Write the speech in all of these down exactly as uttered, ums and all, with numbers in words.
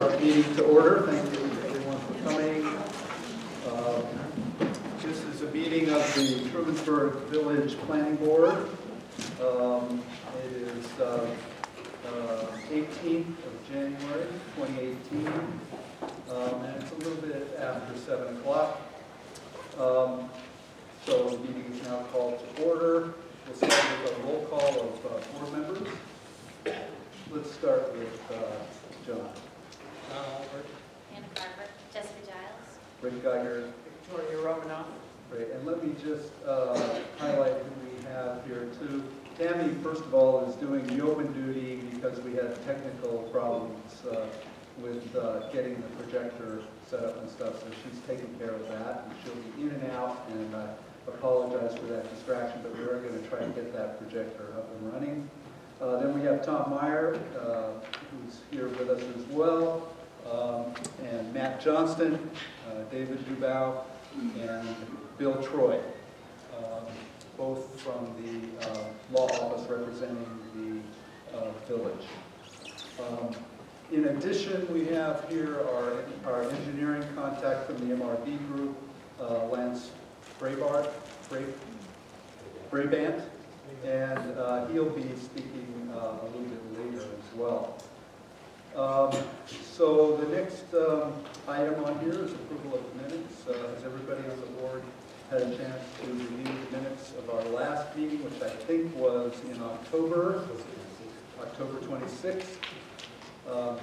Our meeting to order. Thank you everyone for coming. Uh, this is a meeting of the Trumansburg Village Planning Board. Um, it is uh, uh, eighteenth of January twenty eighteen, um, and it's a little bit after seven o'clock. Um, so the meeting is now called to order. We'll start with a roll call of uh, board members. Let's start with uh, John. John Albert. Anna Carver. Jessica Giles. Rick Geiger. Victoria Romanoff. Great, and let me just uh, highlight who we have here too. Tammy, first of all, is doing yeoman duty because we had technical problems uh, with uh, getting the projector set up and stuff, so she's taking care of that. And she'll be in and out, and I apologize for that distraction, but we are going to try and get that projector up and running. Uh, then we have Tom Meyer, uh, who's here with us as well, um, and Matt Johnston, uh, David Dubow, and Bill Troy, um, both from the uh, law office representing the uh, village. Um, in addition, we have here our, our engineering contact from the M R B group, uh, Lance Brabart, Bra Brabant, and uh, he'll be speaking uh, a little bit later as well. Um, so the next um, item on here is approval of minutes. Uh, has everybody on the board had a chance to review the minutes of our last meeting, which I think was in October, October twenty-sixth. Um,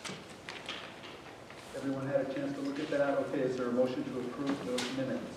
everyone had a chance to look at that? Okay, is there a motion to approve those minutes?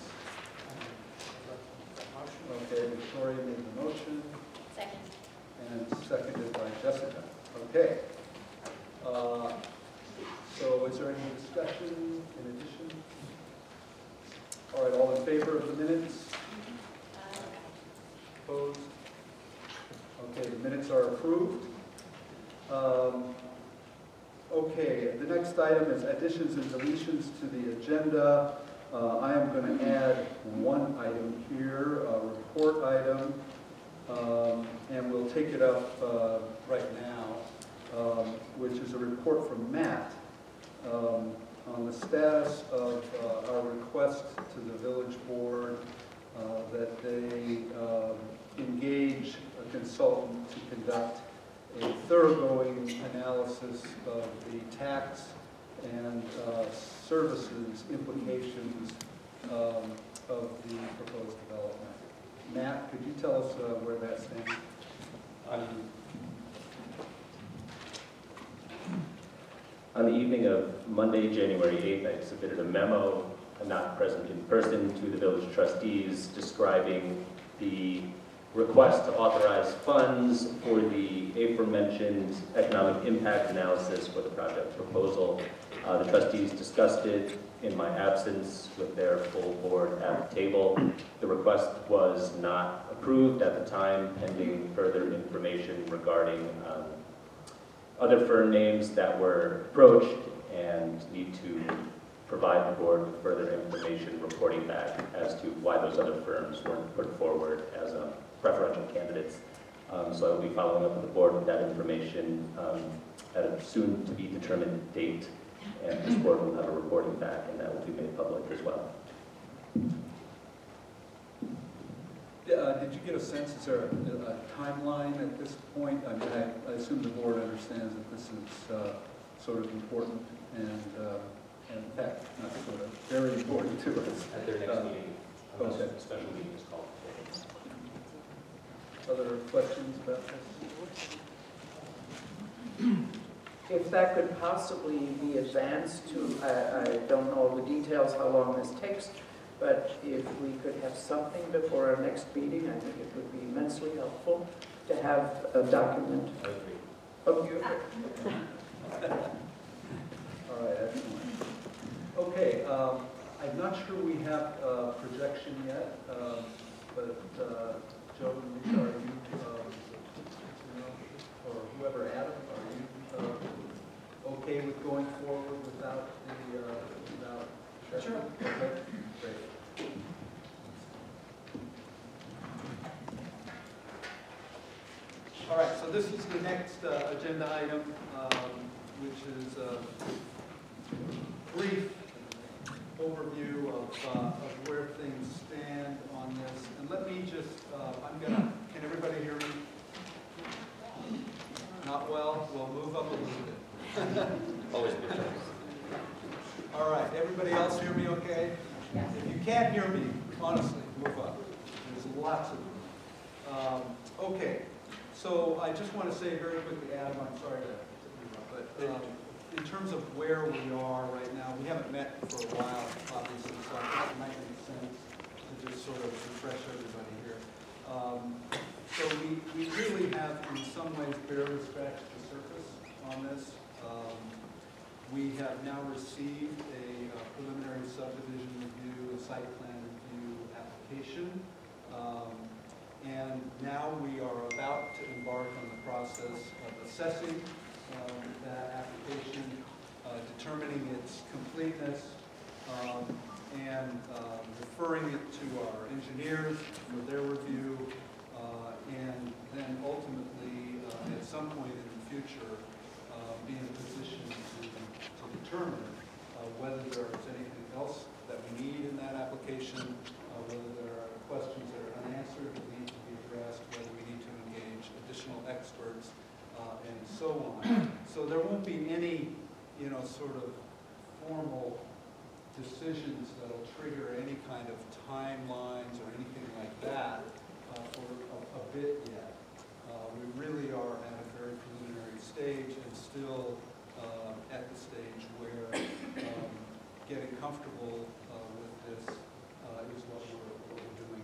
Okay, Victoria made the motion. Second. And seconded by Jessica. Okay. Uh, so is there any discussion in addition? All right, all in favor of the minutes? Uh, Opposed? Okay, the minutes are approved. Um, okay, the next item is additions and deletions to the agenda. Uh, I am going to add one item here, a report item, um, and we'll take it up uh, right now, um, which is a report from Matt um, on the status of uh, our request to the village board uh, that they um, engage a consultant to conduct a thoroughgoing analysis of the tax and uh, services implications um, of the proposed development. Matt, could you tell us uh, where that stands? On, on the evening of Monday, January eighth, I submitted a memo, I'm not present in person, to the village trustees describing the request to authorize funds for the aforementioned economic impact analysis for the project proposal. Uh, the trustees discussed it in my absence with their full board at the table. The request was not approved at the time, pending further information regarding um, other firm names that were approached, and need to provide the board with further information reporting back as to why those other firms weren't put forward as a preferential candidates. Um, so I will be following up with the board with that information um, at a soon to be determined date, and this board will have a reporting back, and that will be made public as well. Uh, did you get a sense, is there a, a timeline at this point? I mean, I, I assume the board understands that this is uh, sort of important and, uh, and in fact, not sort of, very important to us. At their next uh, meeting, unless okay. a special meeting is called. Other questions about this? If that could possibly be advanced to, I, I don't know all the details, how long this takes, but if we could have something before our next meeting, I think it would be immensely helpful to have a document. I agree. Oh, you All right, excellent. Okay, um, I'm not sure we have a projection yet, uh, but uh, Joe and Lisa, are you, uh, you know, or whoever, Adam, are you uh, okay with going forward without the, uh, without? Sure. Okay, great. All right, so this is the next uh, agenda item, um, which is uh, Always a good choice. All right, everybody else hear me okay? If you can't hear me, honestly, move up. There's lots of them. Um, okay, so I just want to say very quickly, Adam, I'm sorry to move up, but um, in terms of where we are right now, we haven't met for a while, obviously, so I think it might make sense to just sort of refresh everybody here. Um, so we, we really have, in some ways, barely scratched the surface on this. Um, we have now received a uh, preliminary subdivision review, a site plan review application. Um, and now we are about to embark on the process of assessing um, that application, uh, determining its completeness, um, and uh, referring it to our engineers for their review, uh, and then ultimately, uh, at some point in the future, uh, be in a position to, to determine uh, whether there is anything else that we need in that application, uh, whether there are questions that are unanswered that need to be addressed, whether we need to engage additional experts, uh, and so on. So there won't be any, you know, sort of formal decisions that will trigger any kind of timelines or anything like that uh, for a, a bit yet. Uh, we really are at a very preliminary stage and still uh, at the stage where um, getting comfortable uh, with this uh, is what we're, what we're doing.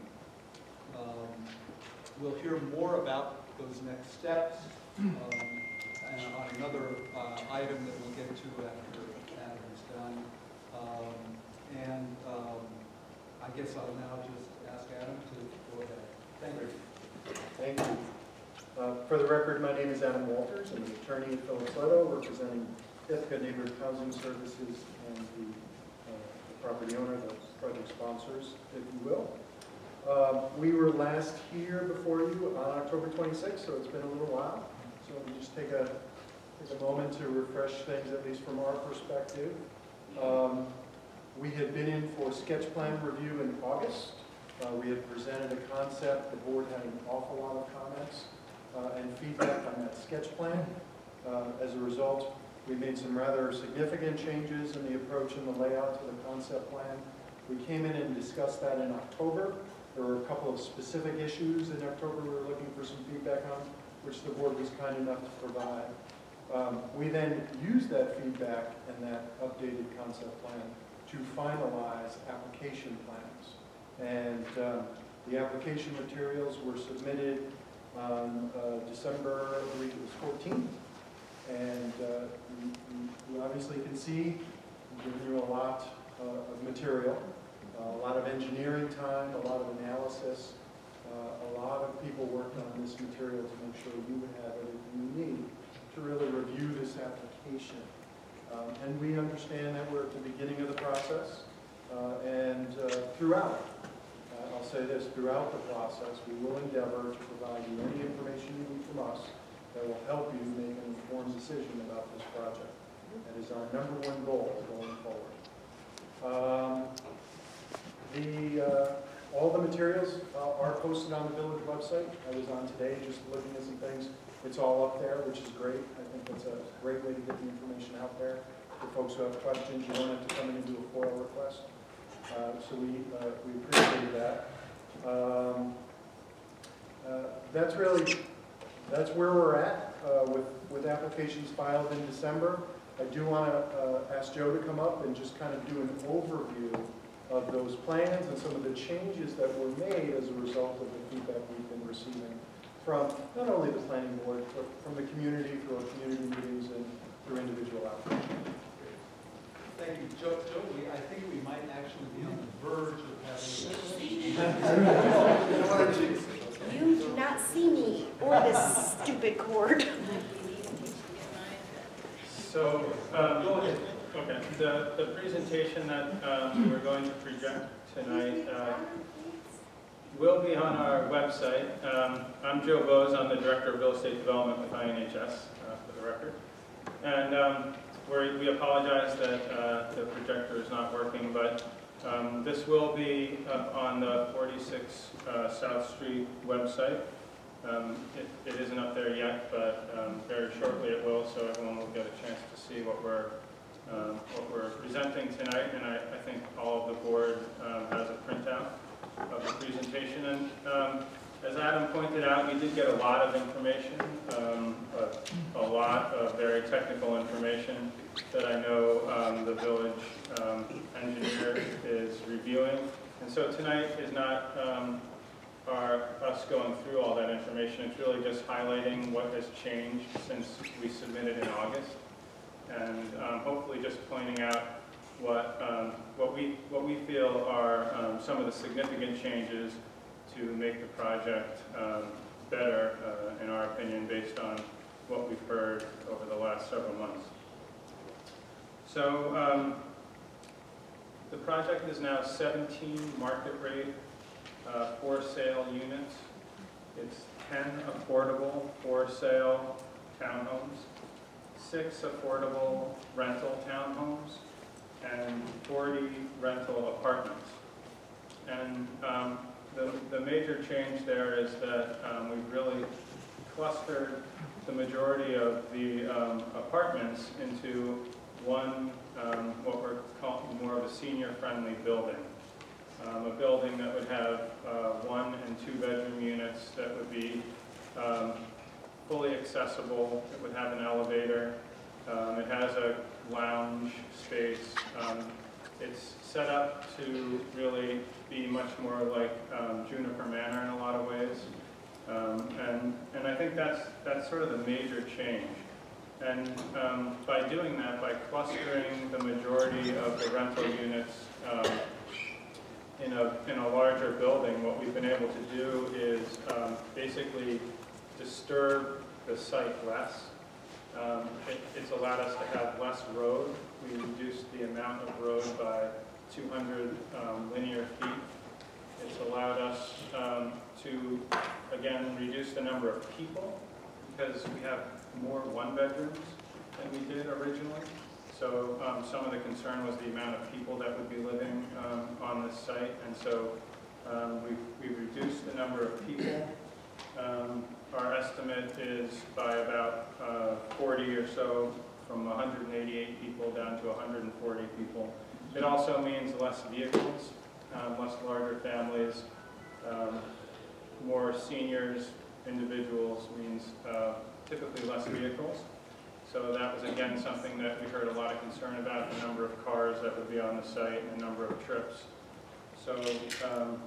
Um, we'll hear more about those next steps um, and on another uh, item that we'll get to after Adam is done. Um, and um, I guess I'll now just ask Adam to go ahead. Thank you. Thank you. Uh, for the record, my name is Adam Walters. I'm an attorney at Phillips Leto, representing Ithaca Neighborhood Housing Services and the, uh, the property owner, the project sponsors, if you will. Uh, we were last here before you on October twenty-sixth, so it's been a little while. So we just take a, take a moment to refresh things, at least from our perspective. Um, we had been in for sketch plan review in August. Uh, we had presented a concept. The board had an awful lot of comments uh, and feedback on that sketch plan. Uh, as a result, we made some rather significant changes in the approach and the layout to the concept plan. We came in and discussed that in October. There were a couple of specific issues in October we were looking for some feedback on, which the board was kind enough to provide. Um, we then used that feedback and that updated concept plan to finalize application plans. And um, the application materials were submitted on uh, December, I believe it was fourteenth. And uh, you, you obviously can see, I'm giving you a lot uh, of material, uh, a lot of engineering time, a lot of analysis, uh, a lot of people worked on this material to make sure you would have everything you need to really review this application. Um, and we understand that we're at the beginning of the process, uh, and uh, throughout, uh, I'll say this, throughout the process, we will endeavor to provide you any information you need from us that will help you make an informed decision about this project. That is our number one goal going forward. Um, the, uh, all the materials uh, are posted on the village website. I was on today just looking at some things. It's all up there, which is great. I think that's a great way to get the information out there. For folks who have questions, you don't have to come in and do a FOIL request. Uh, so we, uh, we appreciate that. Um, uh, that's really, that's where we're at uh, with, with applications filed in December. I do want to uh, ask Joe to come up and just kind of do an overview of those plans and some of the changes that were made as a result of the feedback we've been receiving from not only the planning board, but from the community through our community meetings and through individual applications. Thank you. Joe, Joe we, I think we might actually be on the verge of having You do not see me or this stupid cord. So, um, Go ahead. okay, the, the presentation that um, we're going to project tonight uh, will be on our website. Um, I'm Joe Bose. I'm the Director of Real Estate Development with I N H S, uh, for the record. And um, we're, we apologize that uh, the projector is not working, but um, this will be uh, on the forty-six uh, South Street website. Um, It it isn't up there yet, but um, very shortly it will, so everyone will get a chance to see what we're, um, what we're presenting tonight. And I I think all of the board um, has a printout of the presentation. And um, as Adam pointed out, we did get a lot of information, um, a, a lot of very technical information that I know um, the village um, engineer is reviewing. And so tonight is not um, our, us going through all that information. It's really just highlighting what has changed since we submitted in August. And um, hopefully just pointing out what, um, what, we, what we feel are um, some of the significant changes to make the project um, better, uh, in our opinion, based on what we've heard over the last several months. So um, the project is now seventeen market rate uh, for sale units. It's ten affordable for sale townhomes, six affordable rental townhomes, and forty rental apartments. And um, the, the major change there is that um, we've really clustered the majority of the um, apartments into one, um, what we're calling more of a senior-friendly building. Um, a building that would have uh, one and two bedroom units that would be um, fully accessible. It would have an elevator. Um, it has a lounge space. Um, it's set up to really be much more like um, Juniper Manor in a lot of ways. Um, and, and I think that's, that's sort of the major change. And um, by doing that, by clustering the majority of the rental units um, in, a, in a larger building, what we've been able to do is um, basically disturb the site less. Um, it, it's allowed us to have less road. We reduced the amount of road by two hundred um, linear feet. It's allowed us um, to, again, reduce the number of people because we have more one-bedrooms than we did originally. So um, some of the concern was the amount of people that would be living um, on this site, and so um, we've, we've reduced the number of people. Um, our estimate is by about uh, forty or so, from one hundred eighty-eight people down to one hundred forty people. It also means less vehicles, um, less larger families, um, more seniors, individuals means uh, typically less vehicles. So that was again something that we heard a lot of concern about, the number of cars that would be on the site and the number of trips. So um,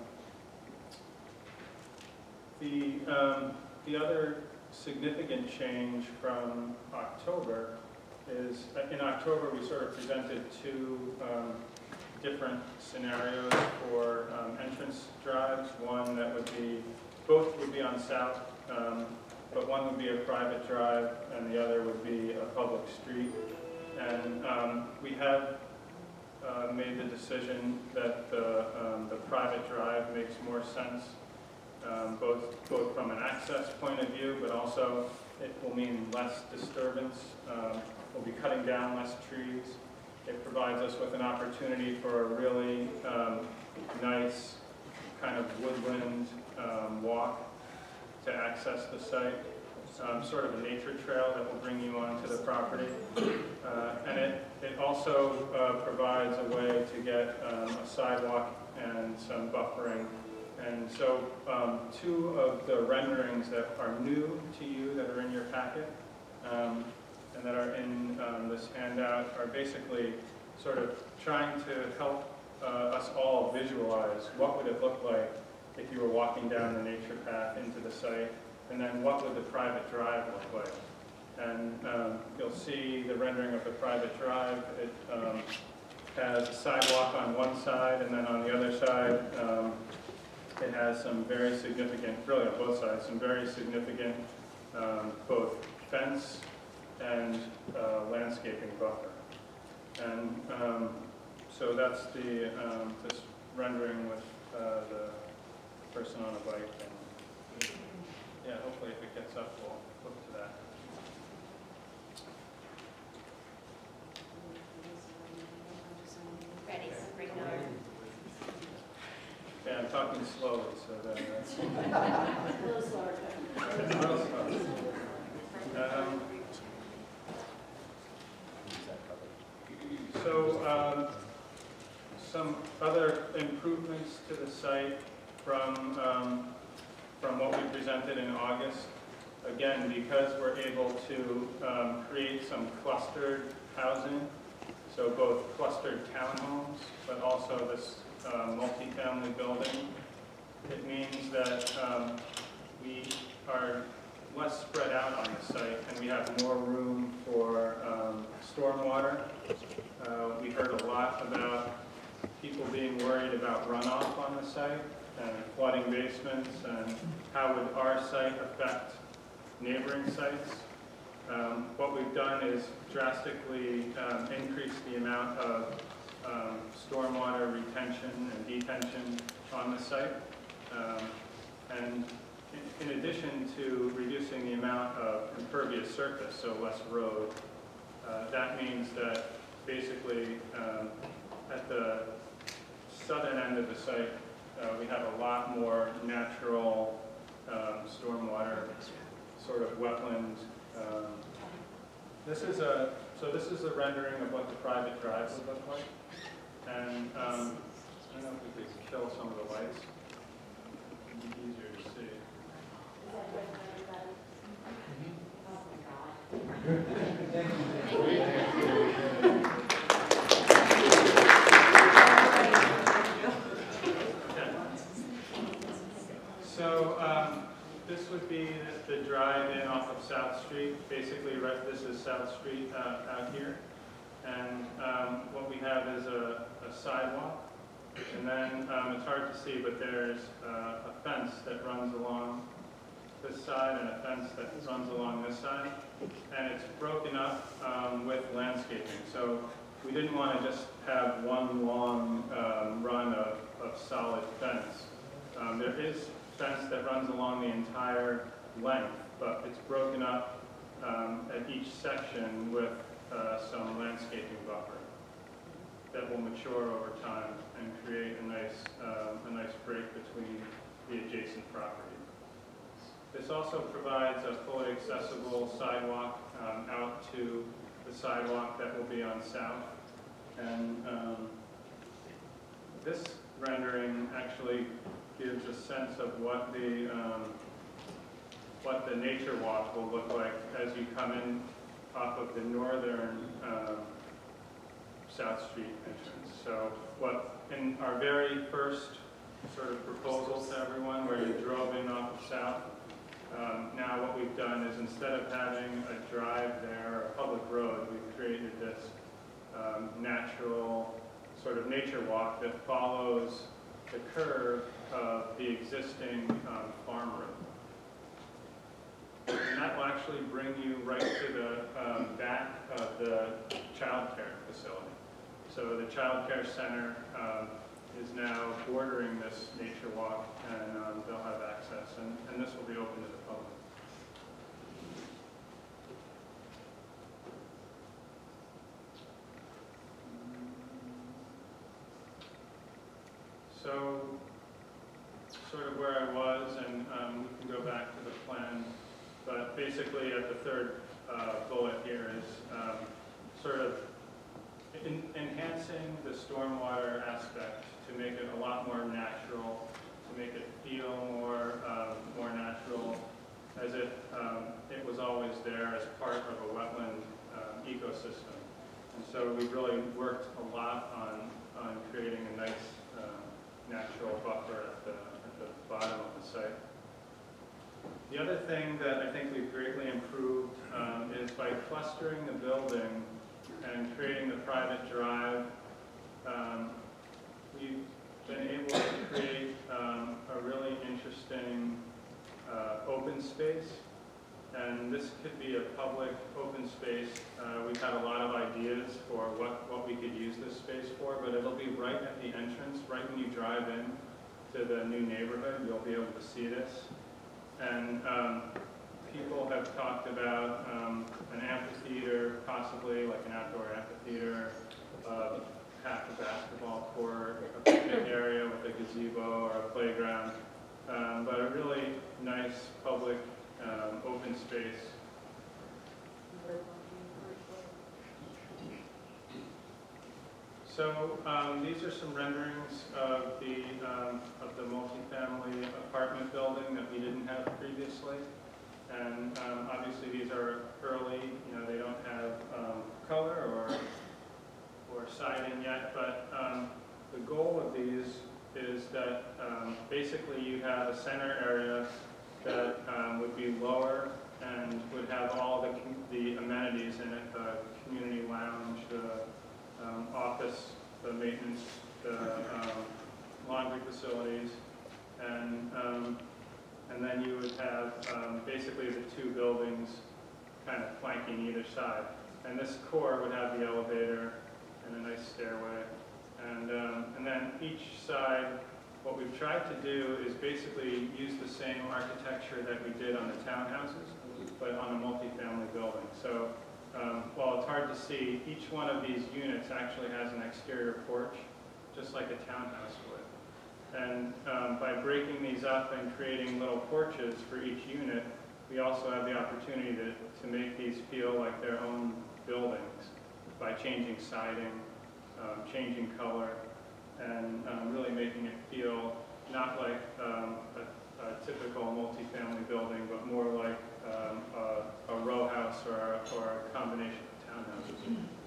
the, um, the other significant change from October is, in October we sort of presented two um, different scenarios for um, entrance drives. One that would be, both would be on South, um, but one would be a private drive and the other would be a public street. And um, we have uh, made the decision that the, um, the private drive makes more sense, um, both, both from an access point of view, but also it will mean less disturbance. Um, we'll be cutting down less trees. It provides us with an opportunity for a really um, nice kind of woodland um, walk to access the site, um, sort of a nature trail that will bring you onto the property. Uh, and it, it also uh, provides a way to get um, a sidewalk and some buffering. And so um, two of the renderings that are new to you that are in your packet um, and that are in um, this handout are basically sort of trying to help uh, us all visualize what would it look like if you were walking down the nature path into the site, and then what would the private drive look like. And um, you'll see the rendering of the private drive. It um, has a sidewalk on one side, and then on the other side, um, it has some very significant, really on both sides, some very significant um, both fence and uh, landscaping buffer. And um, so that's the um, this rendering with uh, the person on a bike. And yeah, hopefully if it gets up, we'll flip to that. Ready, so bring it over. Yeah, I'm talking slowly, so that, that's... A little slower. Um, So, um, some other improvements to the site from, um, from what we presented in August. Again, because we're able to um, create some clustered housing, so both clustered townhomes, but also this uh, multifamily building, it means that um, we are less spread out on the site, and we have more room for um, stormwater. Uh, we heard a lot about people being worried about runoff on the site and flooding basements, and how would our site affect neighboring sites. Um, what we've done is drastically um, increase the amount of um, stormwater retention and detention on the site. Um, and in, in addition to reducing the amount of impervious surface, so less road, uh, that means that basically um, at the southern end of the site, uh, we have a lot more natural um, stormwater, sort of wetland. Um, this is a so this is a rendering of what the private drive would look like, and um, I don't know if we could kill some of the lights. It'd be easier to see. So um, this would be the, the drive-in off of South Street. Basically, right, this is South Street uh, out here. And um, what we have is a, a sidewalk. And then um, it's hard to see, but there's uh, a fence that runs along this side and a fence that runs along this side. And it's broken up um, with landscaping. So we didn't want to just have one long um, run of, of solid fence. Um, there is fence that runs along the entire length, but it's broken up um, at each section with uh, some landscaping buffer that will mature over time and create a nice, uh, a nice break between the adjacent property. This also provides a fully accessible sidewalk um, out to the sidewalk that will be on South. And um, this rendering actually gives a sense of what the um, what the nature walk will look like as you come in off of the northern um, South Street entrance. So what in our very first sort of proposal to everyone, where you drove in off of South, um, now what we've done is instead of having a drive there, a public road, we've created this um, natural sort of nature walk that follows the curve of the existing um, farm road. And that will actually bring you right to the um, back of the child care facility. So the child care center um, is now bordering this nature walk, and um, they'll have access, and, and this will be open to the public. So, sort of where I was, and um, we can go back to the plan, but basically at the third uh, bullet here is um, sort of in, enhancing the stormwater aspect to make it a lot more natural, to make it feel more, um, more natural, as if um, it was always there as part of a wetland uh, ecosystem. And so we've really worked a lot on, on creating a nice um, natural buffer at the, at the bottom of the site. The other thing that I think we've greatly improved um, is by clustering the building and creating the private drive, um, we've been able to create um, a really interesting uh, open space. And this could be a public open space. Uh, we've had a lot of ideas for what, what we could use this space for, but it'll be right at the entrance, right when you drive in to the new neighborhood, you'll be able to see this. And um, people have talked about um, an amphitheater, possibly like an outdoor amphitheater, uh, half a basketball court, a picnic area with a gazebo or a playground, um, but a really nice public um, open space. So um, these are some renderings of the um, of the multifamily apartment building that we didn't have previously, and um, obviously these are early. You know, they don't have um, color or or siding yet, but um, the goal of these is that um, basically you have a center area that um, would be lower and would have all the the amenities in it: the community lounge, the Um, office, the maintenance, the um, laundry facilities, and um, and then you would have um, basically the two buildings kind of flanking either side. And this core would have the elevator and a nice stairway, and um, and then each side, what we've tried to do is basically use the same architecture that we did on the townhouses, but on a multifamily building. So. Um, while it's hard to see, each one of these units actually has an exterior porch, just like a townhouse would. And um, by breaking these up and creating little porches for each unit, we also have the opportunity to, to make these feel like their own buildings by changing siding, um, changing color, and um, really making it feel not like um, a, a typical multifamily building, but more like Um, a, a row house or a, or a combination of townhouses.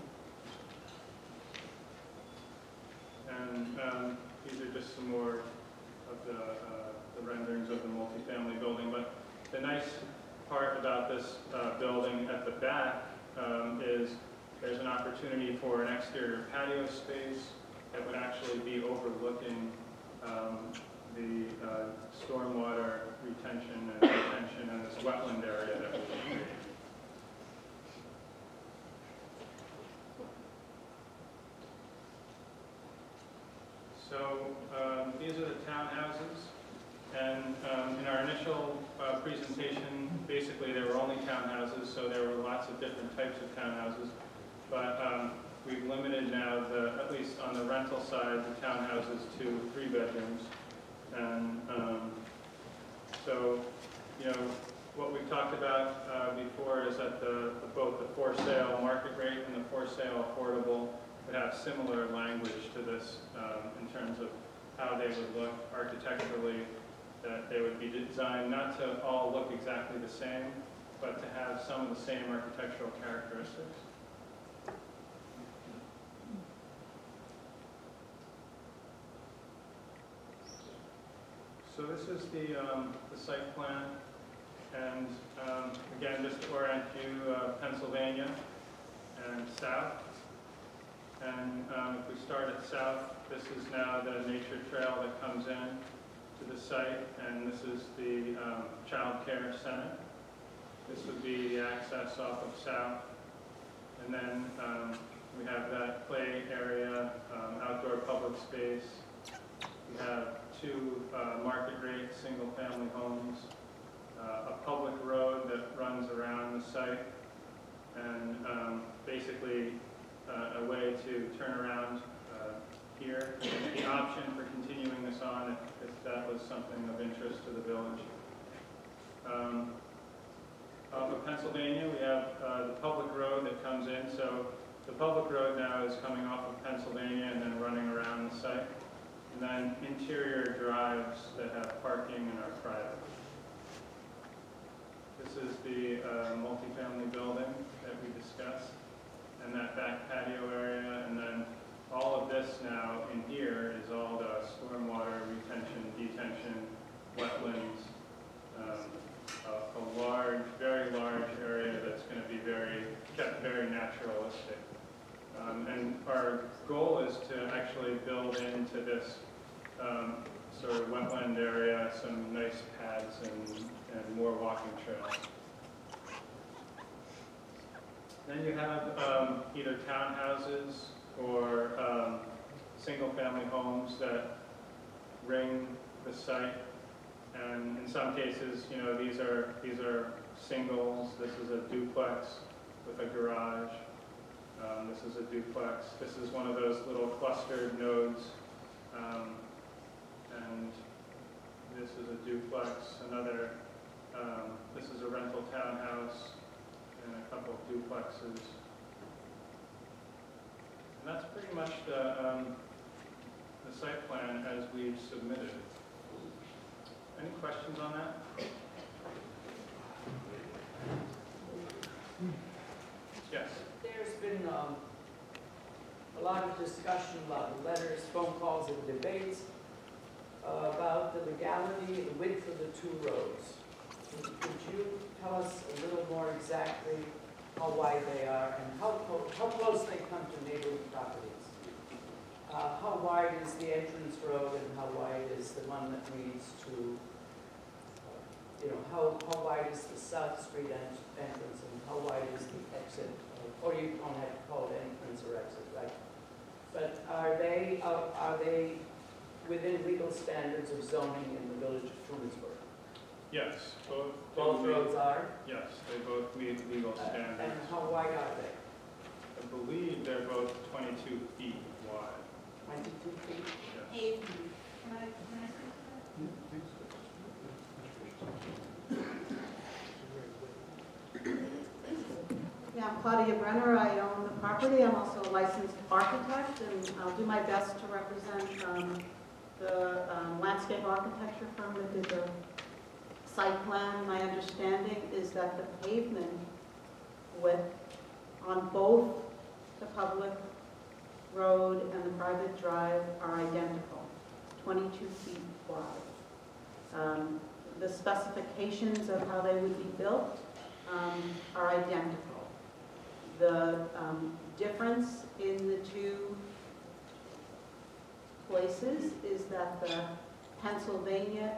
And um, these are just some more of the, uh, the renderings of the multifamily building. But the nice part about this uh, building at the back um, is there's an opportunity for an exterior patio space that would actually be overlooking um, the uh, stormwater retention and retention in this wetland area that we've created. So um, these are the townhouses, and um, in our initial uh, presentation, basically there were only townhouses, so there were lots of different types of townhouses, but um, we've limited now, the, at least on the rental side, the townhouses to three bedrooms. And um, so, you know, what we've talked about uh, before is that the, the both the for sale market rate and the for sale affordable would have similar language to this um, in terms of how they would look architecturally, that they would be designed not to all look exactly the same, but to have some of the same architectural characteristics. So this is the, um, the site plan, and um, again, just to orient you, uh, Pennsylvania and south. And um, if we start at south, this is now the nature trail that comes in to the site, and this is the um, child care center. This would be the access off of south. And then um, we have that play area, um, outdoor public space. We have two uh, market rate single-family homes, uh, a public road that runs around the site, and um, basically uh, a way to turn around uh, here. The option for continuing this on if, if that was something of interest to the village. Um, off of Pennsylvania, we have uh, the public road that comes in. So the public road now is coming off of Pennsylvania and then running around the site. And then interior drives that have parking and are private. This is the uh, multifamily building that we discussed, and that back patio area, and then all of this now in here is all the stormwater retention, detention, wetlands, um, a, a large, very large area that's going to be very, kept very naturalistic. Um, and our goal is to actually build into this um, sort of wetland area some nice paths and, and more walking trails. Then you have um, either townhouses or um, single-family homes that ring the site. And in some cases, you know, these are these are singles. This is a duplex with a garage. Um, this is a duplex. This is one of those little clustered nodes. Um, and this is a duplex, another Um, This is a rental townhouse and a couple of duplexes. And that's pretty much the, um, the site plan as we've submitted. Any questions on that? Yes. There's been um, a lot of discussion, a lot of letters, phone calls, and debates uh, about the legality and the width of the two roads. Could could you tell us a little more exactly how wide they are and how, clo- how close they come to neighboring properties? Uh, How wide is the entrance road and how wide is the one that leads to, you know, how, how wide is the South Street en- entrance and how wide is the exit? Or you don't have to call it entrance or exit, right? But are they, uh, are they within legal standards of zoning in the village of Trumansburg? Yes, both. Both do meet- roads are? Yes, they both meet legal Uh, And standards. how wide are they? I believe they're both twenty-two feet wide. twenty-two feet? Yes. Hey, can I, can I speak Yeah, I'm Claudia Brenner. I own the property. I'm also a licensed architect, and I'll do my best to represent um, the um, landscape architecture firm that did the site plan. My understanding is that the pavement width on both the public road and the private drive are identical, twenty-two feet wide. Um, The specifications of how they would be built um, are identical. The um, difference in the two places is that the Pennsylvania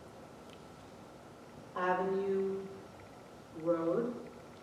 Avenue Road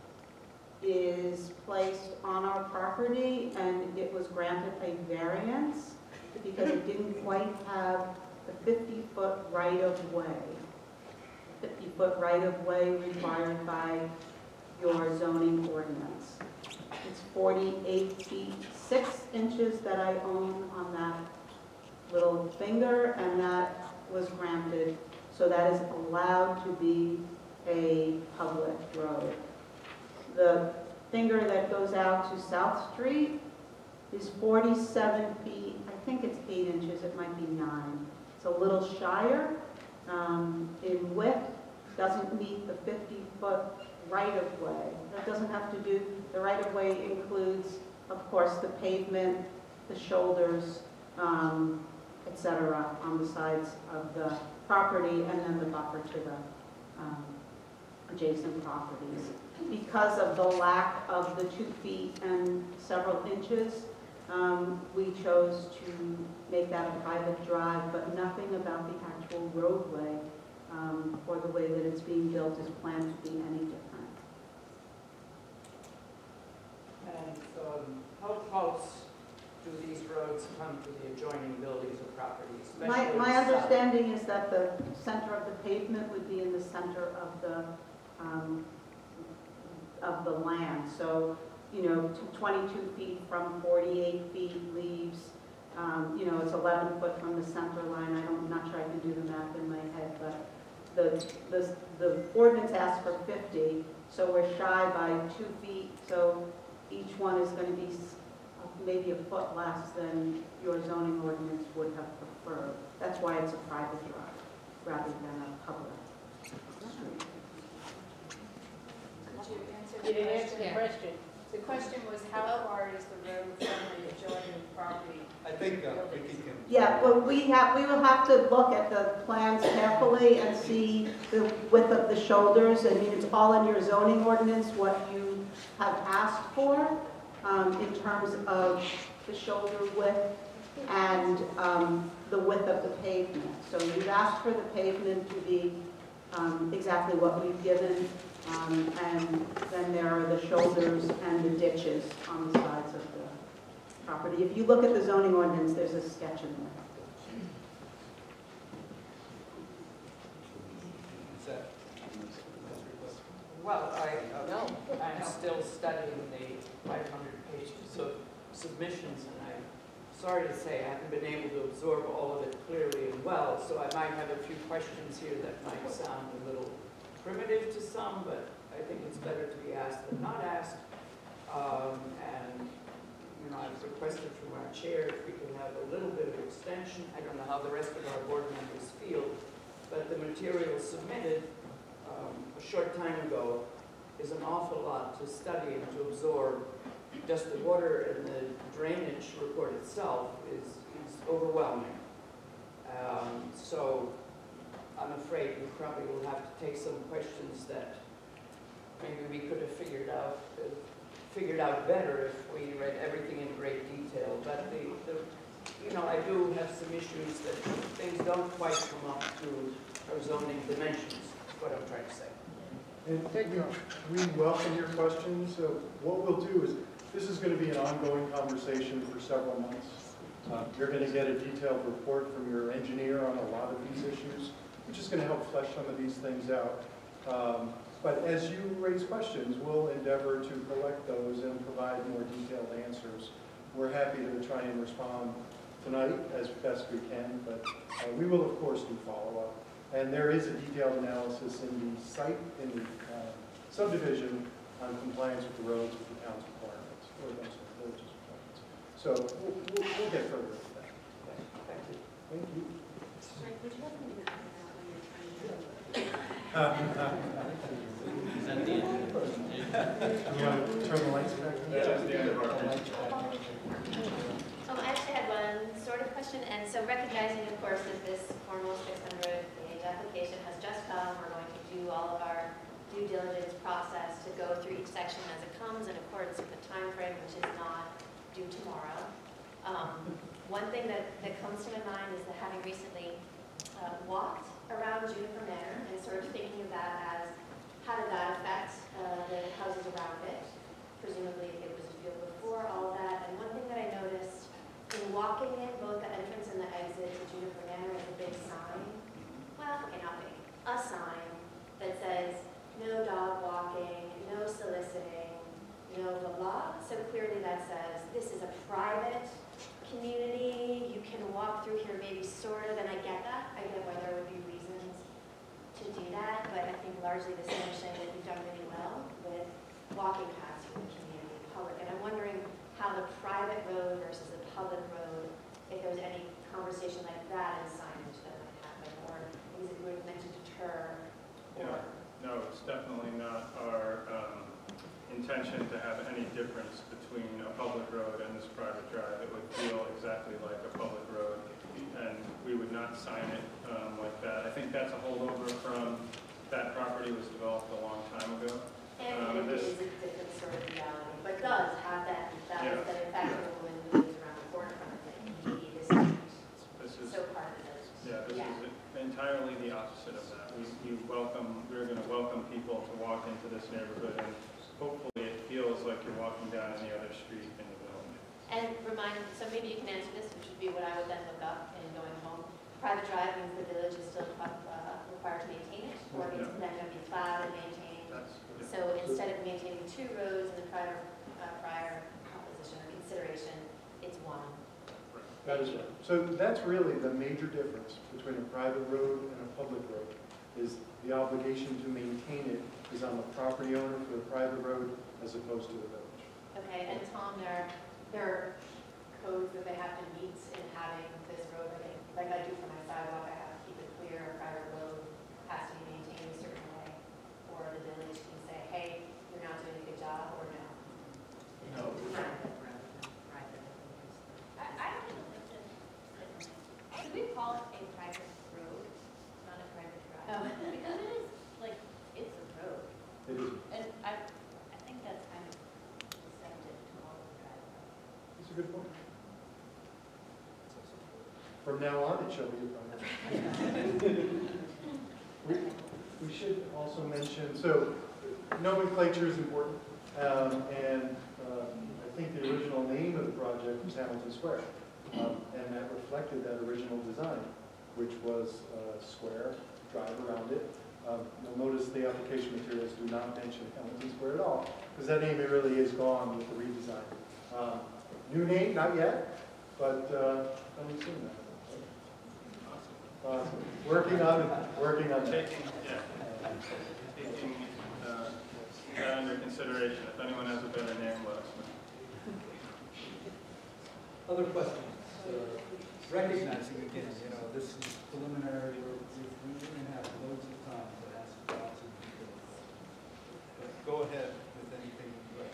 is placed on our property, and it was granted a variance because it didn't quite have the fifty-foot right-of-way. fifty-foot right-of-way required by your zoning ordinance. It's forty-eight feet, six inches that I own on that little finger, and that was granted. So that is allowed to be a public road. The finger that goes out to South Street is forty-seven feet, I think it's eight inches, it might be nine. It's a little shyer um, in width, doesn't meet the fifty-foot right-of-way. That doesn't have to do, the right-of-way includes, of course, the pavement, the shoulders, um, et cetera, on the sides of the property, and then the buffer to the um, adjacent properties. Because of the lack of the two feet and several inches, um, we chose to make that a private drive, but nothing about the actual roadway um, or the way that it's being built is planned to be any different. And um, how close do these roads come to the adjoining buildings or properties? My, especially my the south? understanding is that the center of the pavement would be in the center of the, um, of the land. So, you know, to twenty-two feet from forty-eight feet leaves, um, you know, it's eleven foot from the center line. I don't, I'm not sure I can do the math in my head, but the, the, the ordinance asks for fifty, so we're shy by two feet. So each one is going to be s- maybe a foot less than your zoning ordinance would have preferred. That's why it's a private drive rather than a public. Could you answer You the didn't answer the question? question. The question was, how far is the road from the adjoining property? I think uh, Vicki can. Yeah, well, we have, we will have to look at the plans carefully and see the width of the shoulders. I mean, it's all in your zoning ordinance, what you have asked for um, in terms of the shoulder width and um, the width of the pavement. So you've asked for the pavement to be um, exactly what we've given, um, and then there are the shoulders and the ditches on the sides of the property. If you look at the zoning ordinance, there's a sketch in there. Is that, that's your question? Well, I, uh, I'm still studying the five hundred pages of submissions, and I'm sorry to say I haven't been able to absorb all of it clearly and well, so I might have a few questions here that might sound a little primitive to some, but I think it's better to be asked than not asked. Um, and, you know, I've requested from our chair if we can have a little bit of extension. I don't know how the rest of our board members feel, but the material submitted um, a short time ago is an awful lot to study and to absorb. Just the water and the drainage report itself is, is overwhelming. Um, so I'm afraid we probably will have to take some questions that maybe we could have figured out, uh, figured out better if we read everything in great detail. But the, the, you know, I do have some issues that things don't quite come up to our zoning dimensions, is what I'm trying to say. And you know, we welcome your questions. So what we'll do is, this is going to be an ongoing conversation for several months. Uh, you're going to get a detailed report from your engineer on a lot of these issues, which is going to help flesh some of these things out. Um, but as you raise questions, we'll endeavor to collect those and provide more detailed answers. We're happy to try and respond tonight as best we can, but uh, we will, of course, do follow-up. And there is a detailed analysis in the site, in the uh, subdivision, on compliance with the roads with the town's requirements, or those village's requirements. So we'll, we'll, we'll get further into that. Thank you. Thank you. Mike, would you have me comment out when you're trying to? Is that the end? You want to turn the lights back on? That is the end of our Um, I actually had one sort of question, and so recognizing, of course, that this formal six hundred page application has just come, we're going to do all of our due diligence process to go through each section as it comes in accordance with the time frame, which is not due tomorrow. Um, one thing that, that comes to my mind is that having recently uh, walked around Juniper Manor and sort of thinking of that as how did that affect uh, the houses around it. Presumably it was a field before all that. And one thing that I noticed in walking in both the entrance and the exit to Juniper Manor is a big sign. Well, okay, not big. A sign that says no dog walking, no soliciting, no blah blah. So clearly that says this is a private community. You can walk through here maybe sort of, and I get that. I get why there would be reasons to do that, but I think largely this is saying that you've done really well with walking paths for the community public. And I'm wondering how the private road versus the public road, if there's any conversation like that in signage that might happen, or is it meant to deter? Or Yeah. No, it's definitely not our um, intention to have any difference between a public road and this private drive. It would feel exactly like a public road, and we would not sign it um, like that. I think that's a holdover from that property was developed a long time ago. And Um, it this- is a different sort of reality, but does have that, that, Yeah. that in fact, the woman who lives around the corner from it, indeed, this is This is, so part of it. yeah, this Yeah. is entirely the opposite of that. We, we welcome, we're going to welcome people to walk into this neighborhood, and hopefully it feels like you're walking down any other street in the village. And remind, so maybe you can answer this, which would be what I would then look up in going home. Private drive means the village is still uh, required to maintain it, or it's then going to be plowed and maintained. That's, yeah. So instead of maintaining two roads in the prior, uh, prior proposition or consideration, it's one. That is right. So that's really the major difference between a private road and a public road, is the obligation to maintain it is on the property owner for the private road as opposed to the village. Okay, and Tom, there, there are codes that they have to meet in having this road, like, like I do for my sidewalk, I have to keep it clear, a private road has to be maintained a certain way, or the village can say, hey, you're not doing a good job, or no. No. Private rather than private. I, I don't know what the, should we call it a private road, not a private drive? Oh. Because it is, like, it's a road. It is, And I, I think that's kind of deceptive to all the driveways. it's a good point. From now on, it shall be a private. We, we should also mention, so nomenclature is important, um, and um, I think the original name of the project was Hamilton Square, um, and that reflected that original design, which was a square, drive around it. Um, you'll notice the application materials do not mention Hamilton Square at all, because that name it really is gone with the redesign. Um, new name, not yet, but uh, coming soon now. Awesome. Working on it, working on it. Taking, yeah. taking uh, that under consideration. If anyone has a better name, let us know. Other questions? Uh, Recognizing again, you know, this is preliminary, we're, we really have loads of time to ask lots of details. But go ahead with anything right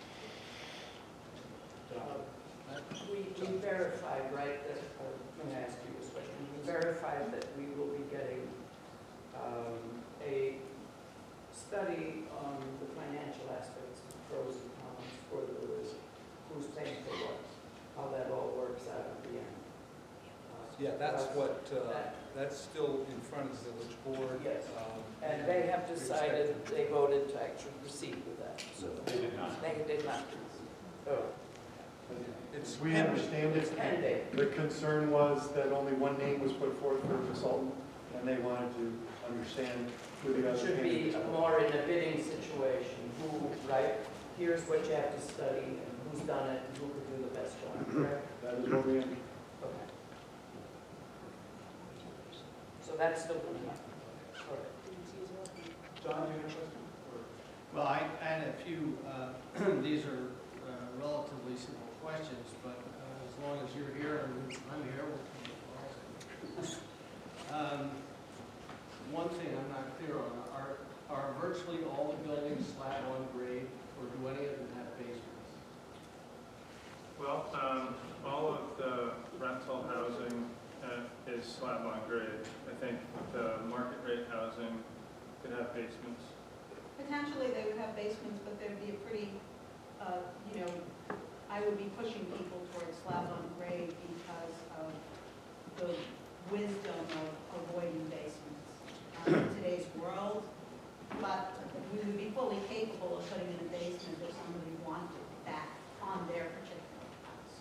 now. John? Uh, We, we verified, right, that, uh, let me ask you this question. We verified that we will be getting um, a study on the financial aspects of pros and cons for the village, who's paying for what, how that all works out at the end. Uh, Yeah, that's what, uh, that- that's still in front of the village board. Yes. Um, And they have we decided, expect- they voted to actually proceed with that, so. They did not. They did not. Oh, It's We pending. understand it. pending. The concern was that only one name was put forth for a consultant, and they wanted to understand who the It other should be candidates were. more in a bidding situation, who, right, here's what you have to study, and who's done it, and who could do the best job, correct? That is what we, Okay. So that's still going on. Okay. John, you have a question? Or- Well, I I had a few, uh, these are uh, relatively simple questions, but uh, as long as you're here and I'm here, we'll keep it. Um, One thing I'm not clear on, are, are virtually all the buildings slab on grade, or do any of them have basements? Well, um, all of the rental housing uh, is slab on grade. I think the market rate housing could have basements. Potentially, they would have basements, but there'd be a pretty, uh, you know, I would be pushing people towards slab on grade because of the wisdom of avoiding basements um, in today's world. But we would be fully capable of putting in a basement if somebody wanted that on their particular house.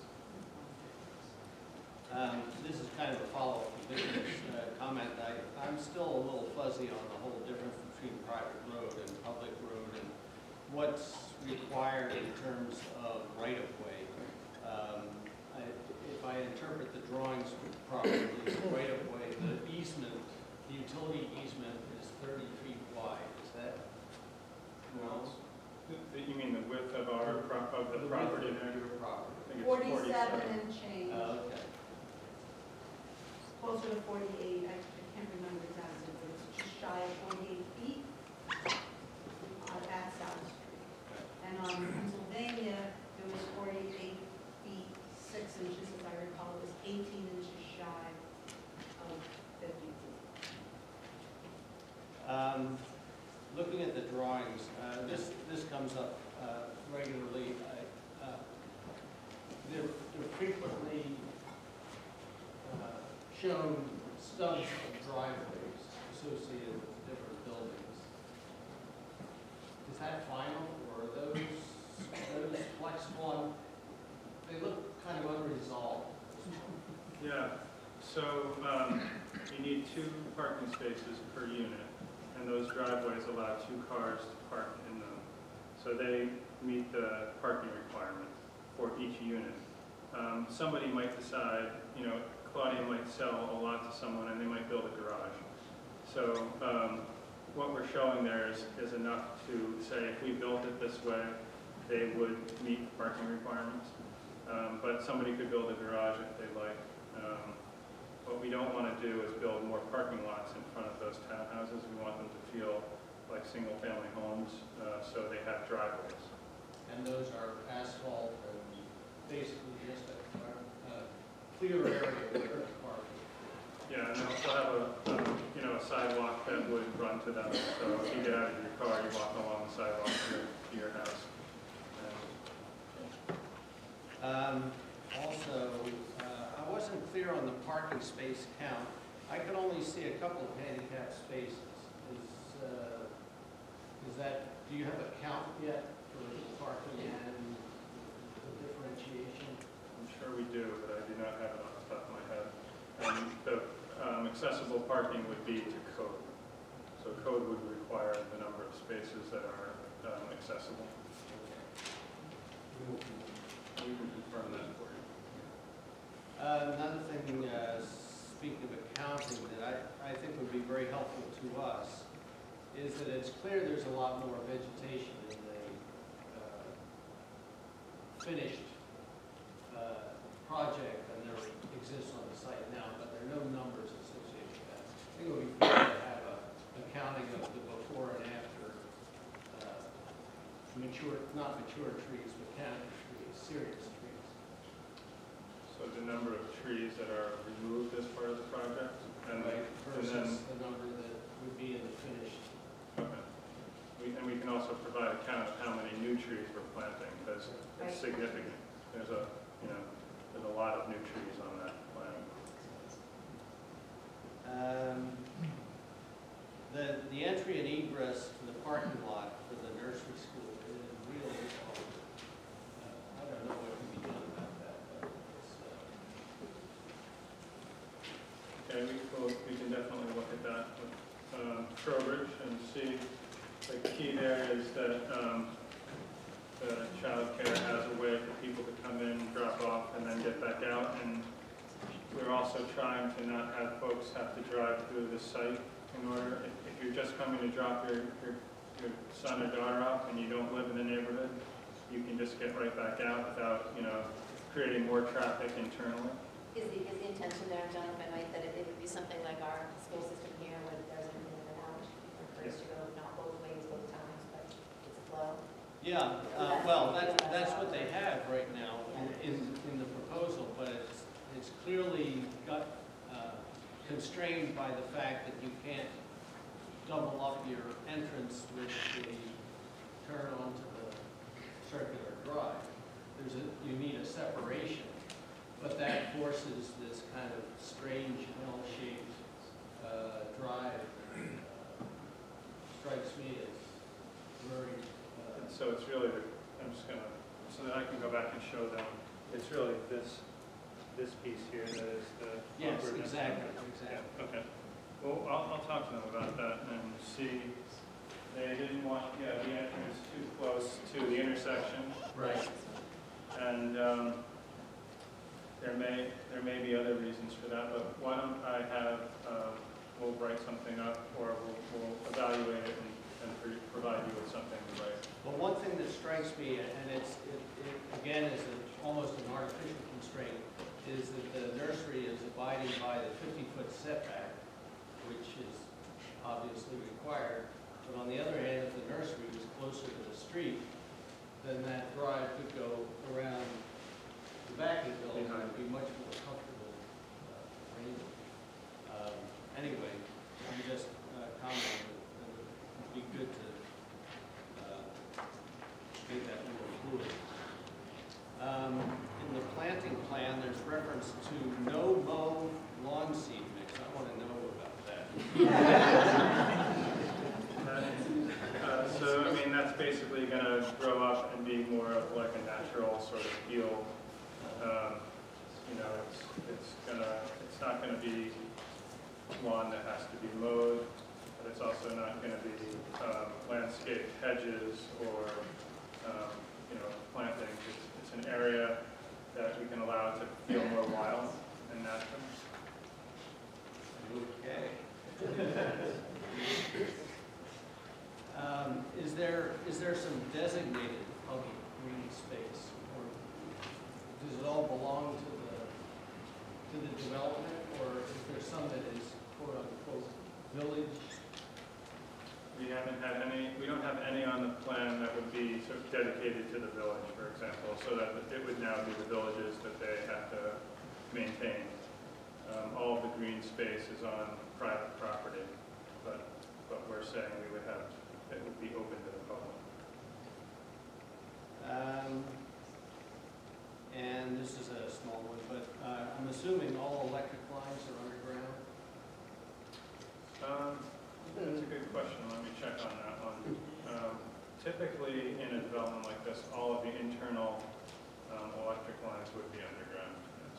Um, This is kind of a follow-up to Victor's uh, comment. I, I'm still a little fuzzy on the whole difference between private road and public road and what's required in terms of right-of-way. Um, I- If I interpret the drawings properly, the right-of-way, the easement, the utility easement is thirty feet wide. Is that wrong? The- You mean the width of our, pro- of the width property of there? your property. I think it's Forty-seven and change, Uh, Okay. closer to forty-eight, I I can't remember exactly, but it's just shy of forty-eight feet uh, at South Street. And on Pennsylvania, it was forty-eight feet, six inches, as I recall, it was eighteen inches shy of fifty feet. Um, Looking at the drawings, uh, this, this comes up uh, regularly. I- uh, They're they're frequently uh, shown stubs of driveways associated with different buildings. Is that final, or are those, those flexible? They look kind of unresolved. Yeah, so um, you need two parking spaces per unit, and those driveways allow two cars to park in them. So they meet the parking requirement for each unit. Um, Somebody might decide, you know, Claudia might sell a lot to someone and they might build a garage. So um, what we're showing there is, is enough to say if we built it this way, they would meet parking requirements. Um, But somebody could build a garage if they like. Um, What we don't want to do is build more parking lots in front of those townhouses. We want them to feel like single-family homes, uh, so they have driveways. And those are asphalt and basically just a uh, clear area where to park. Yeah, and they'll have a, a, you know, a sidewalk that would run to them. So if you get out of your car, you walk along the sidewalk to your, to your house. Um, Also, uh, I wasn't clear on the parking space count. I could only see a couple of handicap spaces. Is, uh, is that, do you have a count yet for parking and the differentiation? I'm sure we do, but I do not have it off the top of my head. And the um, accessible parking would be to code. So code would require the number of spaces that are um, accessible. We can confirm that for you. Uh, Another thing, uh, speaking of accounting, that I, I think would be very helpful to us is that it's clear there's a lot more vegetation in the uh, finished uh, project than there exists on the site now, but there are no numbers associated with that. I think it would be fair to have a accounting of the before and after uh, mature, not mature trees, but canopy trees, serious trees. So the number of trees that are removed as part of the project? And Right, and versus then, the number that would be in the finished. okay. We, and we can also provide a count of how many new trees we're planting, because Right. it's significant. There's a, you know, there's a lot of new trees on that plan. Um, The, the entry and egress to the parking lot for the nursery school is really, uh, I don't know what can be done about that, but it's, uh, Okay, we, will, we can definitely look at that with um, Trowbridge and see. The key there is that um, the child care has a way for people to come in, drop off, and then get back out. And we're also trying to not have folks have to drive through the site in order, if, if you're just coming to drop your, your, your son or daughter off and you don't live in the neighborhood, you can just get right back out without, you know, creating more traffic internally. Is the, is the intention there, John, if I might, that it, it would be something like our school system here, where there's an in and out, encouraged to go not both ways, both times, but it's a flow? yeah, uh, well, that's, that's what they have right now in, in the proposal, but it's, it's clearly got, uh, constrained by the fact that you can't double up your entrance with the turn onto the circular drive. There's a, you need a separation, but that forces this kind of strange L-shaped uh, drive. Uh, strikes me as very. Uh, And so it's really, the, I'm just gonna, so that I can go back and show them, it's really this, this piece here that is the. yes, awkwardness. exactly, Yeah, exactly. okay. Well, I'll, I'll talk to them about that and see, they didn't want, yeah, the entrance too close to the intersection. Right. And um, there may, there may be other reasons for that, but why don't I have, um, we'll write something up, or we'll, we'll evaluate it and, and pro- provide you with something to write. Well, one thing that strikes me, and it's, it, it again, is a, almost an artificial constraint, is that the nursery is abiding by the fifty-foot setback, which is obviously required. But on the other hand, if the nursery was closer to the street, then that drive could go around the back of the building, and be much more comfortable uh, for anyone. Um, Anyway, I'm just uh, commenting that it would be good to uh, make that more fluid. Um, In the planting plan, there's reference to no mow lawn seed mix. I want to know about that. Uh, so, I mean, that's basically going to grow up and be more of like a natural sort of field. Um, you know, it's, it's gonna, it's not going to be lawn that has to be mowed, but it's also not going to be um, landscape hedges or, um, you know, plantings. It's, it's an area that we can allow to feel more wild and natural. Okay. Um, Is there, is there some designated public green space, or does it all belong to the, to the development, or is there some that is quote unquote village? We haven't had any, we don't have any on the plan that would be sort of dedicated to the village, for example, so that it would now be the villages that they have to maintain. Um, all of the green space is on private property, but, but we're saying we would have, it would be open to the public. Um, And this is a small one, but uh, I'm assuming all electric lines are underground? Um, that's a good question, let me check on that one. Um, typically, in a development like this, all of the internal um, electric lines would be underground, yes.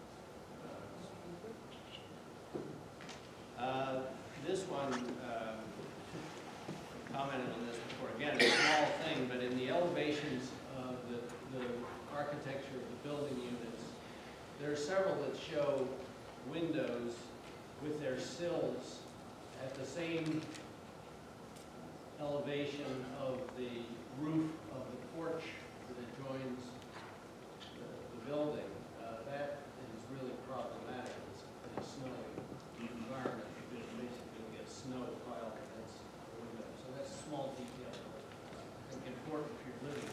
Uh, Uh, This one, um, commented on this before, again, a small thing, but in the elevations of the, the architecture of the building units, there are several that show windows with their sills at the same elevation of the roof of the porch that adjoins the, the building, uh, that is really problematic. It's in a snowy environment. You basically get snow piled against the window. So that's a small detail, but I think important if you're living.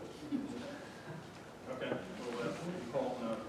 Okay, we'll let Paul know.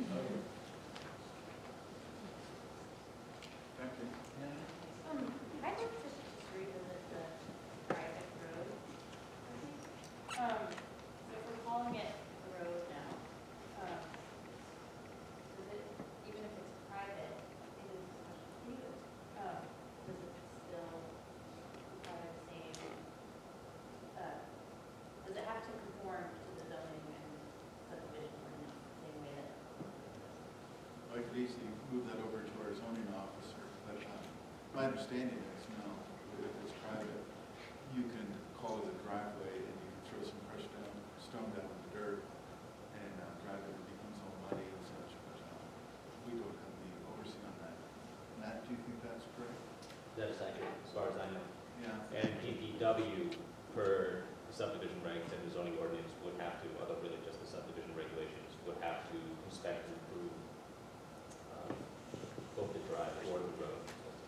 Thank you. Um, I'd like to just revisit the private road. Um, so if we're calling it a road now, um, does it, even if it's private, it is special use, um, does it still have the same, uh, does it have to conform to the zoning and subdivision ordinance the same way that? I could easily move that over to our zoning officer, but uh, my understanding is no, that if it's private, you can call it a driveway and you can throw some crushed down, stone down in the dirt and uh, drive it, it becomes all muddy and such, but uh, we don't have the oversee on that. Matt, do you think that's correct? That is accurate, as far as I know. Yeah. And D P W, per the subdivision regs and the zoning ordinance, would have to, although really just the subdivision regulations, would have to inspect and approve um, both the drive or the road.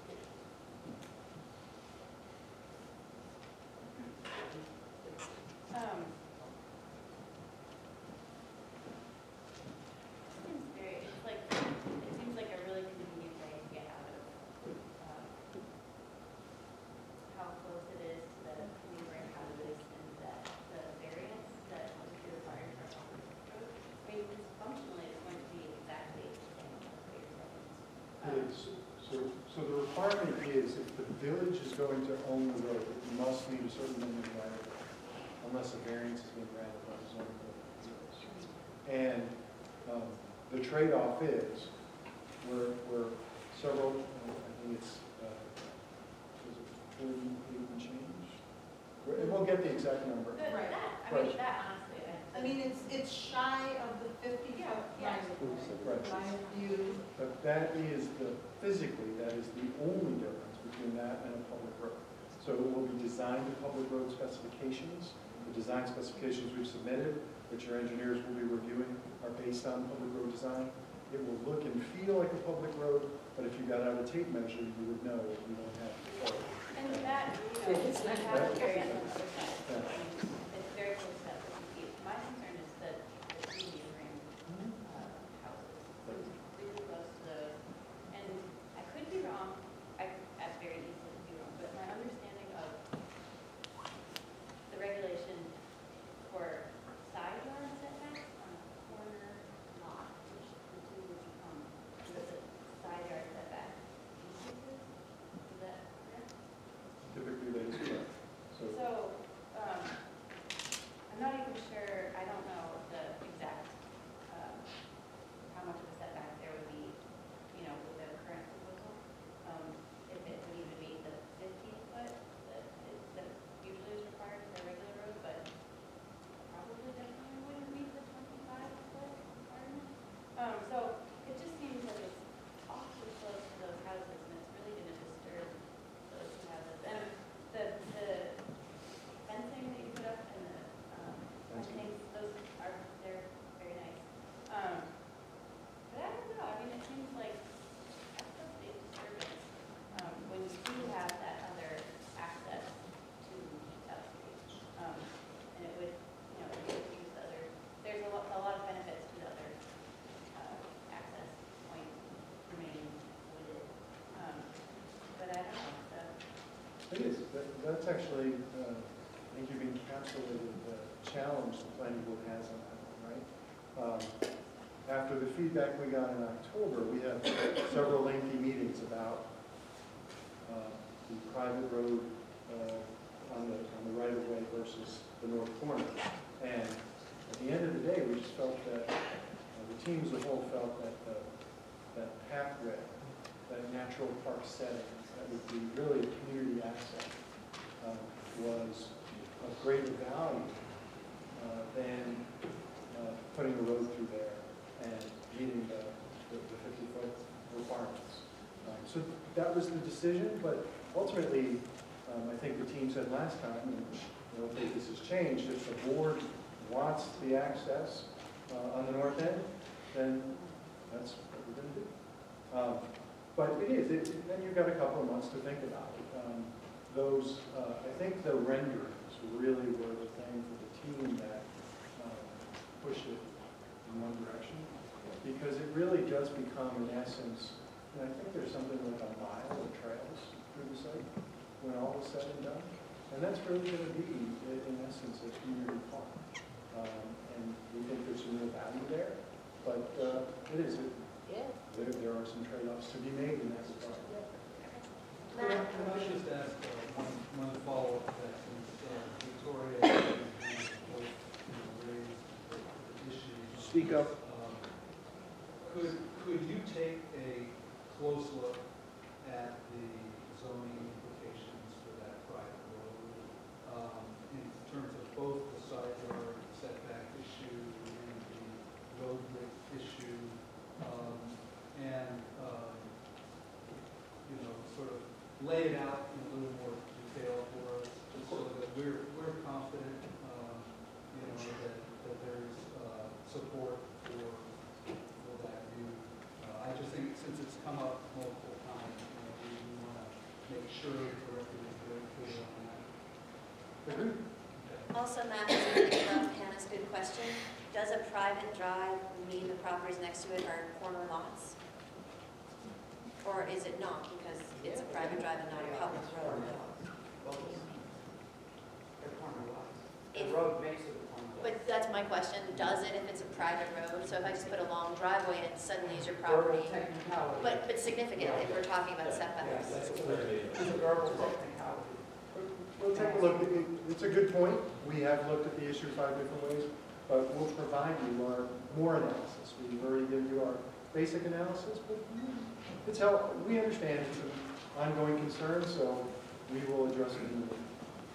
Um, seems very, it's like, it seems like a really convenient way to get out of, um, how close it is to the neighboring houses and that the variance that would be required for a public road. I mean, it's functionally, it's going to be exactly the same as what you're saying. Um, It is. So, so the requirement is if the village is going to own the road, it must meet a certain minimum right of way, unless a variance has been granted by the zoning board of appeals. And um, the trade-off is, we're, we're several, uh, I think it's, uh, is it forty-eight and change? We're- And we'll get the exact number. But Right. that, I Right. mean, that honestly, I. I mean, it's, it's shy of the fifty foot Yeah, yeah. Right. right of view. But that is the, physically, that is the only difference between that and a public road. So it will be designed to public road specifications. The design specifications we've submitted, which your engineers will be reviewing, are based on public road design. It will look and feel like a public road, but if you got out a tape measure, you would know that you don't have to follow. And that, you know, It's we not have a bad. variance on the other side. Yeah. I mean, it's very close to that fifty feet. My concern is that the three neighboring, uh, houses, it's really close to those. And I could be wrong, I, that's very easy to be wrong, but my understanding of the regulation for side yard setbacks on a corner lot, which the two would become, the side yard setback increases, is that correct? Typically, that is correct. So, So, um, I'm not even sure, I don't know the exact, um, how much of a setback there would be, you know, with the current proposal. Um, if it would even be the fifteen foot that is, that usually is required for a regular road, but probably definitely wouldn't meet the twenty-five foot requirement. Um, so it just seems like it's awfully close to those houses and it's really gonna disturb those two houses. And the, the fencing that you put up and the, um, fencing, those are, they're very nice. Um, but I don't know, I mean, it seems like that's a big disturbance, um, when you do have that other access to South Street. Um, and it would, you know, it would use the other, there's a lot, a lot of benefits to the other, uh, access point remaining wooded. Um, but I don't know, so. it is. That, that's actually, uh, I think you've encapsulated the challenge the planning board has on that one, right? Um, After the feedback we got in October, we had several lengthy meetings about uh, the private road uh, on the, on the right of way versus the north corner. And at the end of the day, we just felt that, uh, the team as a whole felt that uh, that pathway, that natural park setting, that would be really a community asset, um, was of greater value uh, than uh, putting a road through there and meeting the fifty foot requirements. Um, so that was the decision, but ultimately, uh, Um, I think the team said last time, and I don't think this has changed, if the board wants the access uh, on the north end, then that's what we're going to do. Um, but it is, it, then you've got a couple of months to think about it. Um, those, uh, I think the renderings really were the thing for the team that uh, pushed it in one direction, because it really does become, in essence, and I think there's something like a mile of trails through the site when all is said and done. And that's really going to be, in essence, a community park. Um, and we think there's some real value there. But uh, it is, it, Yeah. there, there are some trade-offs to be made in that regard. Can I can I just ask uh, one, one follow-up to that, since uh, Victoria and both, you know, raised the issue. Speak up. Um, Could, could you take a close look at the zoning implications for that private road, um, in terms of both the side yard setback issue and the road width issue, um, and, um, you know, sort of lay it out in a little more detail for us, just so that we're, we're confident, um, you know, that, that there's, uh, support for, for that view. Uh, I just think since it's come up multiple times, you know, we, we want to make sure the record is very clear on that. Agreed. Okay. Also, Matt, I love Hannah's good question. Does a private drive mean the properties next to it are corner lots? Or is it not, because it's a private drive and not a public road? The corner lots. If- The road makes it a corner lot. But that's my question, does it if it's a private road? So if I just put a long driveway and suddenly is your Verbal property, technicality. but, but significant if we're talking about setbacks? Yes, it's a verbal technicality. We'll take a look. It- It's a good point. We have looked at the issue five different ways, but we'll provide you our more analysis. We've already given you our basic analysis, but it's how, we understand it's an ongoing concern, so we will address it in the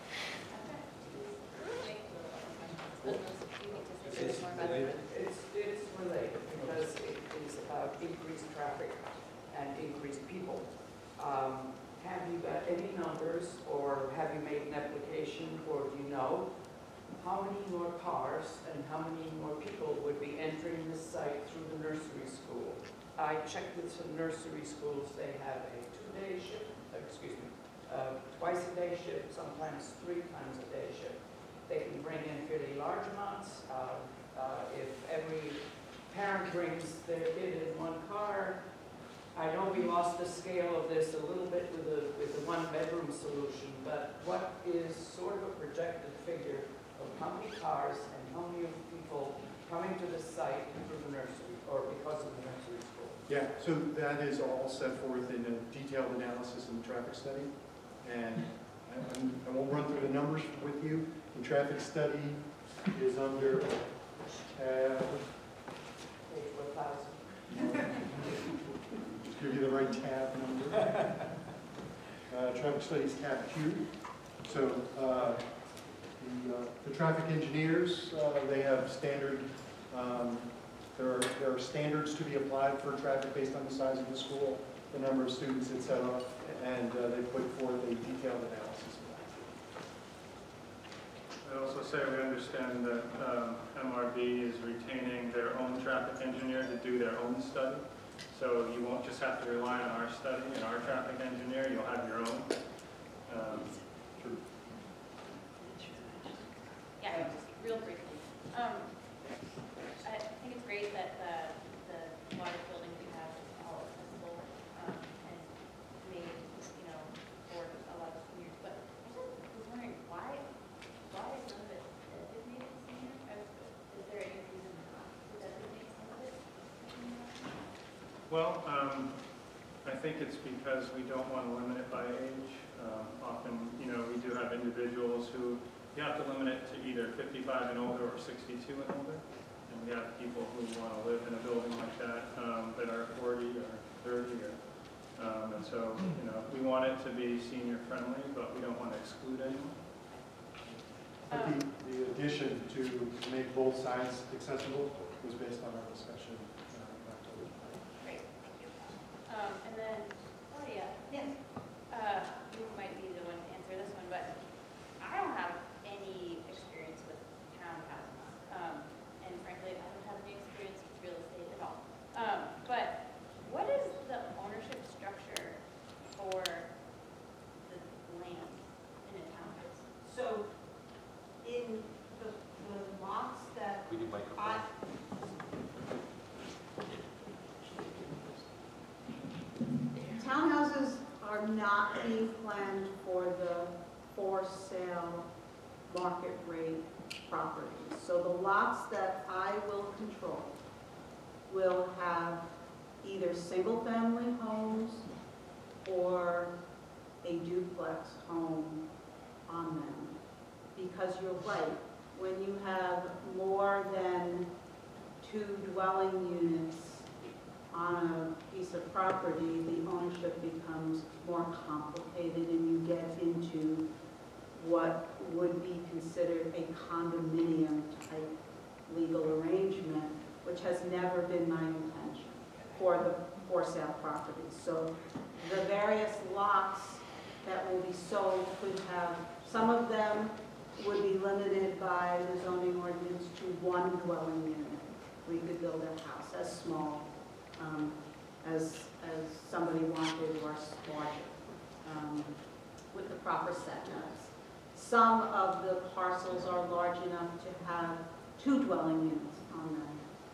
It's related. It's, it's related because it is about increased traffic and increased people. Um, Have you got any numbers, or have you made an application, or do you know how many more cars and how many more people would be entering this site through the nursery school? I checked with some nursery schools. They have a two-day shift, uh, excuse me, uh, twice a day shift, sometimes three times a day shift. They can bring in fairly large amounts. Uh, uh, if every parent brings their kid in one car, I know we lost the scale of this a little bit with the, with the one-bedroom solution, but what is sort of a projected figure of how many cars and how many people coming to the site through the nursery, or because of the nursery school? Yeah, so that is all set forth in a detailed analysis in the traffic study. And I, I'm- I won't run through the numbers with you. The traffic study is under tab, Eight, one thousand. just give you the right tab number. Uh, traffic studies tab Q. So uh, the, uh, the traffic engineers, uh, they have standard, um, there are, there are standards to be applied for traffic based on the size of the school, the number of students, et cetera, and uh, they put forth a detailed analysis of that. I also say we understand that um, M R B is retaining their own traffic engineer to do their own study. So you won't just have to rely on our study and our traffic engineer, you'll have your own. Um, Yeah, just real briefly. Um, I think it's great that the, the large buildings we have is all accessible, um, and made, you know, for a lot of seniors. But I just was wondering, why, why is none of it designated senior? Uh, Is there any reason not to designate some of it? Well, um, I think it's because we don't want to limit it by age. Um, often, you know, we do have individuals who, you have to limit it to either fifty-five and older or sixty-two and older. And we have people who want to live in a building like that, um, that are forty or thirty or, um, and so, you know, we want it to be senior friendly, but we don't want to exclude anyone. But the, the addition to make both sides accessible was based on our discussion uh, in October. Great, thank you. Um, and then, Claudia. Yes. Uh, you might be the one to answer this one. are not being planned for the for sale market rate properties. So the lots that I will control will have either single-family homes or a duplex home on them. Because you're right, when you have more than two dwelling units on a piece of property, the ownership becomes more complicated and you get into what would be considered a condominium type legal arrangement, which has never been my intention for the for sale properties. So the various lots that will be sold could have, some of them would be limited by the zoning ordinance to one dwelling unit. We could build a house as small um, as, as somebody wanted or larger um, with the proper setbacks. Some of the parcels are large enough to have two dwelling units on them,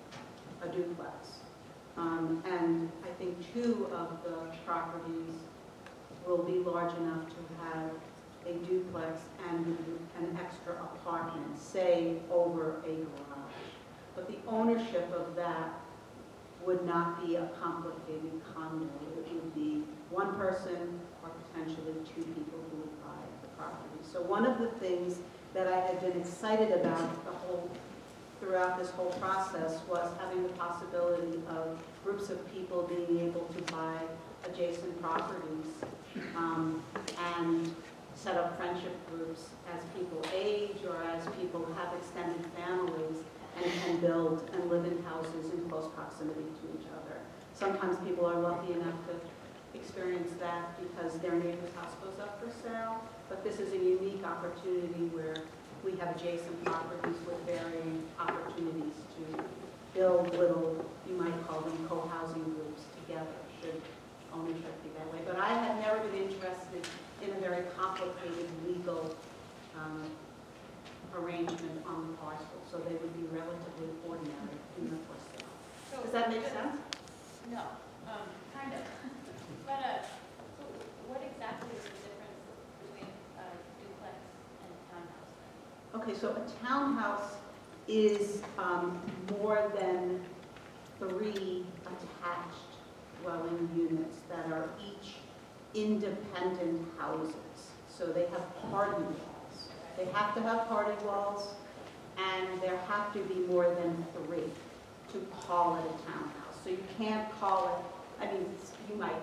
a duplex. Um, and I think two of the properties will be large enough to have a duplex and an extra apartment, say over a garage. But the ownership of that would not be a complicated condo. It would be one person or potentially two people who would buy the property. So one of the things that I had been excited about the whole throughout this whole process was having the possibility of groups of people being able to buy adjacent properties um, and set up friendship groups as people age or as people have extended families and can build and live in houses in close proximity to each other. Sometimes people are lucky enough to experience that because their neighbor's house goes up for sale, but this is a unique opportunity where we have adjacent properties with varying opportunities to build little, you might call them co-housing groups together, should ownership be that way. But I had never been interested in a very complicated legal um, arrangement on the parcel, so they would be relatively ordinary in the for sale. So Does that make sense? No, um, kind of. But uh, so what exactly is the difference between a duplex and a townhouse then? Okay, so a townhouse is um, more than three attached dwelling units that are each independent houses. So they have party walls. They have to have party walls, and there have to be more than three to call it a townhouse. So you can't call it, I mean, you might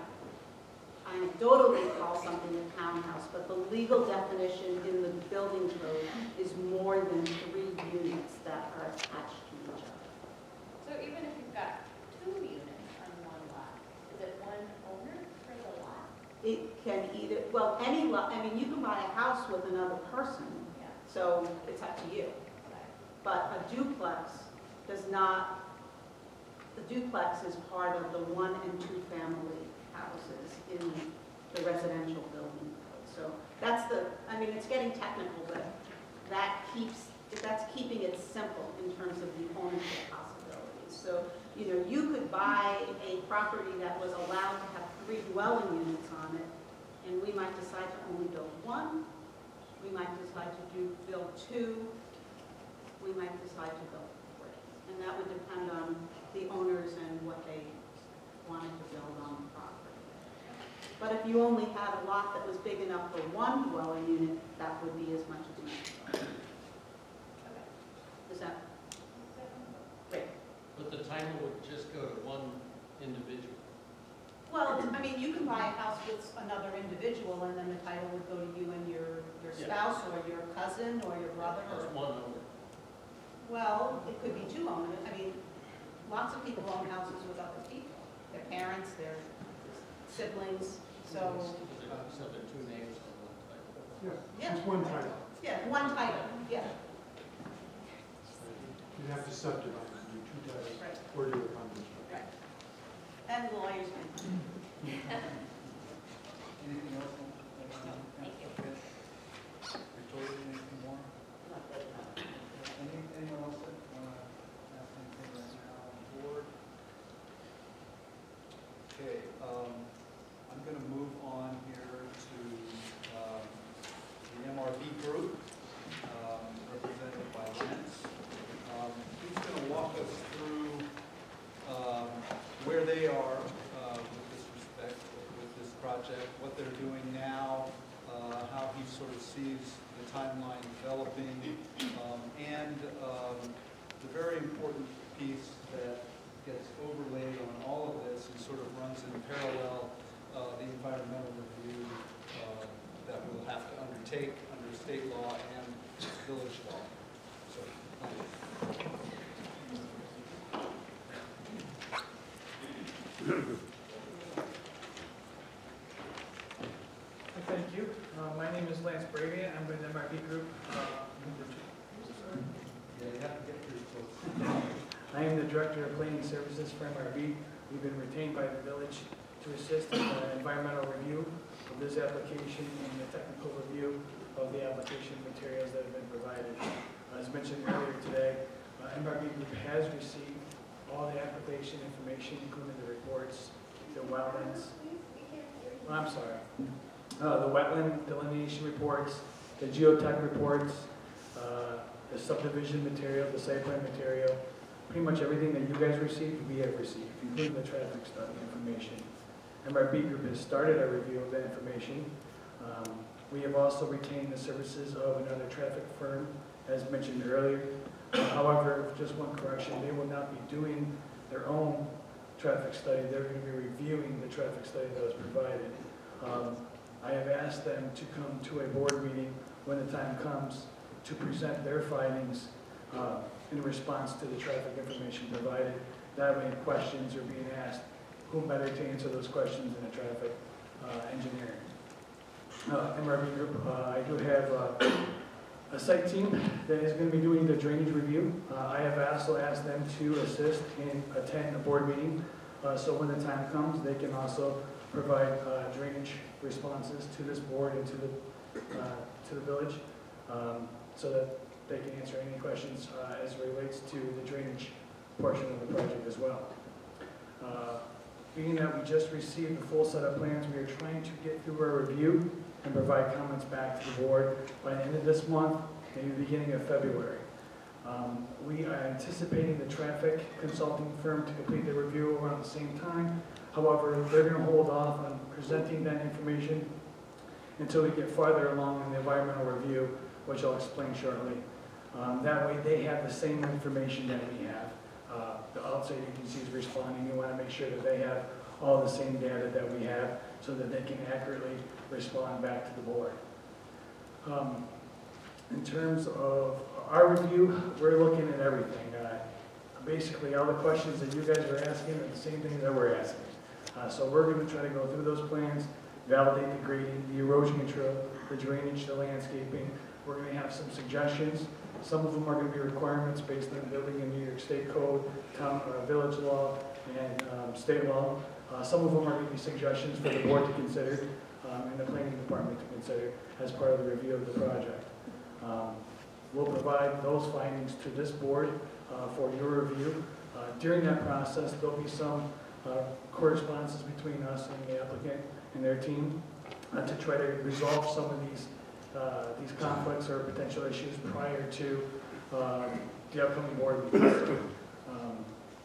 anecdotally call something a townhouse, but the legal definition in the building code is more than three units that are attached to each other. So even if you've got two units on one lot, is it one owner for the lot? It can either, well, any lot, I mean, you can buy a house with another person, Yeah. so it's up to you. But a duplex does not, the duplex is part of the one and two family houses in the residential building code. So that's the, I mean, it's getting technical, but that keeps, that's keeping it simple in terms of the ownership possibilities. So, you know, you could buy a property that was allowed to have three dwelling units on it, and we might decide to only build one, we might decide to do, build two, we might decide to build three. And that would depend on the owners and what they wanted to build on the property. But if you only had a lot that was big enough for one dwelling unit, that would be as much as necessary. Is that great? But the title would just go to one individual. Well, I mean, you can buy a house with another individual, and then the title would go to you and your, your Yeah. spouse, or your cousin, or your brother, There's or, one owner. well, it could be two owners. I mean, lots of people own houses with other people, their parents, their siblings, so, So there are two names on one title. yeah. Just one title. Yeah, one title, yeah, You'd have to subdivide it, do two titles, right, or do a combination. right. And lawyers can. Anything else? Thank you. Okay. Victoria, anything more? Any, anyone else that want to ask anything right now on the board? Okay, um, I'm going to move on here to um, the M R B group, um, represented by Lance. Um, He's going to walk us through um, where they are uh, with this respect, with this project, what they're doing now, uh, how he sort of sees the timeline developing, um, and um, the very important piece that gets overlaid on all of this and sort of runs in parallel, uh, the environmental review uh, that we'll have to undertake under state law and village law. So, thank you. Thank you. Uh, my name is Lance Bravia. I'm with M R B Group. Uh, Yeah, you have to get through close. I am the Director of Planning Services for M R B. We've been retained by the village to assist in the environmental review of this application and the technical review of the application materials that have been provided. As mentioned earlier today, uh, M R B Group has received all the application information, including the reports, the wetlands. Oh, I'm sorry. Uh, the wetland delineation reports, the geotech reports, uh, the subdivision material, the site plan material, pretty much everything that you guys received, we have received, including the traffic study information. M R B Group has started a review of that information. Um, we have also retained the services of another traffic firm, as mentioned earlier. Uh, however, just one correction, they will not be doing their own traffic study. They're going to be reviewing the traffic study that was provided. Um, I have asked them to come to a board meeting when the time comes to present their findings uh, in response to the traffic information provided. That way, questions are being asked, who better to answer those questions than a traffic uh, engineer? Uh, M R B Group, uh, I do have uh, a site team that is going to be doing the drainage review. Uh, I have also asked them to assist and attend a board meeting, uh, so when the time comes, they can also provide uh, drainage responses to this board and to the uh, to the village, um, so that they can answer any questions uh, as it relates to the drainage portion of the project as well. Uh, being that we just received the full set of plans, we are trying to get through our review and provide comments back to the board by the end of this month, maybe the beginning of February. Um, we are anticipating the traffic consulting firm to complete the review around the same time. However, they're going to hold off on presenting that information until we get farther along in the environmental review, which I'll explain shortly. Um, that way they have the same information that we have. Uh, the outside agencies responding, we want to make sure that they have all the same data that we have so that they can accurately respond back to the board. Um, in terms of our review, we're looking at everything. Uh, basically, all the questions that you guys are asking are the same things that we're asking. Uh, so we're going to try to go through those plans, validate the grading, the erosion control, the drainage, the landscaping. We're going to have some suggestions. Some of them are going to be requirements based on building in New York State code, town, uh, village law, and um, state law. Uh, some of them are going to be suggestions for the board to consider um, and the planning department to consider as part of the review of the project. Um, we'll provide those findings to this board uh, for your review. Uh, during that process, there'll be some uh, correspondences between us and the applicant and their team uh, to try to resolve some of these uh, these conflicts or potential issues prior to uh, the upcoming board meetings. Um,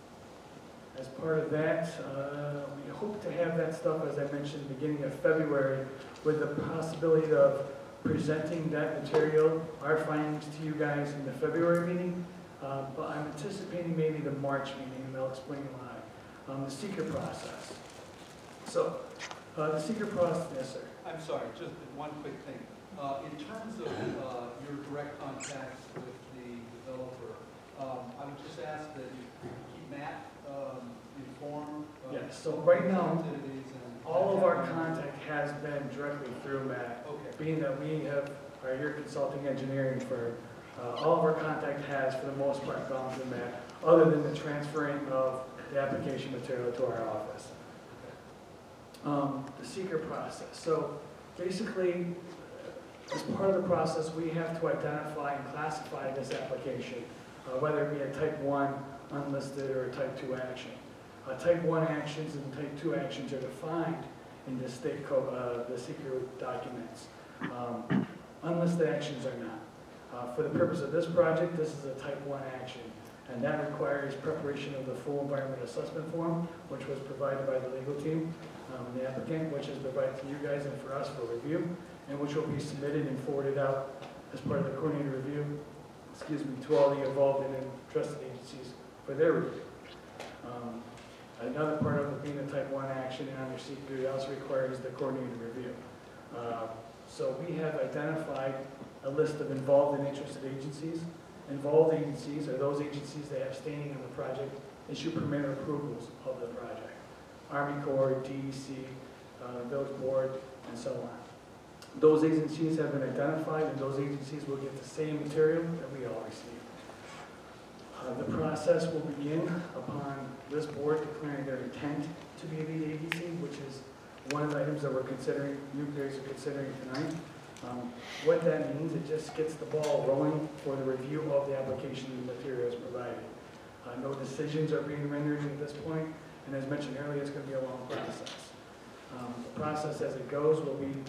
as part of that, uh, we hope to have that stuff, as I mentioned, beginning of February, with the possibility of presenting that material, our findings to you guys in the February meeting, uh, but I'm anticipating maybe the March meeting, and I'll explain why. Um, the seeker process. So, uh, the seeker process, yes, sir. I'm sorry, just one quick thing. Uh, in terms of uh, your direct contacts with the developer, um, I would just ask that you keep Matt um, informed. Uh, Yes, so right now, activities and all of our contact has been directly through Matt. Okay. Being that we have, are your consulting engineering firm, uh, all of our contact has, for the most part, gone through Matt, other than the transferring of the application material to our office. Um, the seeker process. So basically, as part of the process, we have to identify and classify this application, uh, whether it be a type one unlisted or a type two action. Uh, type one actions and type two actions are defined in the state co, uh, the secret documents. Um, unlisted actions are not. Uh, for the purpose of this project, this is a type one action, and that requires preparation of the full environmental assessment form, which was provided by the legal team, um, and the applicant, which is provided to you guys and for us for review, and which will be submitted and forwarded out as part of the coordinated review, excuse me, to all the involved and trusted agencies for their review. Um, another part of it being a type one action and under secret, it also requires the coordinated review. Uh, so we have identified a list of involved and interested agencies. Involved agencies are those agencies that have standing in the project, issue permit or approvals of the project. Army Corps, D E C, uh, Village Board, and so on. Those agencies have been identified, and those agencies will get the same material that we all receive. Uh, the process will begin upon this board declaring their intent to be a lead agency, which is one of the items that we're considering, you guys are considering tonight. Um, what that means, it just gets the ball rolling for the review of the application and materials provided. Uh, no decisions are being rendered at this point, and as mentioned earlier, it's going to be a long process. Um, the process as it goes will be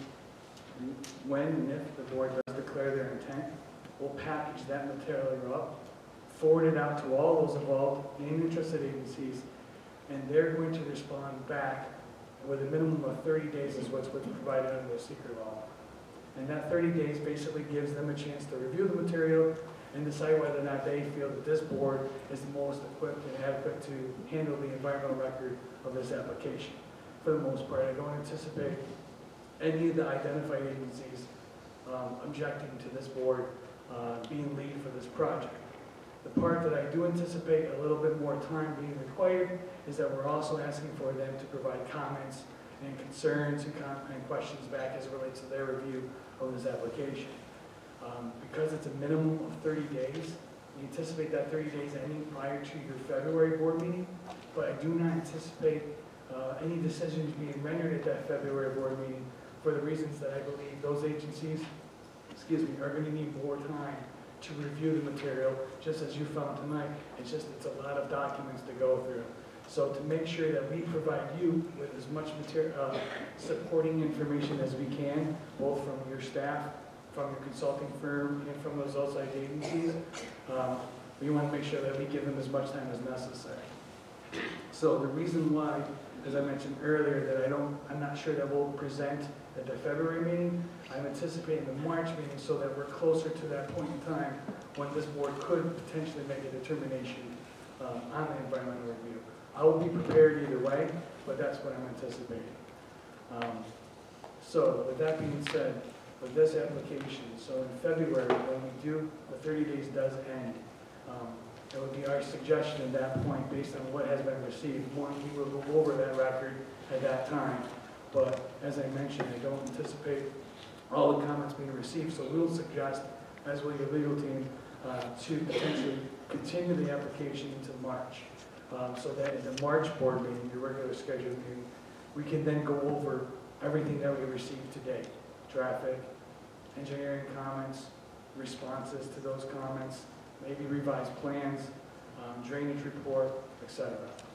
when and if the board does declare their intent, we'll package that material up, forward it out to all those involved and interested agencies, and they're going to respond back with a minimum of thirty days is what's what's provided under the secret law. And that thirty days basically gives them a chance to review the material and decide whether or not they feel that this board is the most equipped and adequate to handle the environmental record of this application. For the most part, I don't anticipate any of the identified agencies um, objecting to this board uh, being lead for this project. The part that I do anticipate a little bit more time being required is that we're also asking for them to provide comments and concerns and, com and questions back as it relates to their review of this application. Um, because it's a minimum of thirty days, we anticipate that thirty days ending prior to your February board meeting, but I do not anticipate uh, any decisions being rendered at that February board meeting for the reasons that I believe those agencies, excuse me, are going to need more time to review the material, just as you found tonight. It's just, it's a lot of documents to go through. So to make sure that we provide you with as much material, uh, supporting information as we can, both from your staff, from your consulting firm, and from those outside agencies, um, we want to make sure that we give them as much time as necessary. So the reason why, as I mentioned earlier, that I don't, I'm not sure that we'll present at the February meeting, I'm anticipating the March meeting so that we're closer to that point in time when this board could potentially make a determination uh, on the environmental review. I will be prepared either way, but that's what I'm anticipating. Um, so with that being said, with this application, so in February, when we do, the thirty days does end. Um, it would be our suggestion at that point, based on what has been received. One, we will go over that record at that time. But as I mentioned, I don't anticipate all the comments being received, so we'll suggest, as will your legal team, uh, to potentially continue the application into March. Um, so that in the March board meeting, your regular scheduled meeting, we can then go over everything that we received today. Traffic, engineering comments, responses to those comments, maybe revised plans, um, drainage report, et cetera.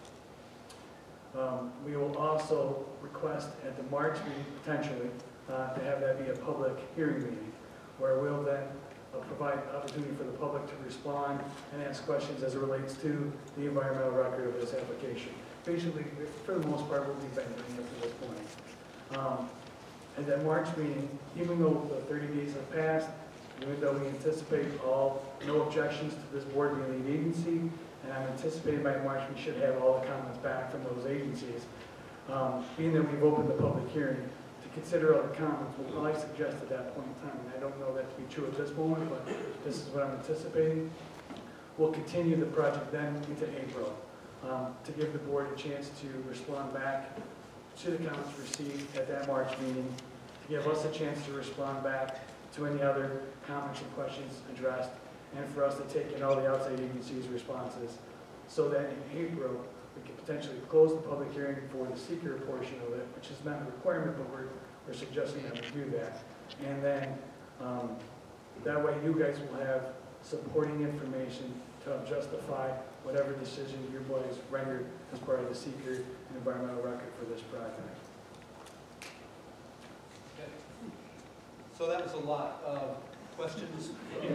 Um, we will also request at the March meeting, potentially, uh, to have that be a public hearing meeting, where we'll then uh, provide opportunity for the public to respond and ask questions as it relates to the environmental record of this application. Basically, for the most part, we'll be venting up to this point. Um, at that March meeting, even though the thirty days have passed, even though we anticipate all, no objections to this board being lead agency, and I'm anticipating by March we should have all the comments back from those agencies. Um, being that we've opened the public hearing, to consider all the comments, we'll probably suggest at that point in time, and I don't know that to be true at this moment, but this is what I'm anticipating. We'll continue the project then into April, um, to give the board a chance to respond back to the comments received at that March meeting, to give us a chance to respond back to any other comments and questions addressed, and for us to take in all the outside agencies' responses, so that in April, we can potentially close the public hearing for the seeker portion of it, which is not a requirement, but we're, we're suggesting that we do that. And then, um, that way you guys will have supporting information to help justify whatever decision your boys rendered as part of the seeker and environmental record for this project. So that was a lot. Uh, Questions? Uh,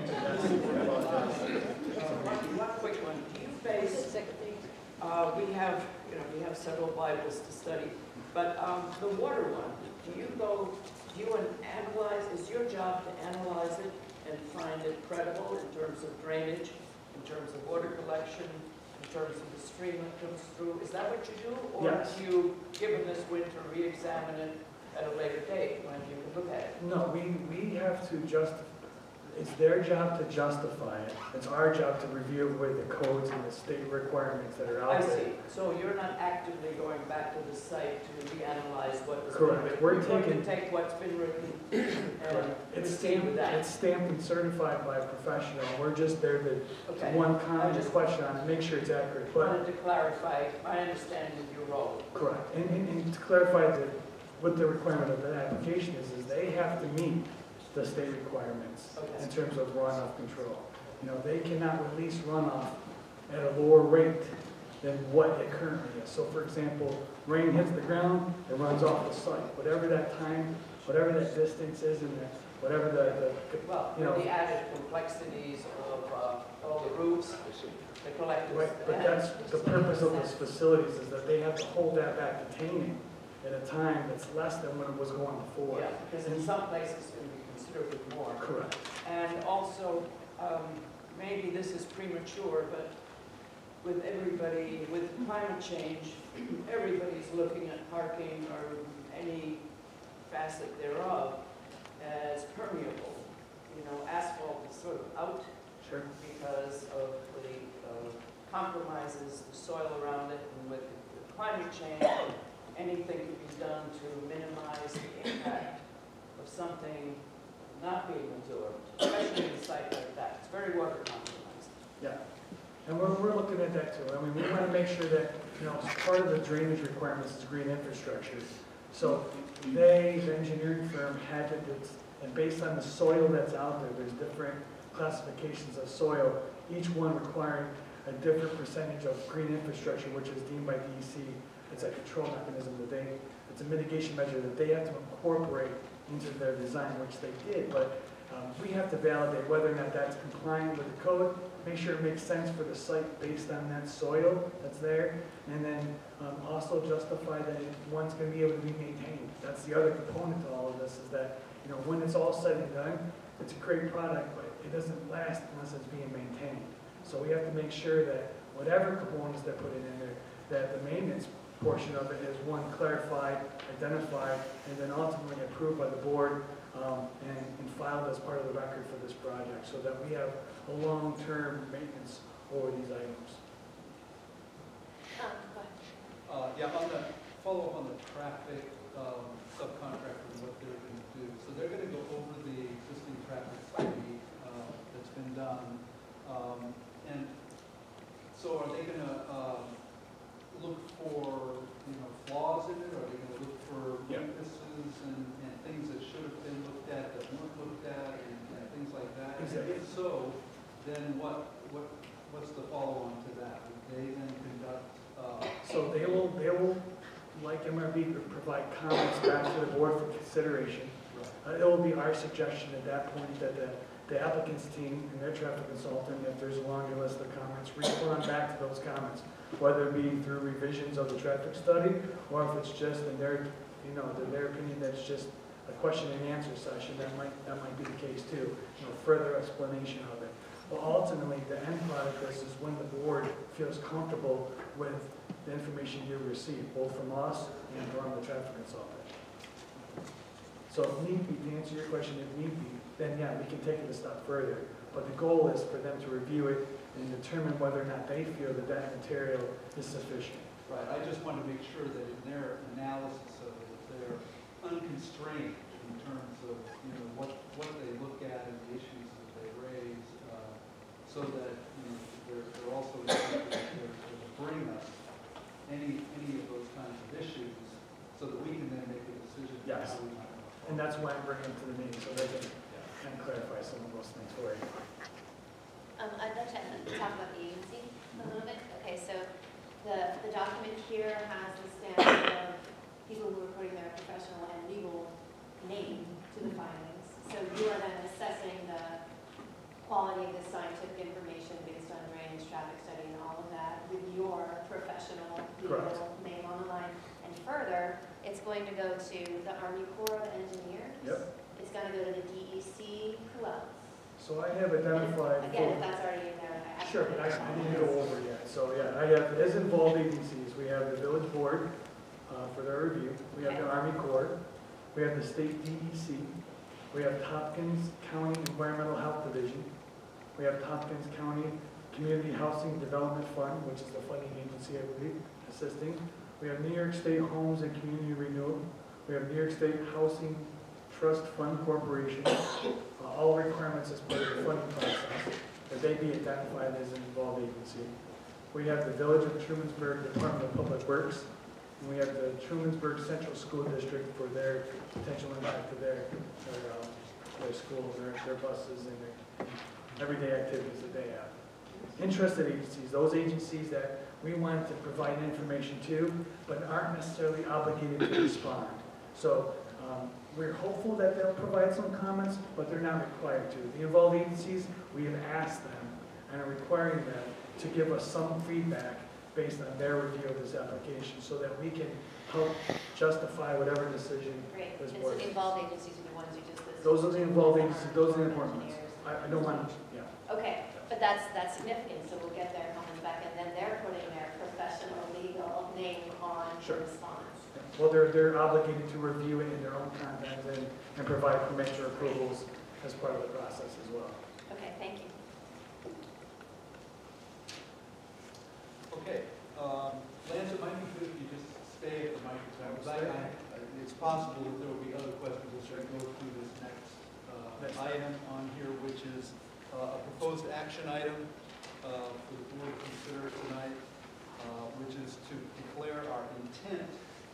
One one quick one. Do you face, uh, we have, you know, we have several Bibles to study, but um, the water one, do you go, do you analyze, is your job to analyze it and find it credible in terms of drainage, in terms of water collection, in terms of the stream that comes through? Is that what you do? Or Yes. do you, given this winter, re-examine it at a later date when you can look at it? No, we, we have to just, it's their job to justify it. It's our job to review with the codes and the state requirements that are I out there. see. So you're not actively going back to the site to reanalyze what has been Correct. written? We're You're going taking- to take what's been written and It's proceed stamped, with that? it's stamped and certified by a professional. We're just there to, Okay. one I comment, just question on it, make sure it's accurate. But wanted to clarify my understanding of your role. correct. And, and, and to clarify that what the requirement of the application is, is they have to meet the state requirements Okay. in terms of runoff control. You know, they cannot release runoff at a lower rate than what it currently is. So for example, rain hits the ground, it runs off the site. Whatever that time, whatever that distance is and that, whatever the, the, Well, you know. with the added complexities of uh, all the routes, the collectors. Right, but that's, the purpose of those facilities is that they have to hold that back detaining at a time that's less than what it was going before. Yeah, because in some places it's going to be considerably more. Correct. And also, um, maybe this is premature, but with everybody, with climate change, everybody's looking at parking or any facet thereof as permeable. You know, asphalt is sort of out Sure. because of the uh, compromises the soil around it, and with the climate change, anything can be done to minimize the impact of something not being absorbed, especially in a site like that. It's very water compromised. Yeah. And we're, we're looking at that too. I mean, we want to make sure that, you know, part of the drainage requirements is green infrastructure. So they, the engineering firm, had to, and based on the soil that's out there, there's different classifications of soil, each one requiring a different percentage of green infrastructure, which is deemed by D E C. It's a control mechanism that they, it's a mitigation measure that they have to incorporate into their design, which they did. But um, we have to validate whether or not that's compliant with the code, make sure it makes sense for the site based on that soil that's there, and then um, also justify that it, one's going to be able to be maintained. That's the other component to all of this, is that, you know, when it's all said and done, it's a great product, but it doesn't last unless it's being maintained. So we have to make sure that whatever components they're putting in there, that the maintenance portion of it is, one, clarified, identified, and then ultimately approved by the board um, and, and filed as part of the record for this project, so that we have a long-term maintenance over these items. Um, go ahead. Uh, yeah, on the, follow up on the traffic um, subcontractor and what they're going to do. So they're going to go over the existing traffic study uh, that's been done. Um, and so are they going to um, look for, you know, flaws in it? Are they going to look for Yeah. weaknesses and, and things that should have been looked at that weren't looked at and, and things like that? Exactly. And if so, then what, what, what's the follow-on to that? Would they then conduct uh, So they will, they will, like M R B, provide comments back to the board for consideration. Uh, it will be our suggestion at that point that the, the applicant's team and their traffic consultant, if there's a longer list of comments, respond back to those comments, whether it be through revisions of the traffic study, or if it's just in their, you know, in their opinion, that's just a question and answer session, that might, that might be the case too, you know, further explanation of it. But ultimately, the end product of this is when the board feels comfortable with the information you receive, both from us and from the traffic consultant. So if need be, to answer your question, if need be, then yeah, we can take it a step further. But the goal is for them to review it and determine whether or not they feel that that material is sufficient. Right, I just want to make sure that in their analysis of it, they're unconstrained in terms of, you know, what, what they look at and the issues that they raise, uh, so that, you know, they're, they're also looking to, to bring us any, any of those kinds of issues, so that we can then make a decision. on Yes. how we might move And forward. that's why I'm bringing them to the meeting, so they can kind of clarify some of those things for you. Um, I'd like to talk about the agency a little bit. Okay, so the, the document here has the stamp of people who are putting their professional and legal name to the findings. So going to go to the Army Corps of Engineers. Yep. It's going to go to the D E C. Who else? So I have identified. Again, if four- that's already in there. I have Sure, to but I, make I sure. didn't go over yet. So yeah, I have, as involved agencies, we have the village board uh, for their review. We have the Okay. Army Corps. We have the state D E C. We have Tompkins County Environmental Health Division. We have Tompkins County Community Housing Development Fund, which is the funding agency, I believe, assisting. We have New York State Homes and Community Renewal. We have New York State Housing Trust Fund Corporation. Uh, all requirements as part of the funding process, that they be identified as an involved agency. We have the Village of Trumansburg Department of Public Works. And we have the Trumansburg Central School District for their potential impact to their, their, uh, their schools, their, their buses, and their everyday activities that they have. Interested agencies, those agencies that we want to provide information to, but aren't necessarily obligated to respond. So um, we're hopeful that they'll provide some comments, but they're not required to. The involved agencies, we have asked them and are requiring them to give us some feedback based on their review of this application so that we can help justify whatever decision Great. this And so board the makes. involved agencies are the ones you just listed. Those are the involved agencies, those are the Corps of important ones. Engineers. I, I don't want, yeah. Okay, but that's, that's significant, so we'll get their comments back, and then they're putting their professional legal name on the Sure. response. Well, they're, they're obligated to review it in their own content and, and provide permission or approvals as part of the process as well. Okay, thank you. Okay, um, Lance, it might be good if you just stay at the microphone, because I, I, it's possible that there will be other questions as we go through this next, uh, Next. item on here, which is, uh, a proposed action item, uh, for the board to consider tonight, uh, which is to declare our intent,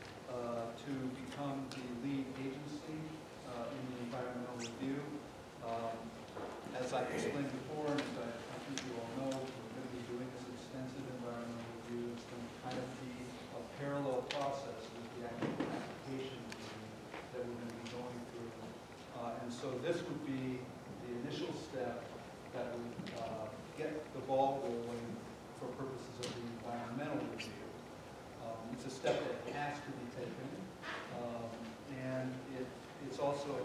uh, to become the lead agency, uh, in the environmental review. Um, as I explained before, and as I, I think you all know, we're going to be doing this extensive environmental review. It's going to kind of be a parallel process with the actual application review that we're going to be going through. Uh, and so this would be the initial step that would uh, get the ball rolling for purposes of the environmental review. Um, it's a step that has to be taken, um, and it, it's also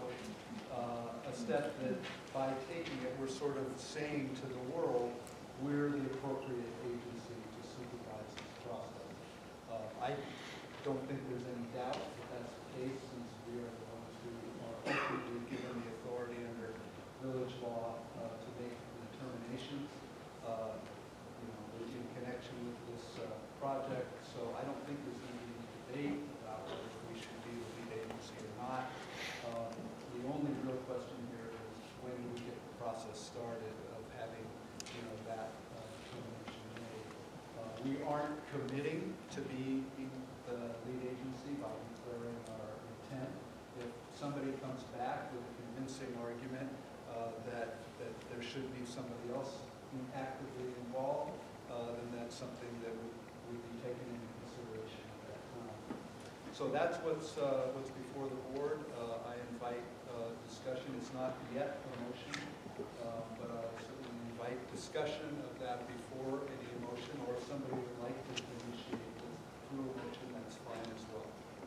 uh, a step that by taking it, we're sort of saying to the world, we're the appropriate agency to supervise this process. Uh, I don't think there's any doubt that that's the case, since we are the ones who are ultimately given the authority under village law uh, to make the determinations, uh, you know, in connection with this uh, project. So I don't think there's going to be any debate about whether we should be the lead agency or not. Um, the only real question here is when do we get the process started of having, you know, that uh, determination made. Uh, we aren't committing to be the lead agency by declaring our intent. If somebody comes back with a convincing argument uh, that, that there should be somebody else actively involved, uh, then that's something that would, would be taken into consideration at that time. So that's what's, uh, what's before the board. Uh, I invite uh, discussion. It's not yet a motion, uh, but I certainly invite discussion of that before any motion, or if somebody would like to initiate this through a motion, that's fine as well.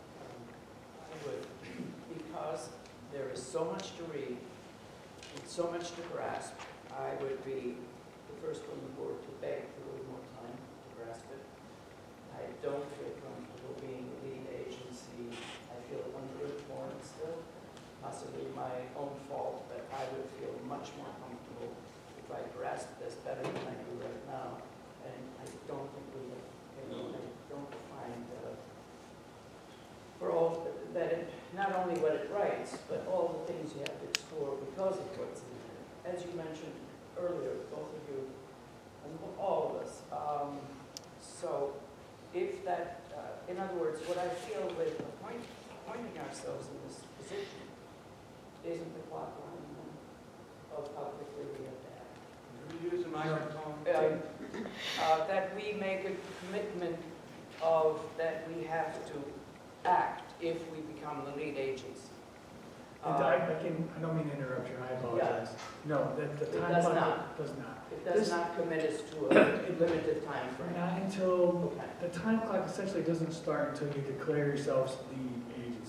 I would, because there is so much to read, and so much to grasp, I would be the first on the board to beg for a little more time to grasp it. I don't feel comfortable being the lead agency. I feel underinformed still, possibly my own fault, but I would feel much more comfortable if I grasped this better than I do right now. And I don't think we have, you know, I don't find uh, for all that it, not only what it writes, but all the things you have to explore because of what's in there. As you mentioned earlier, both of you, and all of us. Um, so if that, uh, in other words, what I feel with appoint, appointing ourselves in this position isn't the clock line of how quickly we have to act. Could we use a microphone? Um, uh, that we make a commitment of that we have to act if we become the lead agency. And I, I can, I don't mean to interrupt you, I apologize. No, the, the It time does clock not. does not. It does This- not commit us to a limited time frame. Not until, Okay. the time clock essentially doesn't start until you declare yourselves the agency.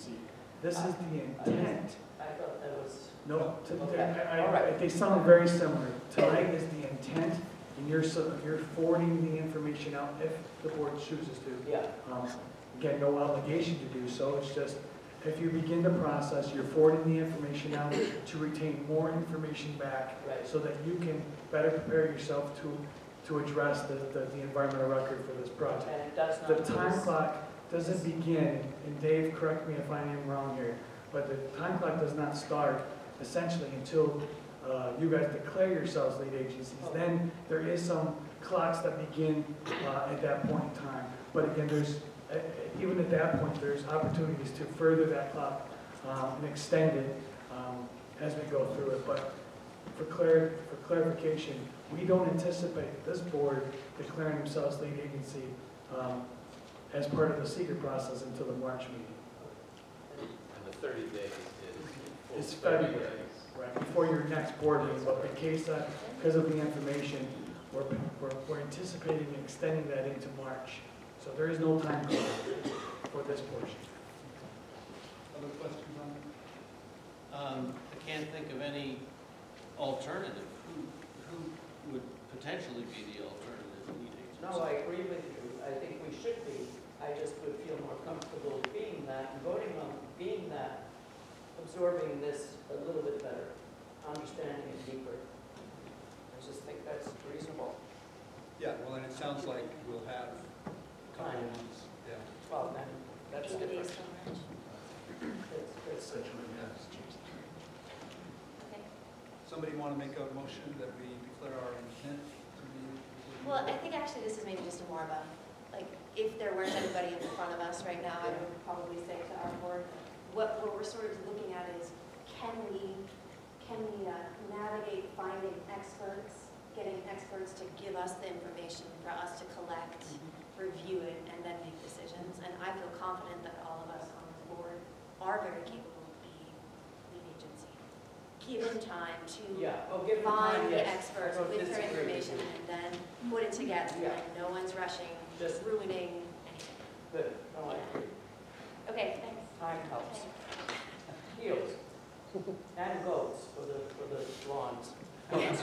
This is the intent. I thought that was, No, to- Okay, I- I- all right. they sound very similar. Tonight is the intent, and you're, so- you're forwarding the information out if the board chooses to. yeah, Um, Again, no obligation to do so, it's just, if you begin the process, you're forwarding the information out to retain more information back right. so that you can better prepare yourself to, to address the, the the environmental record for this project. And it does not. The time clock doesn't begin, and Dave, correct me if I am wrong here, but the time clock does not start essentially until uh, you guys declare yourselves lead agencies. Then there is some clocks that begin uh, at that point in time. But again, there's, uh, even at that point, there's opportunities to further that clock um, and extend it um, as we go through it. But for clar for clarification, we don't anticipate this board declaring themselves lead agency um, as part of the secret process until the March meeting. And the thirty days is. It's February, right, before your next board meeting, but in case that, because of the information, we're, we're, we're anticipating extending that into March. So there is no time clock for this portion. Other questions on that? Um, I can't think of any alternative. Who, who would potentially be the alternative lead agency? No, I agree with you. I think we should be. I just would feel more comfortable being that and voting on being that, absorbing this a little bit better, understanding it deeper. I just think that's reasonable. Yeah, well, and it sounds like we'll have a couple of months, yeah. Well, then, that's Eight different. days till March. That's, that's, Okay. Somebody want to make a motion that we declare our intent to be? Well, I think actually this is maybe just more of a, like, if there weren't anybody in front of us right now, I would probably say to our board, what, what we're sort of looking at is, can we, can we uh, navigate finding experts, getting experts to give us the information for us to collect, review it, and then make decisions. And I feel confident that all of us on this board are very capable of being lead agency, given time to yeah, oh, give it time, find the yes. experts I don't with their disagree with information you. and then put it together. Yeah. And no one's rushing, Just- ruining anything. Good, no, I agree. Okay, thanks. Time helps. Okay. Heels and goats for the, for the lawns. John, are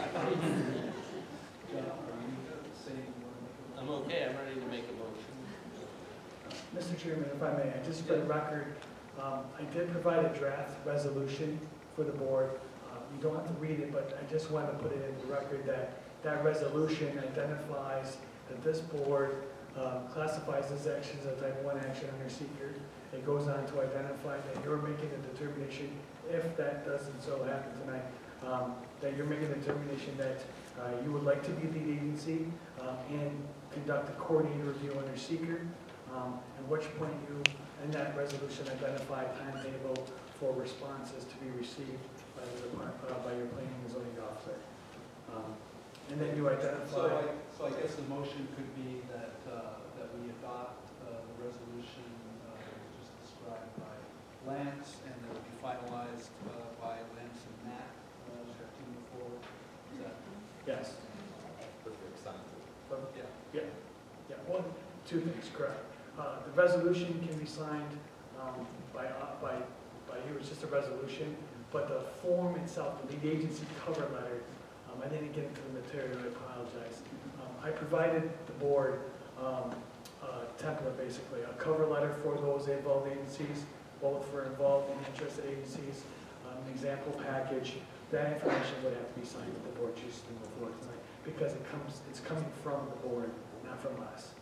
you saying you want to make a motion? I'm okay, I'm ready to make a motion. Mister Chairman, if I may, I just for the record, um, I did provide a draft resolution for the board. Uh, You don't have to read it, but I just wanted to put it in the record that that resolution identifies that this board um, classifies this action as a type one action under seeker. It goes on to identify that you're making a determination, if that doesn't so happen tonight, um, that you're making a determination that uh, you would like to be lead agency uh, and conduct a coordinated review under seeker. Um, At which point you, in that resolution, identify a timetable for responses to be received by the depart- uh, by your planning and zoning officer. Um, And then you So identify, I, so I guess the motion could be that, uh, that we adopt uh, the resolution uh, that was just described by Lance, and that will be finalized uh, by Lance and Matt uh, to move forward. Is that, yes, yeah. yeah, yeah, one, two things, correct. Uh, The resolution can be signed um, by, uh, by, by you, it's just a resolution, but the form itself, the lead agency cover letter, um, I didn't get into the material, I apologize. Um, I provided the board um, a template, basically, a cover letter for those involved agencies, both for involved and interested agencies, um, an example package. That information would have to be signed if the board chooses to move forward tonight, because it comes, it's coming from the board, not from us.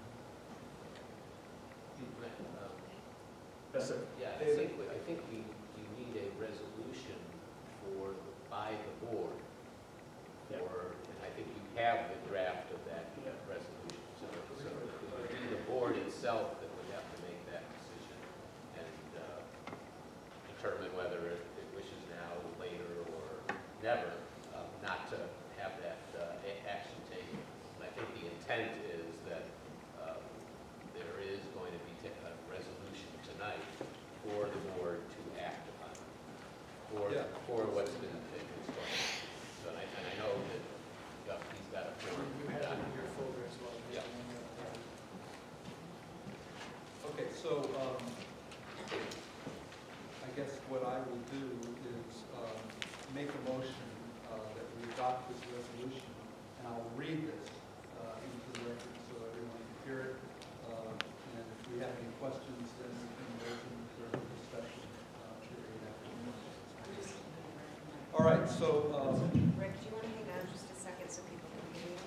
Yes, sir. Yeah, I think, I think we, you need a resolution for, by the board. Yeah. Or, and I think you have the draft of that Yeah. resolution. So, so it would be the board itself that would have to make that decision and uh, determine whether it it wishes now, later, or never, uh, not to have that uh, a- action taken. And I think the intent is that um, there is going to be ta- a resolution tonight for the board to act upon, for, Yeah. for what's been taken. So, and I, and I know that uh, he's got a form. You have it in your folder as well. Yeah. Okay, so, um, guess what I will do is um, make a motion uh, that we adopt this resolution, and I'll read this uh, into the record so everyone can hear it. Uh, And if we have any questions, then we can open for discussion uh, period after. All right, so, um, Rick, do you want to hang on just a second so people can hear you?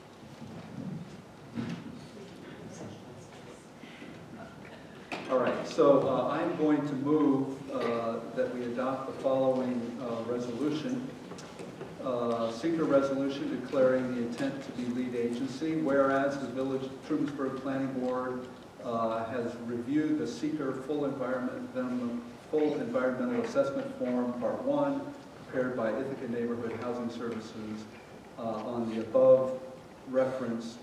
All right, so uh, I'm going to move uh, that we adopt the following uh, resolution. Uh, Seeker resolution declaring the intent to be lead agency, whereas the Village of Trumansburg Planning Board uh, has reviewed the Seeker full environment, full environmental assessment form, part one, prepared by Ithaca Neighborhood Housing Services uh, on the above referenced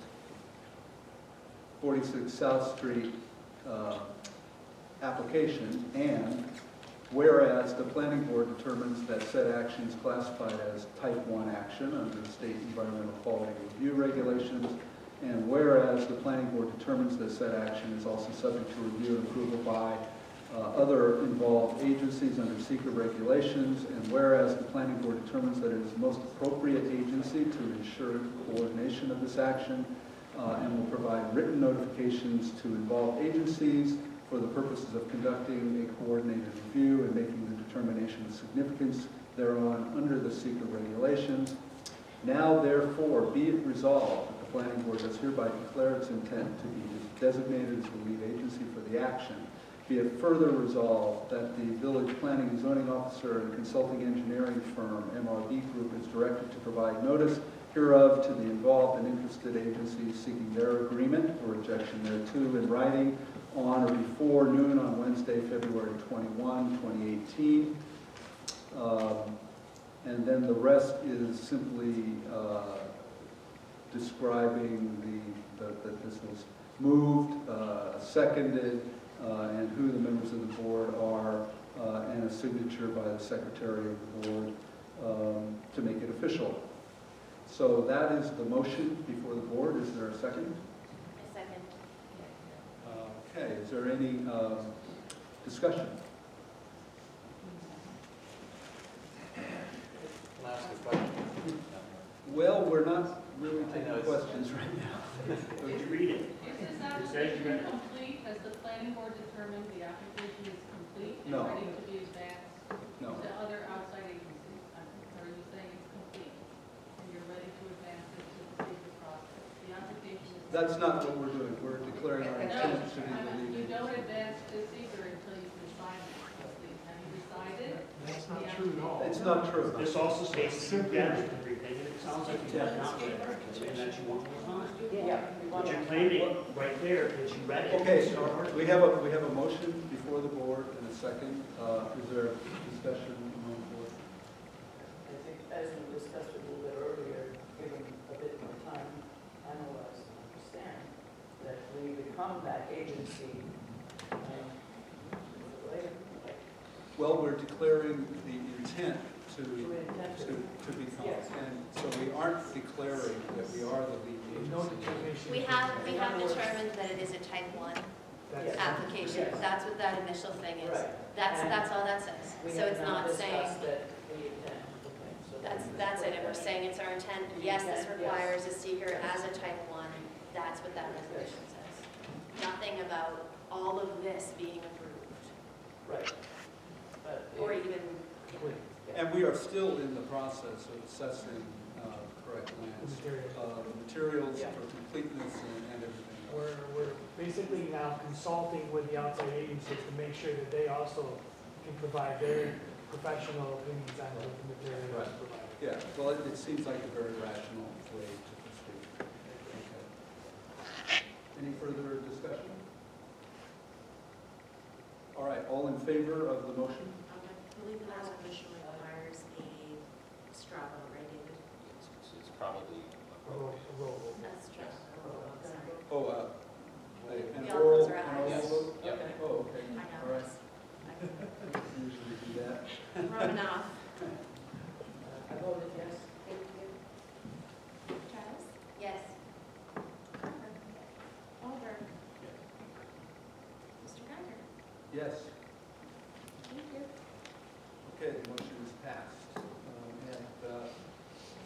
forty-six South Street uh, application, and whereas the planning board determines that said action is classified as type one action under the state environmental quality review regulations, and whereas the planning board determines that said action is also subject to review and approval by uh, other involved agencies under seeker regulations, and whereas the planning board determines that it is the most appropriate agency to ensure coordination of this action uh, and will provide written notifications to involved agencies for the purposes of conducting a coordinated review and making the determination of significance thereon under the seeker regulations. Now therefore be it resolved that the planning board does hereby declare its intent to be designated as the lead agency for the action. Be it further resolved that the village planning and zoning officer and consulting engineering firm M R B Group is directed to provide notice hereof to the involved and interested agencies seeking their agreement or rejection thereto in writing on or before noon on Wednesday, February twenty-first, twenty eighteen. Um, and then the rest is simply uh, describing the, the, that this was moved, uh, seconded, uh, and who the members of the board are, uh, and a signature by the secretary of the board um, to make it official. So that is the motion before the board. Is there a second? A second. Okay, is there any um, discussion? Can I ask a question? Well, we're not really taking questions right now. Would you read it? Is this application complete? Has the planning board determined the application is complete and No. ready to be advanced No. to other outside agencies? Or are you saying it's complete and you're ready to advance it to the secret process? The application is... That's not what we're doing. We're declaring our intent to be the No, lead you don't agency. advance to secret until you decide it's complete. Have you decided? That's The not true at all. It's not true. This also states that you gather everything, and it sounds like you have not read everything, and that you want to move on. Yeah. we But want you're to- claiming right there that you read it. Okay, we have a, we have a motion before the board and a second. Uh, is there discussion among the board? I think as we discussed a little bit earlier, given a bit more time, analyze and understand that we become that agency um, later. Well, we're declaring the intent to, To intend to, to. to become. Yes. And so we aren't declaring that we are the lead No agency. determination. We have, we have determined that it is a type one Yes. application. Yes. That's what that initial thing is. Right. That's, And that's all that says. We So have it's not saying, discussed that we intend. Okay, so that's, that's it. And we're saying it's our intent, yes, this Yes. requires a seeker as a type one. That's what that resolution says. Nothing about all of this being approved, Right. But or it- even, And we are still in the process of assessing uh, correct The lands, material. uh, the materials Yeah. for completeness and, and everything else. We're, we're basically now consulting with the outside agencies to make sure that they also can provide their professional opinions on what the material is Right. provided. Yeah, well, it, it seems like a very rational way to proceed. Okay. Any further discussion? All right, all in favor of the motion? Um, I believe the resolution requires a straw vote, right, David? It's it's probably A roll, a roll. that's true. Sorry. Oh, uh, a- an We all oral, close our an oral eyes. vote? Yep. Oh, okay, I know. all right. I can- Usually do that. Rubbing off. I voted yes. Thank you. Travis? Yes. Carver? Oliver? Mister Geiger? Yes. Thank you.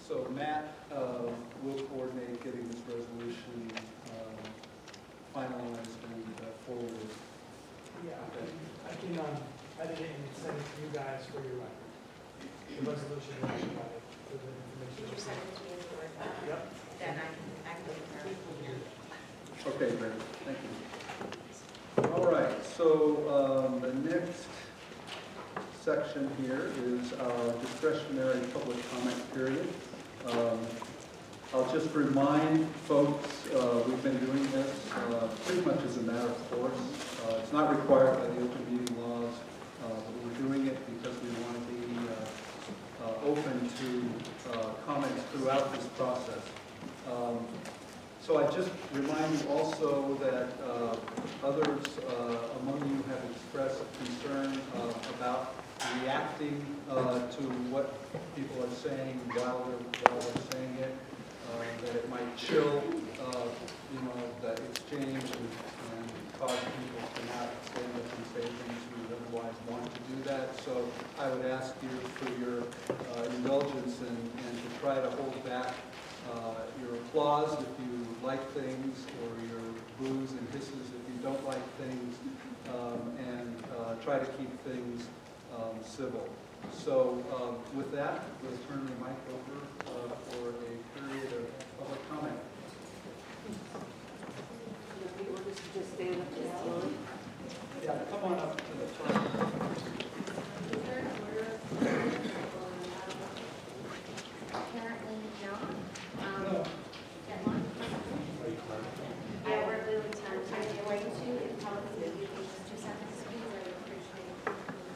so Matt uh, will coordinate getting this resolution um, finalized and uh, forwarded. Yeah, I can, um, I can send it to you guys for your record. The resolution that I provided for the information. Did you send it to me as a Word doc? Yep. Then I can, I can confirm. Okay, great, thank you. All right, so um, the next section here is our discretionary public comment period. Um, I'll just remind folks, uh, we've been doing this uh, pretty much as a matter of course. Uh, it's not required by the open meeting laws, uh, but we're doing it because we want to be uh, uh, open to uh, comments throughout this process. Um, So I just remind you also that uh, others uh, among you have expressed concern uh, about reacting uh, to what people are saying while they're, while they're saying it, uh, that it might chill, uh, you know, the exchange and, and cause people to not stand up and say things who would otherwise want to do that. So I would ask you for your uh, indulgence and, and to try to hold back Uh, your applause if you like things, or your boos and hisses if you don't like things, um, and uh, try to keep things um, civil. So um, with that, we'll turn the mic over uh, for a period of public comment. Just stand up there slowly. Yeah, come on up to the front. Apparently not. Um, get one? Yeah, we're losing time. Are you going to, if probably give you these two seconds, please, I would appreciate it.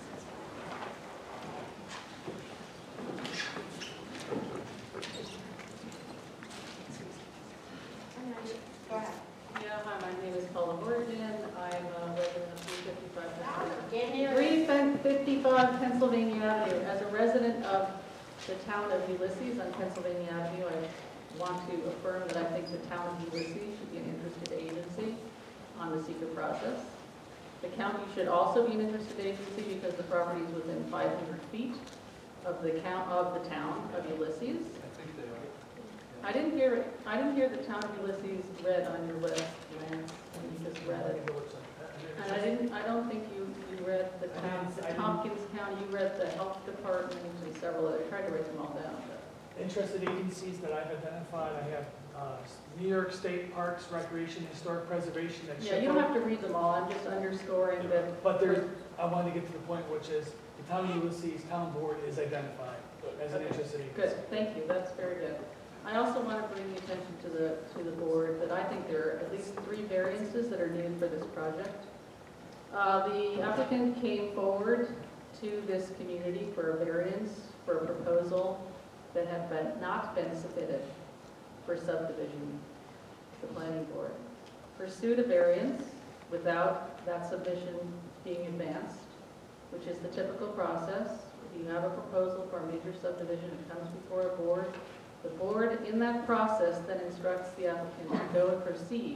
Go ahead. Yeah, hi, my name is Paula Horgan. I'm a resident of three fifty-five Pennsylvania. three fifty-five Pennsylvania Avenue. As a resident of the town of Ulysses on Pennsylvania Avenue, I want to affirm that I think the town of Ulysses should be an interested agency on the seeker process. The county should also be an interested agency because the property is within five hundred feet of the count of the town of Ulysses. I think they are. I didn't hear, I didn't hear the town of Ulysses read on your list, Lance, when you just read it. And I didn't, I don't think you, you read the town, the Tompkins County, you read the health department and several other, I tried to write them all down. Interested agencies that I've identified, I have uh, New York State Parks, Recreation, Historic Preservation, and Yeah, you don't have to read them all, I'm just underscoring that. But there's, I wanted to get to the point, which is the town of Ulysses Town Board is identified as an interested agency. Good, thank you, that's very good. I also want to bring the attention to the, to the board that I think there are at least three variances that are needed for this project. Uh, the applicant came forward to this community for a variance for a proposal that had been, not been submitted for subdivision to the planning board. Pursued a variance without that submission being advanced, which is the typical process. If you have a proposal for a major subdivision, it comes before a board. The board, in that process, then instructs the applicant to go and proceed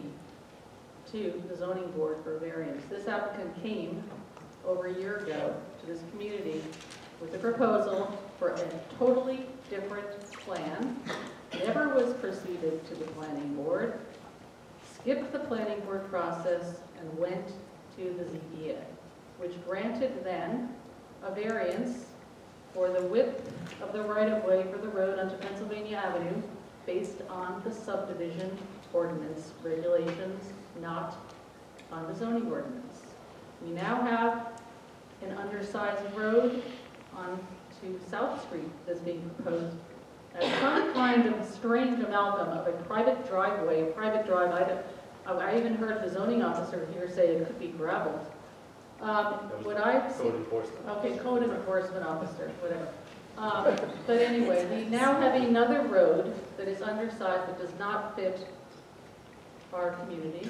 to the zoning board for a variance. This applicant came over a year ago to this community with a proposal for a totally different plan, never was proceeded to the planning board, skipped the planning board process, and went to the Z B A, which granted then a variance for the width of the right-of-way for the road onto Pennsylvania Avenue based on the subdivision ordinance regulations, not on the zoning ordinance. We now have an undersized road on to South Street that's being proposed as some kind of strange amalgam of a private driveway, a private drive. I, don't, I even heard the zoning officer here say it could be gravelled. Um, what I Code enforcement. Okay, code enforcement officer, whatever. Um, but anyway, we now have another road that is undersized that does not fit our community.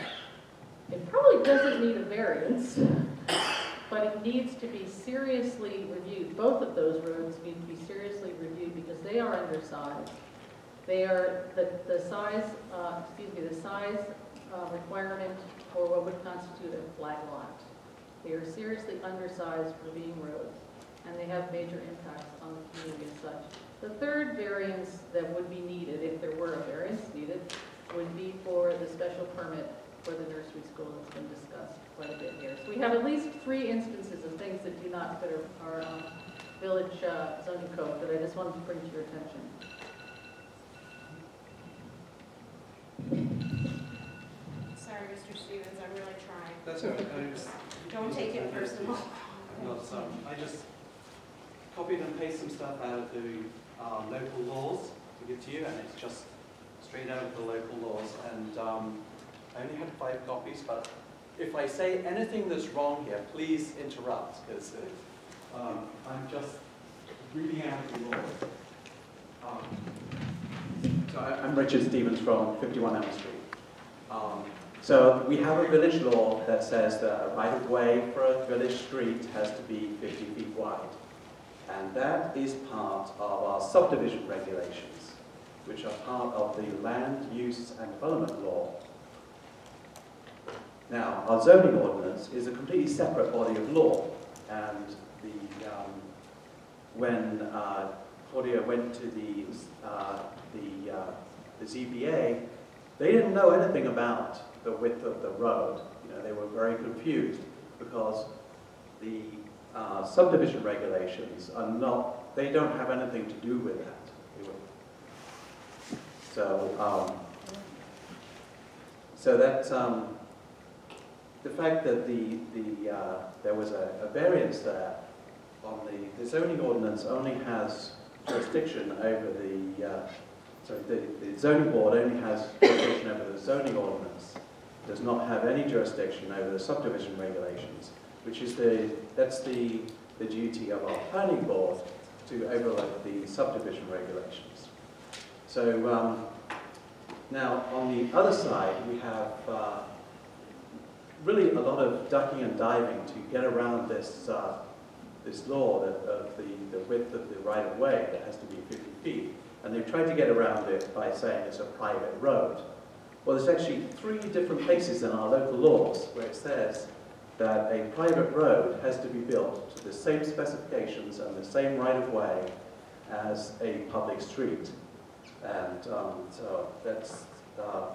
It probably doesn't need a variance, but it needs to be seriously reviewed. Both of those roads need to be seriously reviewed because they are undersized. They are the, the size, uh, excuse me, the size uh, requirement for what would constitute a flag lot. They are seriously undersized for being roads. and they have major impacts on the community as such. The third variance that would be needed, if there were a variance needed, would be for the special permit for the nursery school that's been discussed quite a bit here. So we have at least three instances of things that do not fit our, our um, village uh, zoning code that I just wanted to bring to your attention. Sorry, Mister Stevens, I'm really trying. That's all right. I just- Don't take it personal. No, sorry. I just copied and pasted some stuff out of the um, local laws to give to you, and it's just straight out of the local laws. And um, I only had five copies, but if I say anything that's wrong here, please interrupt, because uh, um, I'm just reading out of the laws. Um, so I, I'm Richard Stevens from fifty-one Elm Street. Um, So we have a village law that says that a right-of-way for a village street has to be fifty feet wide. And that is part of our subdivision regulations, which are part of the land use and development law. Now, our zoning ordinance is a completely separate body of law. And the, um, when uh, Claudia went to the, uh, the, uh, the Z B A, they didn't know anything about the width of the road. You know, they were very confused because the uh, subdivision regulations are not, they don't have anything to do with that. So, um, so that, um, the fact that the, the, uh, there was a, a variance there on the, the zoning ordinance only has jurisdiction over the, uh, sorry, the, the zoning board only has jurisdiction over the zoning ordinance, does not have any jurisdiction over the subdivision regulations, which is the, that's the, the duty of our planning board to overlook the subdivision regulations. So um, now on the other side, we have uh, really a lot of ducking and diving to get around this, uh, this law that, of the, the width of the right-of-way that has to be fifty feet. And they've tried to get around it by saying it's a private road. Well, there's actually three different places in our local laws where it says that a private road has to be built to the same specifications and the same right-of-way as a public street. And um, so that's, uh,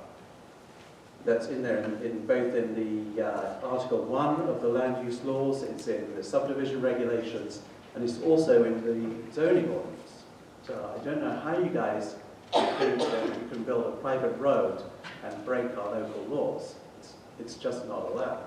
that's in there in, in both in the uh, Article one of the land use laws, it's in the subdivision regulations, and it's also in the zoning ordinance. So I don't know how you guys think that you can build a private road and break our local laws. It's, it's just not allowed.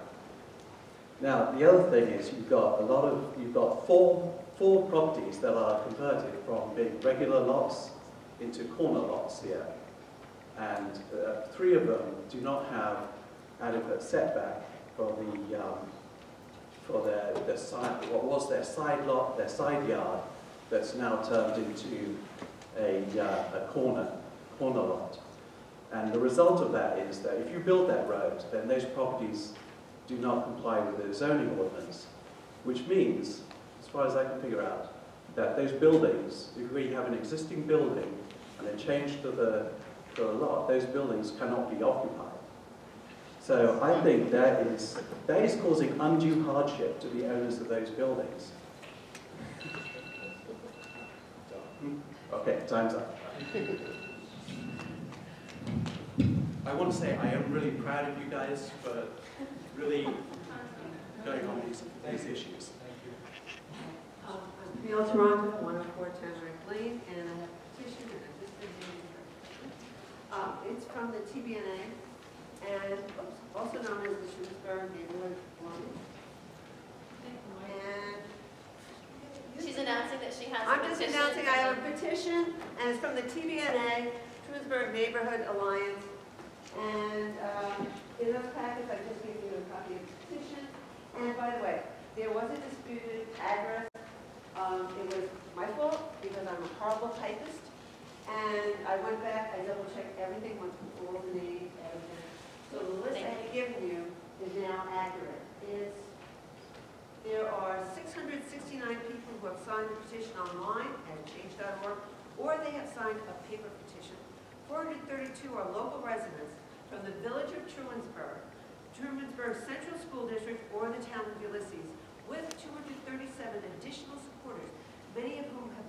Now, the other thing is you've got a lot of, you've got four, four properties that are converted from being regular lots into corner lots here. And uh, three of them do not have adequate setback for the, um, for their, their side, what was their side lot, their side yard, that's now turned into a, uh, a corner, corner lot. And the result of that is that if you build that road, then those properties do not comply with the zoning ordinance, which means, as far as I can figure out, that those buildings, if we have an existing building and then change to the, to the lot, those buildings cannot be occupied. So I think that is, that is causing undue hardship to the owners of those buildings. Okay, time's up. I want to say I am really proud of you guys for really going on these, these issues. Um, I'm Gail Toronto, one oh four Tamarack Lane, and I have a petition, and I've just been reading it. Um, it's from the T B N A, and oops, also known as the Shrewsbury Neighborhood Forum. And She's announcing that she has a I'm just petition. announcing I have a petition, and it's from the T B N A, Shrewsbury Neighborhood Alliance. And um, in those packets, I just gave you a copy of the petition. And by the way, there was a disputed address. Um, it was my fault because I'm a horrible typist. And I went back, I double checked everything, went through all the names, everything. So the list I've given you is now accurate. It's There are six hundred sixty-nine people who have signed the petition online at change dot org, or they have signed a paper petition. four hundred thirty-two are local residents from the village of Trumansburg, Trumansburg Central School District, or the town of Ulysses, with two hundred thirty-seven additional supporters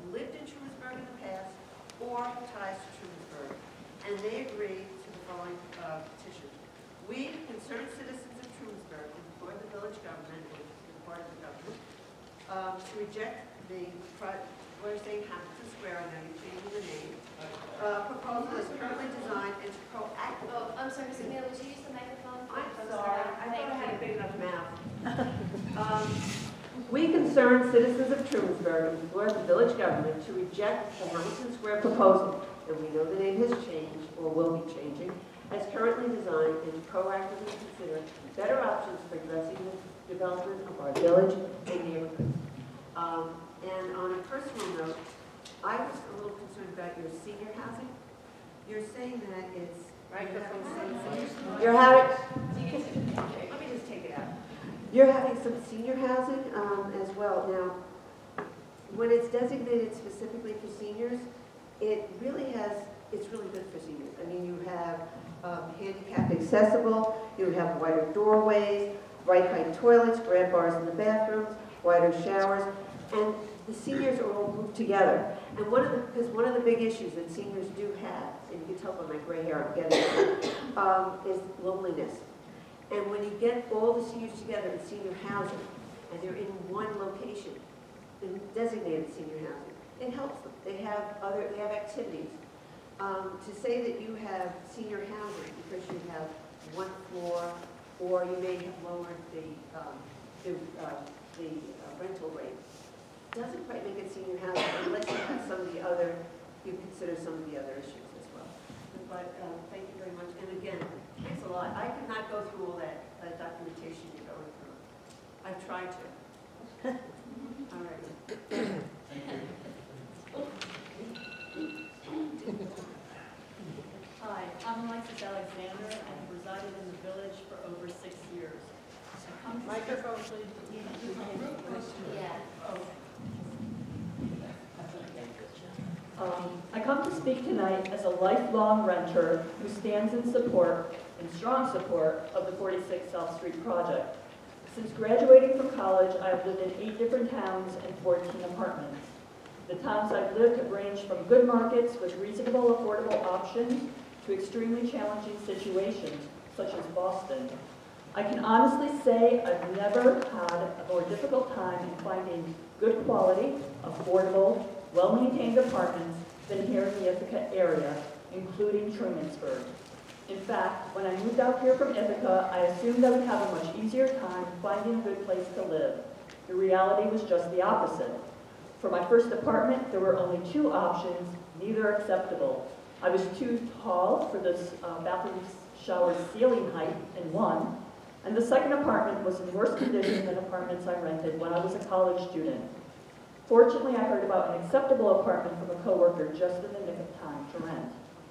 lived in Trumansburg in the past or ties to Trumansburg, and they agree to the following uh, petition. We, concerned citizens of Trumansburg, implore the village government, or the part of the government, um, to reject the, pro- what are saying, Hamilton Square, I know you're changing the name, uh, proposal is currently designed and to proactively. Oh, I'm sorry, Miz Camille, would you use the microphone? I'm Close sorry, enough. I Thank thought I had a you. big enough mouth. Um, We concerned citizens of Trumansburg implore the village government to reject the Hamilton Square proposal, and we know the name has changed or will be changing, as currently designed, and to proactively consider better options for addressing the development of our village and neighborhood. Um, and on a personal note, I was a little concerned about your senior housing. You're saying that it's right. You're having. Let me just take it out. You're having some senior housing um, as well. Now, when it's designated specifically for seniors, it really has, it's really good for seniors. I mean, you have um, handicap accessible, you have wider doorways, right height toilets, grab bars in the bathrooms, wider showers, and the seniors are all grouped together. And one of the, because one of the big issues that seniors do have, and you can tell by my gray hair I'm getting it, um, is loneliness. And when you get all the seniors together in senior housing, and they're in one location, in designated senior housing, it helps them. They have other, they have activities. Um, to say that you have senior housing because you have one floor, or you may have lowered the, um, the, uh, the uh, rental rate, doesn't quite make it senior housing unless you have some of the other, you consider some of the other issues as well. But um, thank you very much. And again, thanks a lot. I could not go through all that, that documentation you're going through. I've tried to. All right. Thank you. Hi, I'm Alexis Alexander. I've resided in the village for over six years. Microphone, please. Yeah. Um, I come to speak tonight as a lifelong renter who stands in support, in strong support, of the forty-six South Street project. Since graduating from college, I have lived in eight different towns and fourteen apartments. The towns I've lived have ranged from good markets with reasonable, affordable options to extremely challenging situations, such as Boston. I can honestly say I've never had a more difficult time in finding good quality, affordable, well-maintained apartments than here in the Ithaca area, including Trumansburg. In fact, when I moved out here from Ithaca, I assumed I would have a much easier time finding a good place to live. The reality was just the opposite. For my first apartment, there were only two options, neither acceptable. I was too tall for this uh, bathroom shower ceiling height in one, and the second apartment was in worse condition than apartments I rented when I was a college student. Fortunately, I heard about an acceptable apartment from a coworker just in the nick of time to rent.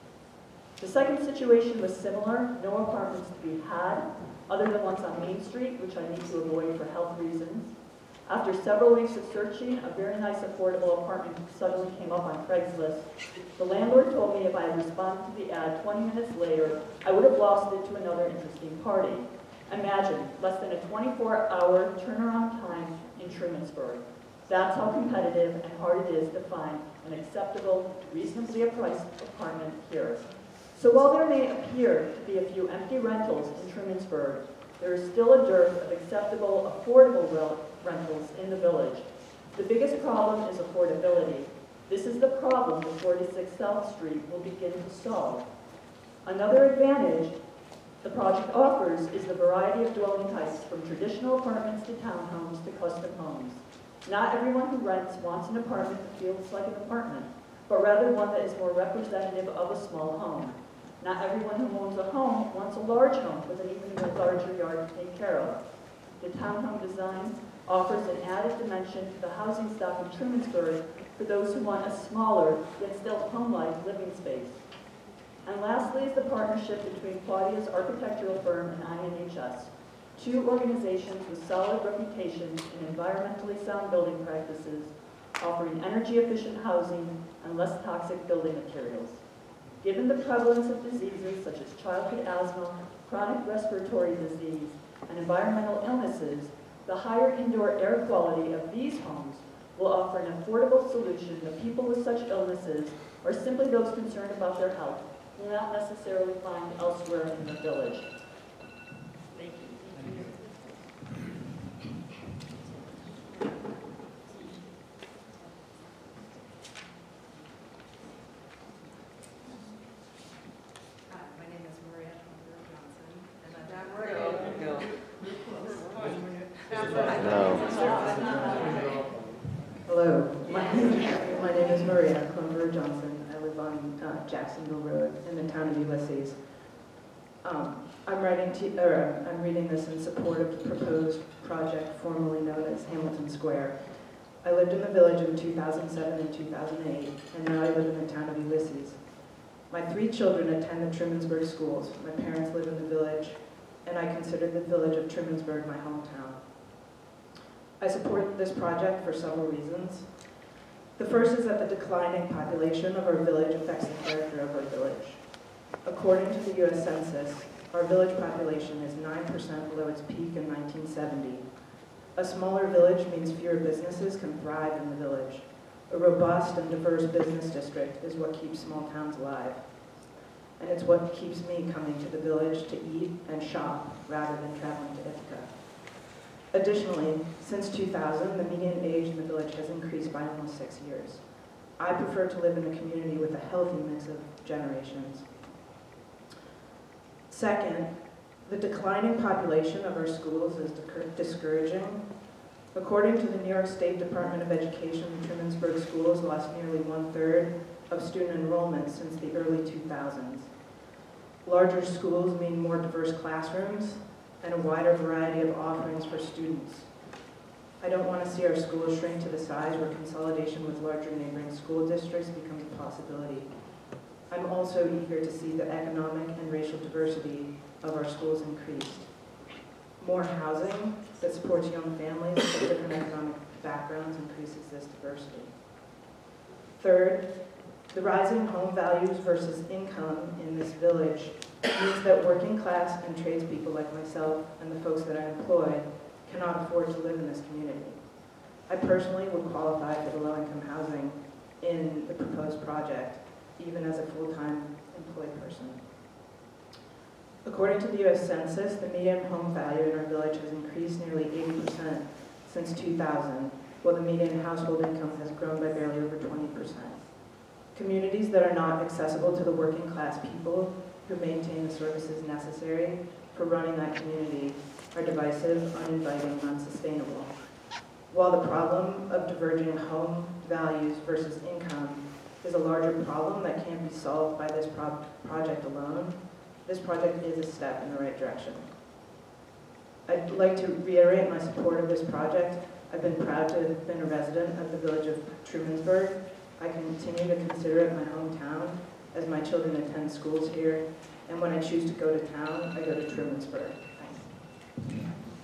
The second situation was similar, no apartments to be had, other than ones on Main Street, which I need to avoid for health reasons. After several weeks of searching, a very nice affordable apartment suddenly came up on Craigslist. The landlord told me if I had responded to the ad twenty minutes later, I would have lost it to another interesting party. Imagine, less than a twenty-four hour turnaround time in Trumansburg. That's how competitive and hard it is to find an acceptable, reasonably priced apartment here. So while there may appear to be a few empty rentals in Trumansburg, there is still a dearth of acceptable, affordable rentals in the village. The biggest problem is affordability. This is the problem that forty-six South Street will begin to solve. Another advantage the project offers is the variety of dwelling types, from traditional apartments to townhomes to custom homes. Not everyone who rents wants an apartment that feels like an apartment, but rather one that is more representative of a small home. Not everyone who owns a home wants a large home with an even larger yard to take care of. The townhome design offers an added dimension to the housing stock in Trumansburg for those who want a smaller, yet still home-like living space. And lastly is the partnership between Claudia's architectural firm and I N H S, two organizations with solid reputations in environmentally sound building practices, offering energy-efficient housing and less toxic building materials. Given the prevalence of diseases such as childhood asthma, chronic respiratory disease, and environmental illnesses, the higher indoor air quality of these homes will offer an affordable solution that people with such illnesses, or simply those concerned about their health, will not necessarily find elsewhere in the village. Thank you. Hi, my name is Maria Johnson, and I'm Not Maria. Hello, my, my name is Maria Clonver Johnson. I live on uh, Jacksonville Road in the town of Ulysses. Um, I'm writing to, or I'm reading this in support of the proposed project formerly known as Hamilton Square. I lived in the village in two thousand seven and two thousand eight, and now I live in the town of Ulysses. My three children attend the Trumansburg schools. My parents live in the village, and I consider the village of Trumansburg my hometown. I support this project for several reasons. The first is that the declining population of our village affects the character of our village. According to the U S Census, our village population is nine percent below its peak in nineteen seventy. A smaller village means fewer businesses can thrive in the village. A robust and diverse business district is what keeps small towns alive. And it's what keeps me coming to the village to eat and shop rather than traveling to Ithaca. Additionally, since two thousand, the median age in the village has increased by almost six years. I prefer to live in a community with a healthy mix of generations. Second, the declining population of our schools is discouraging. According to the New York State Department of Education, Trumansburg schools lost nearly one-third of student enrollment since the early two thousands. Larger schools mean more diverse classrooms and a wider variety of offerings for students. I don't want to see our schools shrink to the size where consolidation with larger neighboring school districts becomes a possibility. I'm also eager to see the economic and racial diversity of our schools increased. More housing that supports young families with different economic backgrounds increases this diversity. Third, the rising home values versus income in this village means that working class and tradespeople like myself and the folks that I employ cannot afford to live in this community. I personally would qualify for the low-income housing in the proposed project, even as a full-time employed person. According to the U S Census, the median home value in our village has increased nearly eighty percent since two thousand, while the median household income has grown by barely over twenty percent. Communities that are not accessible to the working class people who maintain the services necessary for running that community are divisive, uninviting, and unsustainable. While the problem of diverging home values versus income is a larger problem that can't be solved by this pro project alone, this project is a step in the right direction. I'd like to reiterate my support of this project. I've been proud to have been a resident of the village of Trumansburg. I continue to consider it my hometown as my children attend schools here, and when I choose to go to town, I go to Trumansburg. Thanks.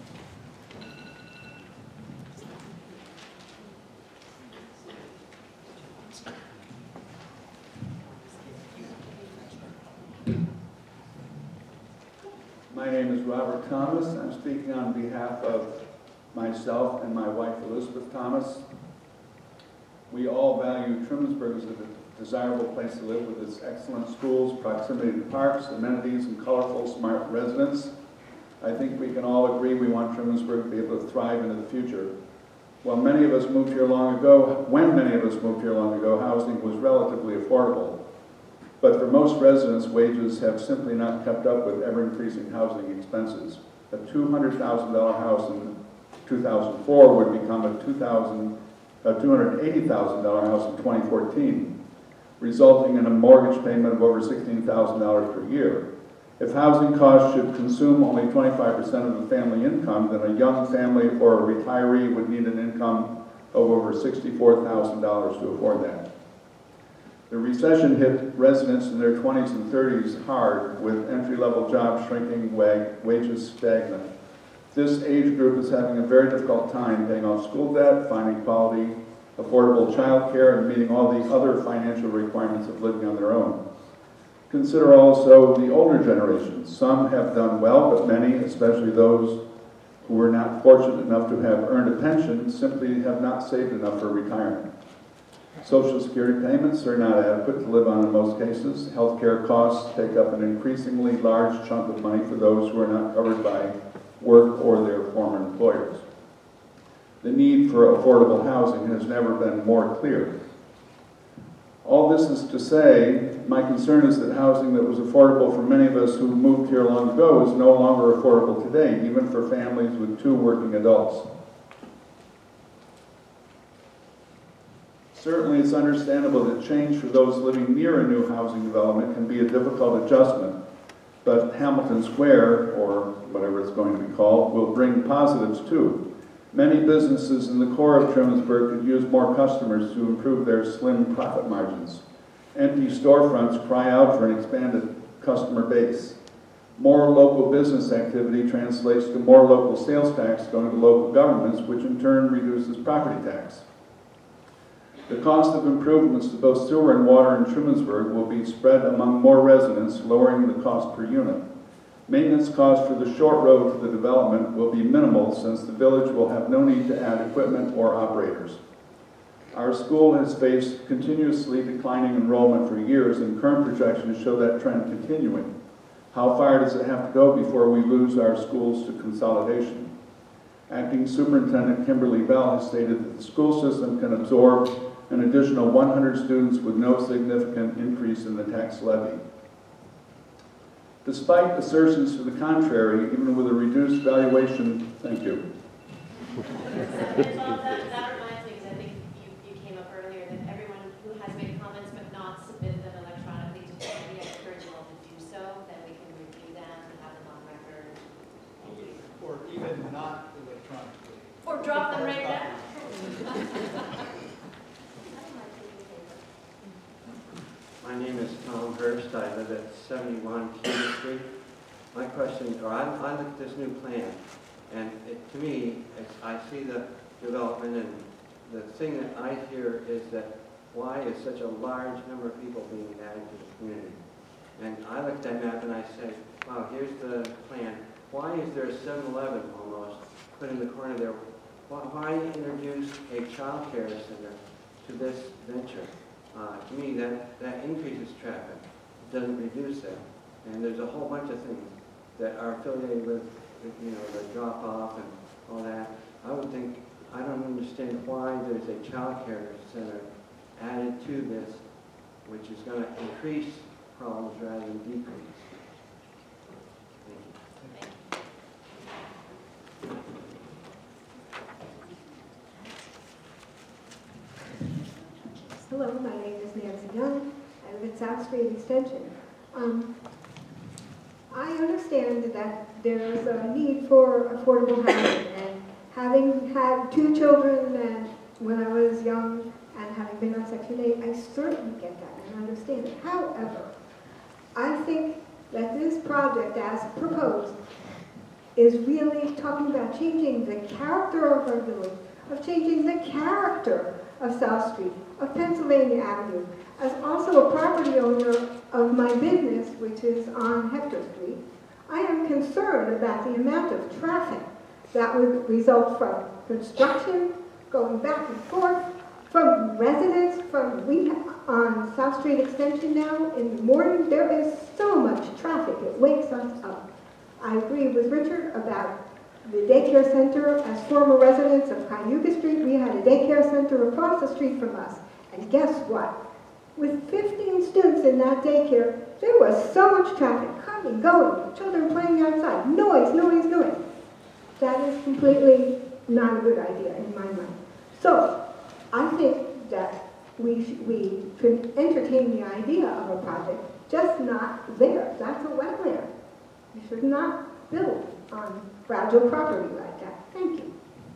My name is Robert Thomas. I'm speaking on behalf of myself and my wife Elizabeth Thomas. We all value Trumansburg as a desirable place to live with its excellent schools, proximity to parks, amenities, and colorful, smart residents. I think we can all agree we want Trumansburg to be able to thrive into the future. While many of us moved here long ago, when many of us moved here long ago, housing was relatively affordable. But for most residents, wages have simply not kept up with ever-increasing housing expenses. A two hundred thousand dollar house in two thousand four would become a two hundred eighty thousand dollar house in twenty fourteen, resulting in a mortgage payment of over sixteen thousand dollars per year. If housing costs should consume only twenty-five percent of the family income, then a young family or a retiree would need an income of over sixty-four thousand dollars to afford that. The recession hit residents in their twenties and thirties hard, with entry-level jobs shrinking, wages stagnant. This age group is having a very difficult time paying off school debt, finding quality, affordable child care, and meeting all the other financial requirements of living on their own. Consider also the older generations. Some have done well, but many, especially those who are not fortunate enough to have earned a pension simply have not saved enough for retirement. Social Security payments are not adequate to live on in most cases. Healthcare costs take up an increasingly large chunk of money for those who are not covered by work or their former employers. The need for affordable housing has never been more clear. All this is to say, my concern is that housing that was affordable for many of us who moved here long ago is no longer affordable today, even for families with two working adults. Certainly, it's understandable that change for those living near a new housing development can be a difficult adjustment, but Hamilton Square, or whatever it's going to be called, will bring positives too. Many businesses in the core of Trumansburg could use more customers to improve their slim profit margins. Empty storefronts cry out for an expanded customer base. More local business activity translates to more local sales tax going to local governments, which in turn reduces property tax. The cost of improvements to both sewer and water in Trumansburg will be spread among more residents, lowering the cost per unit. Maintenance costs for the short road to the development will be minimal since the village will have no need to add equipment or operators. Our school has faced continuously declining enrollment for years, and current projections show that trend continuing. How far does it have to go before we lose our schools to consolidation? Acting Superintendent Kimberly Bell has stated that the school system can absorb an additional one hundred students with no significant increase in the tax levy. Despite assertions to the contrary, even with a reduced valuation, thank you. Well, that, that reminds me, because I think you, you came up earlier, that everyone who has made comments but not submitted them electronically to Tammy, I encourage you all to do so, then we can review them and have them on record. Or even not electronically. Or drop them right now. My name is Tom Hurst. I live at seventy-one King Street. My question, or I, I look at this new plan, and it, to me, it's, I see the development, and the thing that I hear is that why is such a large number of people being added to the community? And I look at that map and I say, wow, here's the plan. Why is there a seven eleven almost put in the corner there? Why, why introduce a child care center to this venture? Uh, to me, that, that increases traffic. It doesn't reduce it. And there's a whole bunch of things that are affiliated with, you know, the drop-off and all that. I would think, I don't understand why there's a child care center added to this, which is going to increase problems rather than decrease. Thank you. Hello, my name is Nancy Young. I live at South Street Extension. Um, I understand that there's a need for affordable housing, and having had two children and when I was young and having been on Section eight, I certainly get that and understand it. However, I think that this project as proposed is really talking about changing the character of our village, of changing the character of South Street, of Pennsylvania Avenue. As also a property owner of my business, which is on Hector Street, I am concerned about the amount of traffic that would result from construction, going back and forth, from residents, from we on South Street Extension now in the morning. There is so much traffic, it wakes us up. I agree with Richard about the daycare center. As former residents of Cayuga Street, we had a daycare center across the street from us. And guess what? With fifteen students in that daycare, there was so much traffic coming, going, children playing outside, noise, noise, noise. That is completely not a good idea in my mind. So I think that we, sh we could entertain the idea of a project, just not there. That's a wetland. You should not build on fragile property like that. Thank you.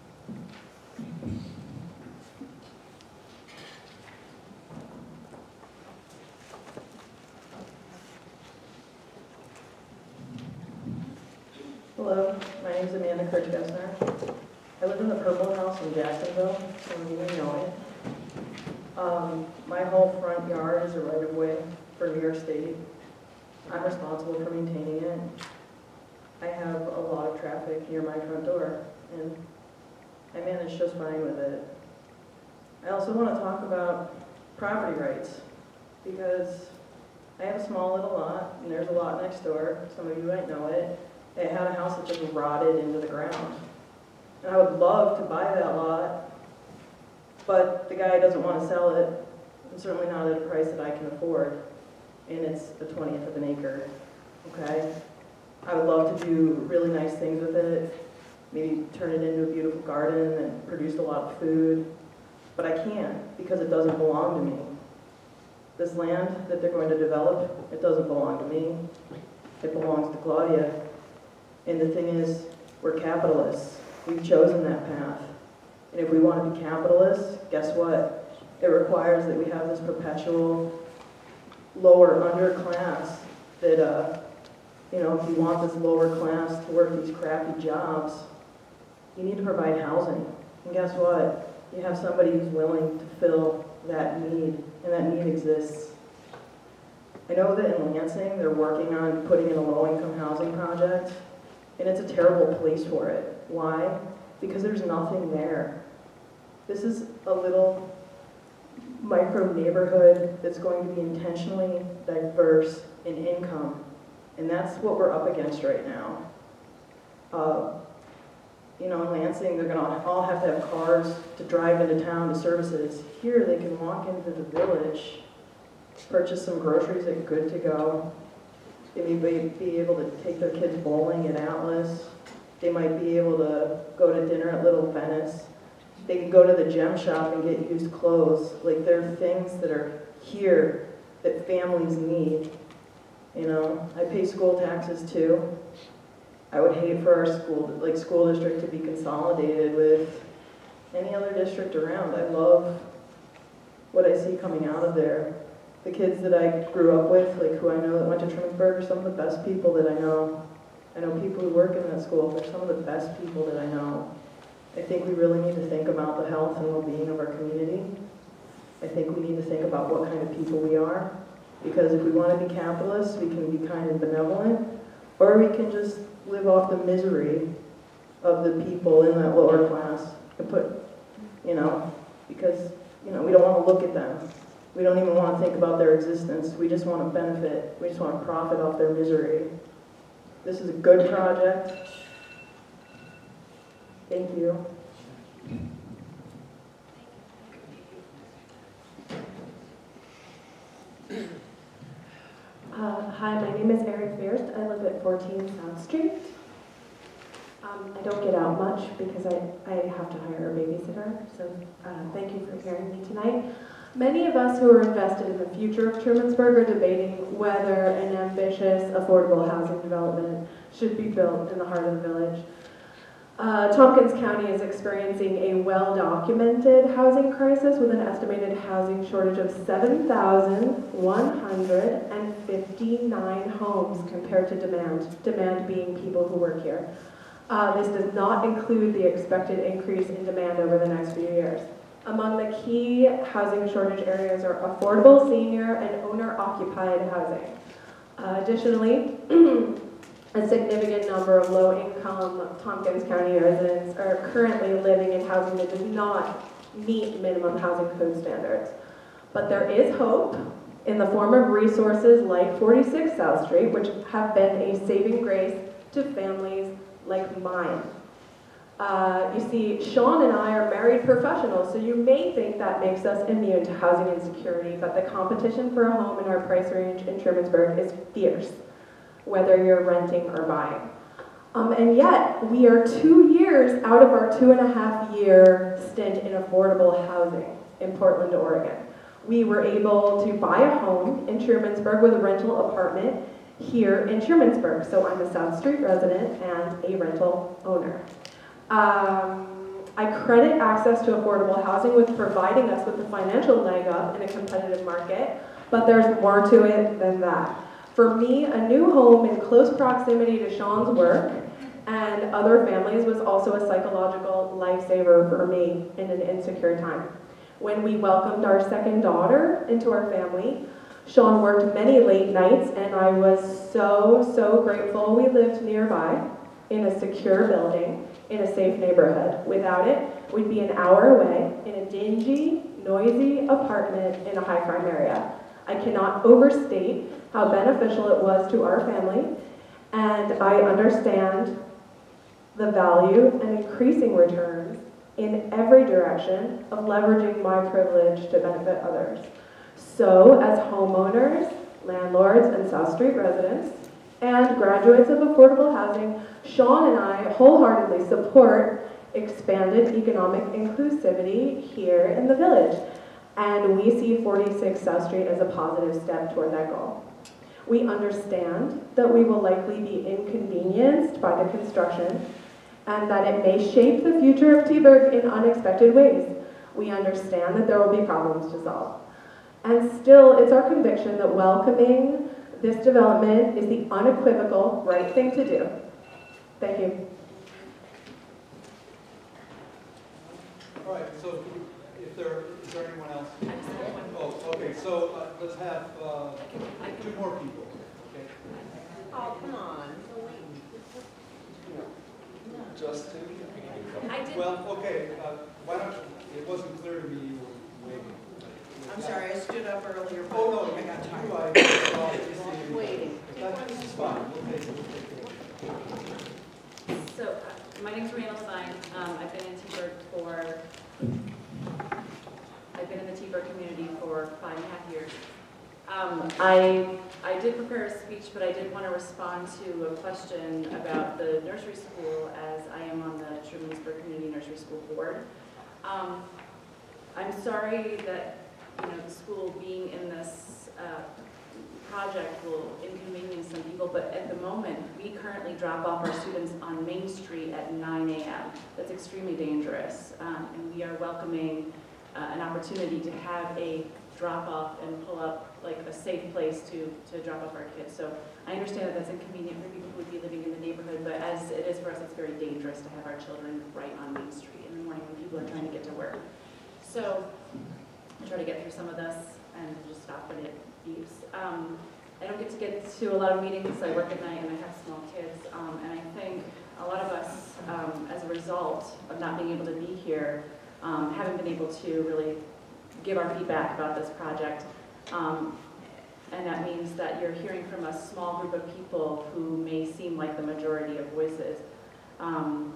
Hello, my name is Amanda Kirchgessner. I live in the Purple House in Jacksonville, some of you may know it. Um, my whole front yard is a right-of-way for New York State. I'm responsible for maintaining it. I have a lot of traffic near my front door, and I manage just fine with it. I also want to talk about property rights, because I have a small little lot, and there's a lot next door. Some of you might know it. It had a house that just rotted into the ground. And I would love to buy that lot, but the guy doesn't want to sell it, and certainly not at a price that I can afford. And it's a twentieth of an acre, okay? I would love to do really nice things with it, maybe turn it into a beautiful garden and produce a lot of food, but I can't because it doesn't belong to me. This land that they're going to develop, it doesn't belong to me. It belongs to Claudia. And the thing is, we're capitalists. We've chosen that path. And if we want to be capitalists, guess what? It requires that we have this perpetual lower underclass that, uh, you know, if you want this lower class to work these crappy jobs, you need to provide housing. And guess what? You have somebody who's willing to fill that need, and that need exists. I know that in Lansing, they're working on putting in a low-income housing project, and it's a terrible place for it. Why? Because there's nothing there. This is a little micro neighborhood that's going to be intentionally diverse in income, and that's what we're up against right now. Uh, you know, in Lansing, they're gonna all have to have cars to drive into town to services. Here, they can walk into the village, purchase some groceries at Good to Go. They may be able to take their kids bowling at Atlas. They might be able to go to dinner at Little Venice. They can go to the gem shop and get used clothes. Like, there are things that are here that families need. You know, I pay school taxes too. I would hate for our school, like school district to be consolidated with any other district around. I love what I see coming out of there. The kids that I grew up with, like who I know that went to Trumansburg, are some of the best people that I know. I know people who work in that school. They're some of the best people that I know. I think we really need to think about the health and well-being of our community. I think we need to think about what kind of people we are. Because if we want to be capitalists, we can be kind and benevolent, or we can just live off the misery of the people in that lower class and put, you know, because, you know, we don't want to look at them. We don't even want to think about their existence. We just want to benefit. We just want to profit off their misery. This is a good project. Thank you. Uh, hi, my name is Erin Fierst. I live at fourteen South Street. Um, I don't get out much because I, I have to hire a babysitter, so uh, thank you for hearing me tonight. Many of us who are invested in the future of Trumansburg are debating whether an ambitious, affordable housing development should be built in the heart of the village. Uh, Tompkins County is experiencing a well-documented housing crisis with an estimated housing shortage of seven thousand one hundred fifty-nine homes compared to demand, demand being people who work here. Uh, this does not include the expected increase in demand over the next few years. Among the key housing shortage areas are affordable, senior, and owner-occupied housing. Uh, additionally, a significant number of low-income Tompkins County residents are currently living in housing that does not meet minimum housing code standards. But there is hope in the form of resources like forty-six South Street, which have been a saving grace to families like mine. Uh, you see, Sean and I are married professionals, so you may think that makes us immune to housing insecurity, but the competition for a home in our price range in Trumansburg is fierce, whether you're renting or buying. Um, and yet, we are two years out of our two and a half year stint in affordable housing in Portland, Oregon. We were able to buy a home in Trumansburg with a rental apartment here in Trumansburg. So I'm a South Street resident and a rental owner. Um, I credit access to affordable housing with providing us with the financial leg up in a competitive market, but there's more to it than that. For me, a new home in close proximity to Sean's work and other families was also a psychological lifesaver for me in an insecure time. When we welcomed our second daughter into our family, Sean worked many late nights, and I was so, so grateful we lived nearby in a secure building in a safe neighborhood. Without it, we'd be an hour away in a dingy, noisy apartment in a high-crime area. I cannot overstate how beneficial it was to our family, and I understand the value and increasing returns in every direction of leveraging my privilege to benefit others. So, as homeowners, landlords, and South Street residents, and graduates of affordable housing, Sean and I wholeheartedly support expanded economic inclusivity here in the village, and we see forty-six South Street as a positive step toward that goal. We understand that we will likely be inconvenienced by the construction and that it may shape the future of T-Burg in unexpected ways. We understand that there will be problems to solve. And still, it's our conviction that welcoming this development is the unequivocal right thing to do. Thank you. All right, so if there, is there anyone else? Oh, okay, so uh, let's have uh, two more people, okay? Oh, come on. Just two? I did. Well, okay, uh, why don't, you- it wasn't clear to me you were waiting. I'm sorry, I stood up earlier, but Oh, no, I got tired. you, I, well, you see, Waiting. that- This is fine, we'll take it, we'll take it. So, uh, my name's Randall Stein. Um, I've been in T-Burg for, I've been in the T-Burg community for five and a half years. Um, I, I did prepare a speech, but I did want to respond to a question about the nursery school, as I am on the Trumansburg Community Nursery School Board. Um, I'm sorry that, you know, the school being in this uh, project will inconvenience some people, but at the moment, we currently drop off our students on Main Street at nine A M That's extremely dangerous, um, and we are welcoming uh, an opportunity to have a drop off and pull up like a safe place to, to drop off our kids. So I understand that that's inconvenient for people who would be living in the neighborhood, but as it is for us, it's very dangerous to have our children right on Main Street in the morning when people are trying to get to work. So I'll try to get through some of this and just stop when it beeps. Um, I don't get to get to a lot of meetings. I work at night and I have small kids, um, and I think a lot of us, um, as a result of not being able to be here, um, haven't been able to really give our feedback about this project. Um, and that means that you're hearing from a small group of people who may seem like the majority of voices. Um,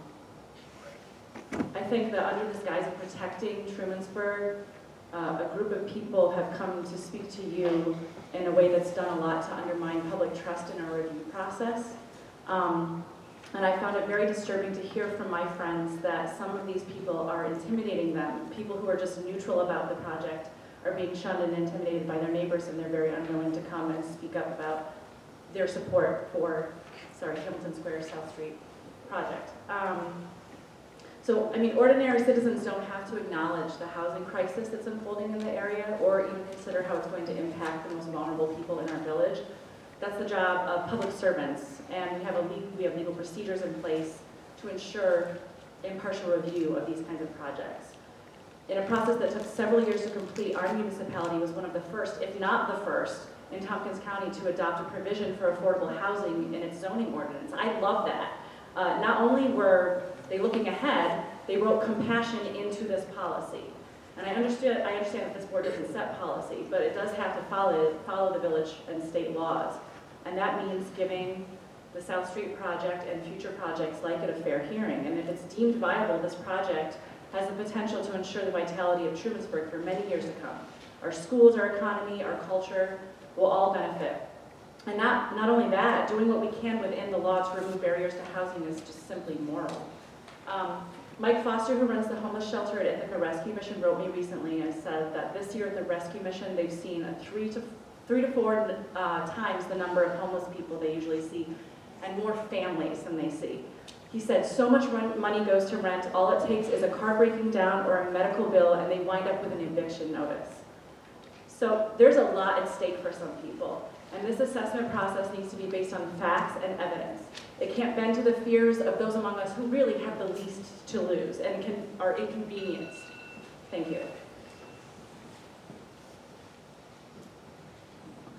I think that under the guise of protecting Trumansburg, uh, a group of people have come to speak to you in a way that's done a lot to undermine public trust in our review process. Um, And I found it very disturbing to hear from my friends that some of these people are intimidating them. People who are just neutral about the project are being shunned and intimidated by their neighbors, and they're very unwilling to come and speak up about their support for, sorry, Hamilton Square South Street project. Um, so, I mean, ordinary citizens don't have to acknowledge the housing crisis that's unfolding in the area or even consider how it's going to impact the most vulnerable people in our village. That's the job of public servants, and we have, a legal, we have legal procedures in place to ensure impartial review of these kinds of projects. In a process that took several years to complete, our municipality was one of the first, if not the first, in Tompkins County to adopt a provision for affordable housing in its zoning ordinance. I love that. Uh, not only were they looking ahead, they wrote compassion into this policy. And I understand, I understand that this board doesn't set policy, but it does have to follow, follow the village and state laws. And that means giving the South Street project and future projects like it a fair hearing. And if it's deemed viable, this project has the potential to ensure the vitality of Trumansburg for many years to come. Our schools, our economy, our culture will all benefit. And not, not only that, doing what we can within the law to remove barriers to housing is just simply moral. Um, Mike Foster, who runs the homeless shelter at Ithaca Rescue Mission, wrote me recently and said that this year at the Rescue Mission, they've seen a three to three to four uh, times the number of homeless people they usually see, and more families than they see. He said, so much run money goes to rent, all it takes is a car breaking down or a medical bill, and they wind up with an eviction notice. So there's a lot at stake for some people, and this assessment process needs to be based on facts and evidence. It can't bend to the fears of those among us who really have the least to lose and can, are inconvenienced. Thank you.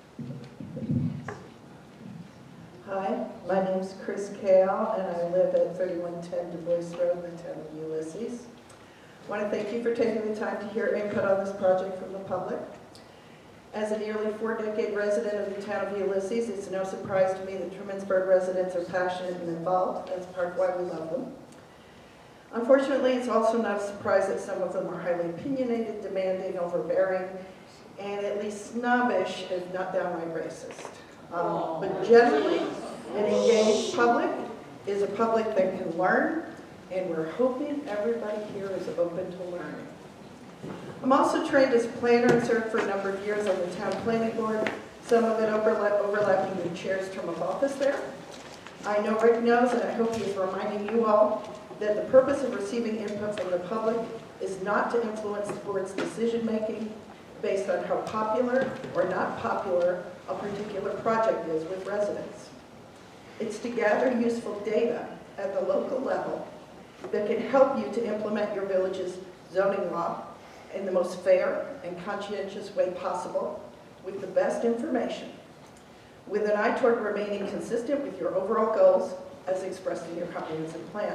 My name's Chris Kale, and I live at thirty-one ten Du Bois Road in the town of Ulysses. I want to thank you for taking the time to hear input on this project from the public. As a nearly four-decade resident of the town of Ulysses, it's no surprise to me that Trumansburg residents are passionate and involved. That's part of why we love them. Unfortunately, it's also not a surprise that some of them are highly opinionated, demanding, overbearing, and at least snobbish, if not downright racist. Um, but generally, an engaged public is a public that can learn, and we're hoping everybody here is open to learning. I'm also trained as a planner and served for a number of years on the town planning board, some of it overlap, overlapping the chair's term of office there. I know Rick knows, and I hope he's reminding you all, that the purpose of receiving input from the public is not to influence the board's decision-making based on how popular or not popular a particular project is with residents. It's to gather useful data at the local level that can help you to implement your village's zoning law in the most fair and conscientious way possible with the best information, with an eye toward remaining consistent with your overall goals as expressed in your comprehensive plan.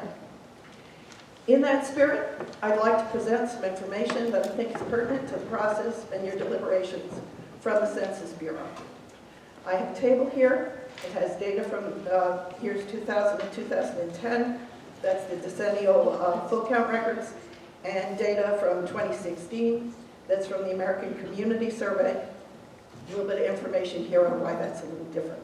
In that spirit, I'd like to present some information that I think is pertinent to the process and your deliberations from the Census Bureau. I have a table here. It has data from uh, years two thousand and two thousand ten. That's the decennial uh, full count records, and data from twenty sixteen. That's from the American Community Survey. A little bit of information here on why that's a little different.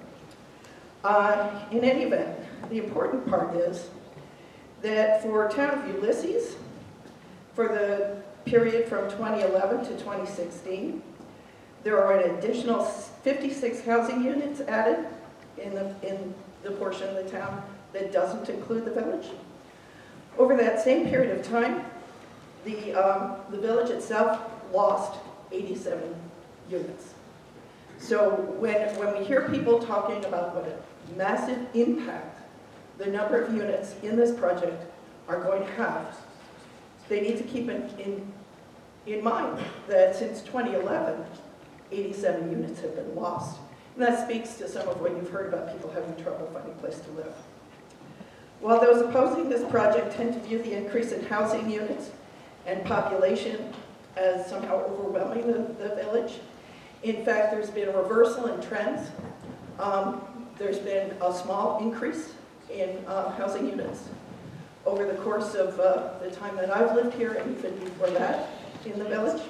Uh, in any event, the important part is that for town of Ulysses, for the period from twenty eleven to twenty sixteen, there are an additional fifty-six housing units added in the, in the portion of the town that doesn't include the village. Over that same period of time, the, um, the village itself lost eighty-seven units. So when, when we hear people talking about what a massive impact the number of units in this project are going to have, they need to keep in, in, in mind that since twenty eleven, eighty-seven units have been lost. And that speaks to some of what you've heard about people having trouble finding a place to live. While those opposing this project tend to view the increase in housing units and population as somehow overwhelming the, the village, in fact, there's been a reversal in trends. Um, there's been a small increase in uh, housing units over the course of uh, the time that I've lived here and even before that in the village.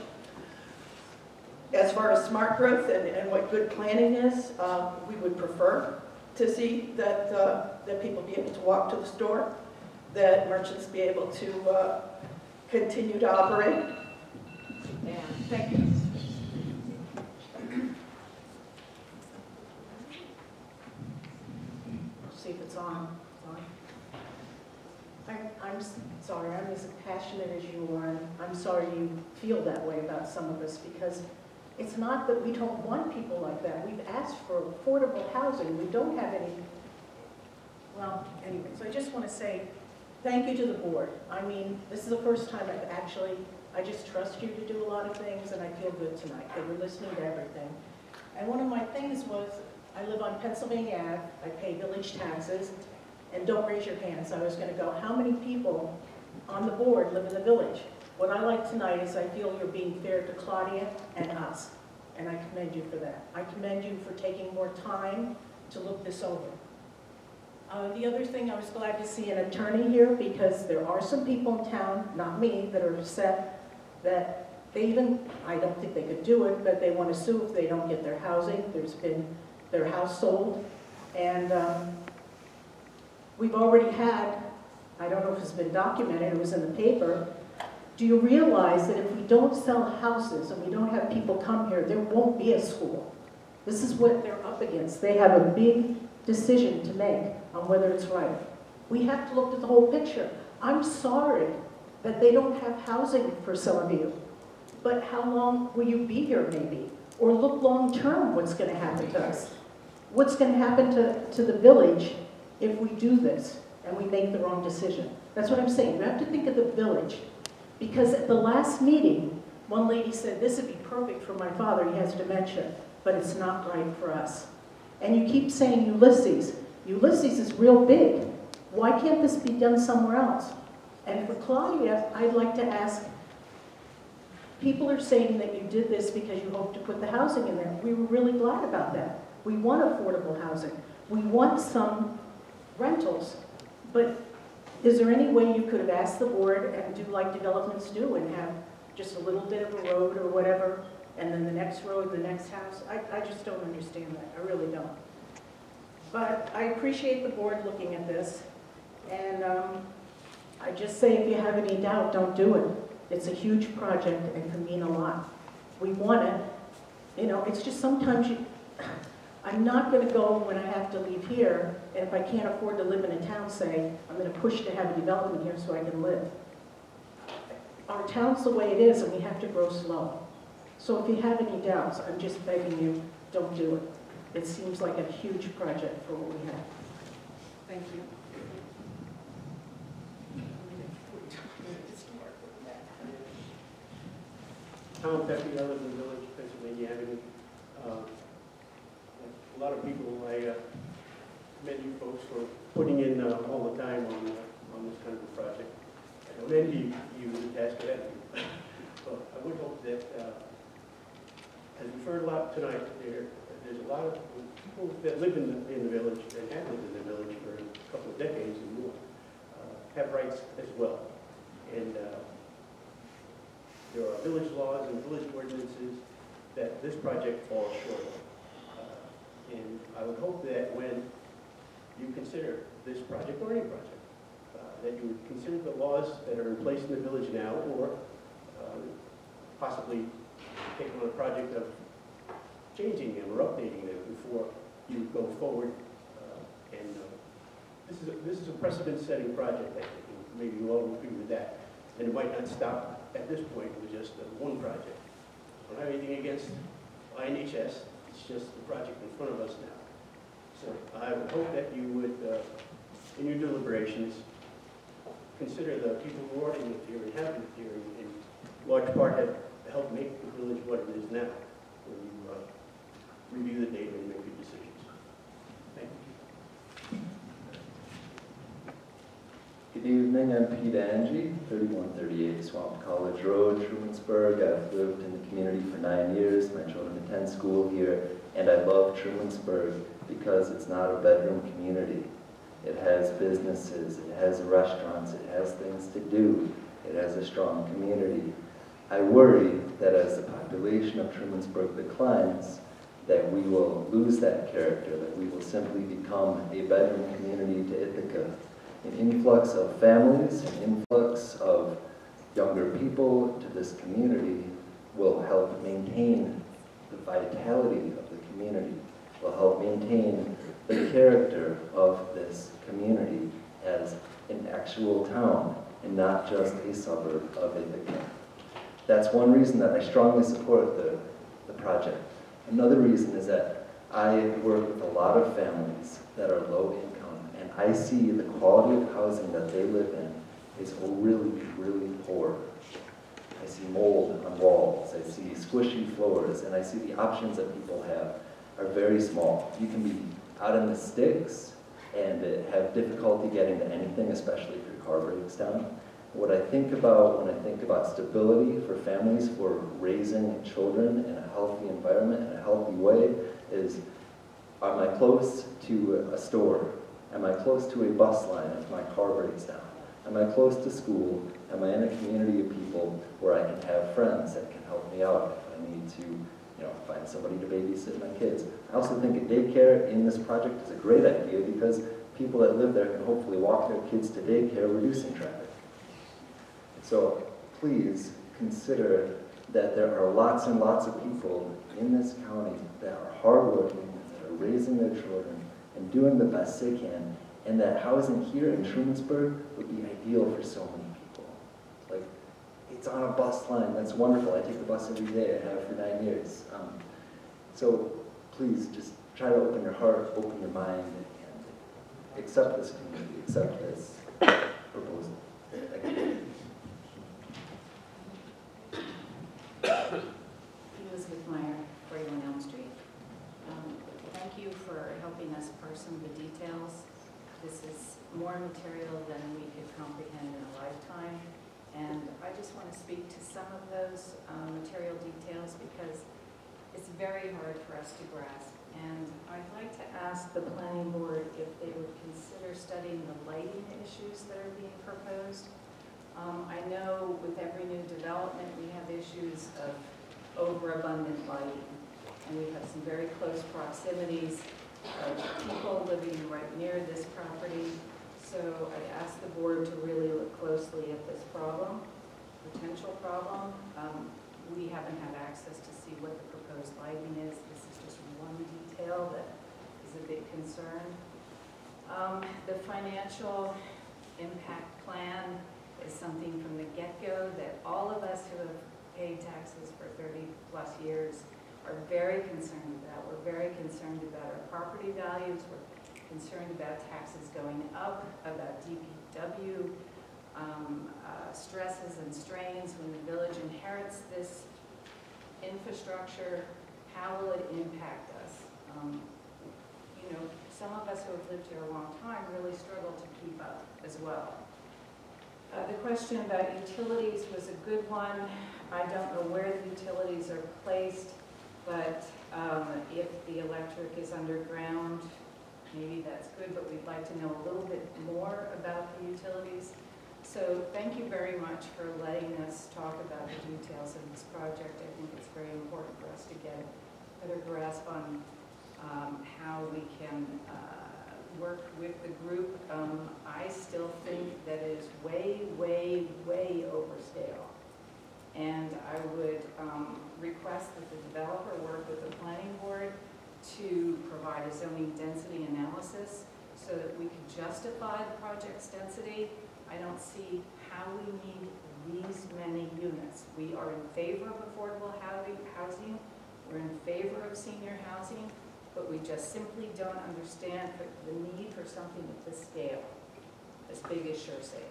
As far as smart growth and, and what good planning is, uh, we would prefer to see that, uh, that people be able to walk to the store, that merchants be able to uh, continue to operate. And thank you. See if it's on. It's on. I'm, I'm s- sorry, I'm as passionate as you are, and I'm sorry you feel that way about some of us, because it's not that we don't want people like that. We've asked for affordable housing. We don't have any. Well, anyway, so I just want to say thank you to the board. I mean, this is the first time I've actually, I just trust you to do a lot of things, and I feel good tonight that you're listening to everything. And one of my things was, I live on Pennsylvania Avenue, I pay village taxes, and don't raise your hands. I was going to go, how many people on the board live in the village? What I like tonight is I feel you're being fair to Claudia and us, and I commend you for that. I commend you for taking more time to look this over. Uh, the other thing, I was glad to see an attorney here, because there are some people in town, not me, that are upset that they even, I don't think they could do it, but they want to sue if they don't get their housing. There's been their house sold, and um, we've already had, I don't know if it's been documented, it was in the paper. Do you realize that if we don't sell houses and we don't have people come here, there won't be a school? This is what they're up against. They have a big decision to make on whether it's right. We have to look at the whole picture. I'm sorry that they don't have housing for some of you, but how long will you be here maybe? Or look long term, what's going to happen to us? What's going to happen to, to the village if we do this and we make the wrong decision? That's what I'm saying. You have to think of the village. Because at the last meeting, one lady said, this would be perfect for my father, he has dementia, but it's not right for us. And you keep saying Ulysses. Ulysses is real big. Why can't this be done somewhere else? And for Claudia, I'd like to ask, people are saying that you did this because you hope to put the housing in there. We were really glad about that. We want affordable housing. We want some rentals. But is there any way you could have asked the board and do like developments do and have just a little bit of a road or whatever, and then the next road, the next house? I, I just don't understand that. I really don't. But I appreciate the board looking at this. And um, I just say, if you have any doubt, don't do it. It's a huge project and can mean a lot. We want it. You know, it's just sometimes you, I'm not going to go when I have to leave here, and if I can't afford to live in a town, say, I'm going to push to have a development here so I can live. Our town's the way it is, and we have to grow slow. So if you have any doubts, I'm just begging you, don't do it. It seems like a huge project for what we have. Thank you. Tom Pepe, I live in the Village, Pennsylvania Avenue. Uh, a lot of people, I uh, commend you folks for putting in uh, all the time on uh, on this kind of a project. I don't envy you the task ahead of you, but I would hope that, uh, as we've heard a lot tonight, there there's a lot of people that live in the, in the village and have lived in the village for a couple of decades and more, uh, have rights as well. And uh, there are village laws and village ordinances that this project falls short of. Uh, and I would hope that when you consider this project or any project, uh, that you would consider the laws that are in place in the village now, or uh, possibly take on a project of changing them or updating them before you go forward. Uh, and uh, this is a, this is a precedent-setting project, I think, and maybe you all agree with that. And it might not stop at this point with just uh, one project. I don't have anything against I N H S, it's just the project in front of us now. So I would hope that you would, uh, in your deliberations, consider the people who already live here and have lived here and in large part have helped make the village what it is now when you uh, review the data and make your decisions. Thank you. Good evening, I'm Pete Angie, thirty-one thirty-eight Swamp College Road, Trumansburg. I've lived in the community for nine years. My children attend school here, and I love Trumansburg because it's not a bedroom community. It has businesses, it has restaurants, it has things to do, it has a strong community. I worry that as the population of Trumansburg declines, that we will lose that character, that we will simply become a bedroom community to Ithaca. An influx of families, an influx of younger people to this community will help maintain the vitality of the community, will help maintain the character of this community as an actual town and not just a suburb of Ithaca. That's one reason that I strongly support the, the project. Another reason is that I work with a lot of families that are low income, and I see the quality of housing that they live in is really, really poor. I see mold on walls, I see squishy floors, and I see the options that people have are very small. You can be out in the sticks and have difficulty getting to anything, especially if your car breaks down. What I think about when I think about stability for families for raising children in a healthy environment, in a healthy way, is, am I close to a store? Am I close to a bus line if my car breaks down? Am I close to school? Am I in a community of people where I can have friends that can help me out if I need to, you know, find somebody to babysit my kids? I also think a daycare in this project is a great idea because people that live there can hopefully walk their kids to daycare, reducing traffic. So please consider that there are lots and lots of people in this county that are hardworking, that are raising their children and doing the best they can, and that housing here in Trumansburg would be ideal for so many people. Like, it's on a bus line, that's wonderful. I take the bus every day, I have for nine years. Um, so please just try to open your heart, open your mind, and accept this community, accept this proposal. Thank you. Elizabeth Meyer, forty-one Elm Street. Um, thank you for helping us parse some of the details more material than we could comprehend in a lifetime. And I just want to speak to some of those um, material details because it's very hard for us to grasp. And I'd like to ask the planning board if they would consider studying the lighting issues that are being proposed. Um, I know with every new development we have issues of overabundant lighting. And we have some very close proximities of people living right near this property. So I'd ask the board to really look closely at this problem, potential problem. Um, we haven't had access to see what the proposed lighting is. This is just one detail that is a big concern. Um, the financial impact plan is something from the get-go that all of us who have paid taxes for thirty plus years are very concerned about. We're very concerned about our property values. We're concerned about taxes going up, about D P W um, uh, stresses and strains when the village inherits this infrastructure. How will it impact us? Um, you know, some of us who have lived here a long time really struggle to keep up as well. Uh, the question about utilities was a good one. I don't know where the utilities are placed, but um, if the electric is underground, maybe that's good, but we'd like to know a little bit more about the utilities. So thank you very much for letting us talk about the details of this project. I think it's very important for us to get a better grasp on um, how we can uh, work with the group. Um, I still think that it is way, way, way overscale. And I would um, request that the developer work with the planning board to provide a zoning density analysis so that we can justify the project's density. I don't see how we need these many units. We are in favor of affordable housing. We're in favor of senior housing, but we just simply don't understand the need for something at this scale, as big as SureSafe.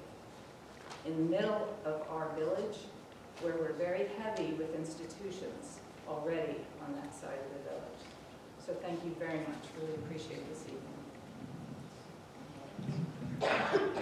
In the middle of our village, where we're very heavy with institutions already on that side of the village. So thank you very much. Really appreciate this evening.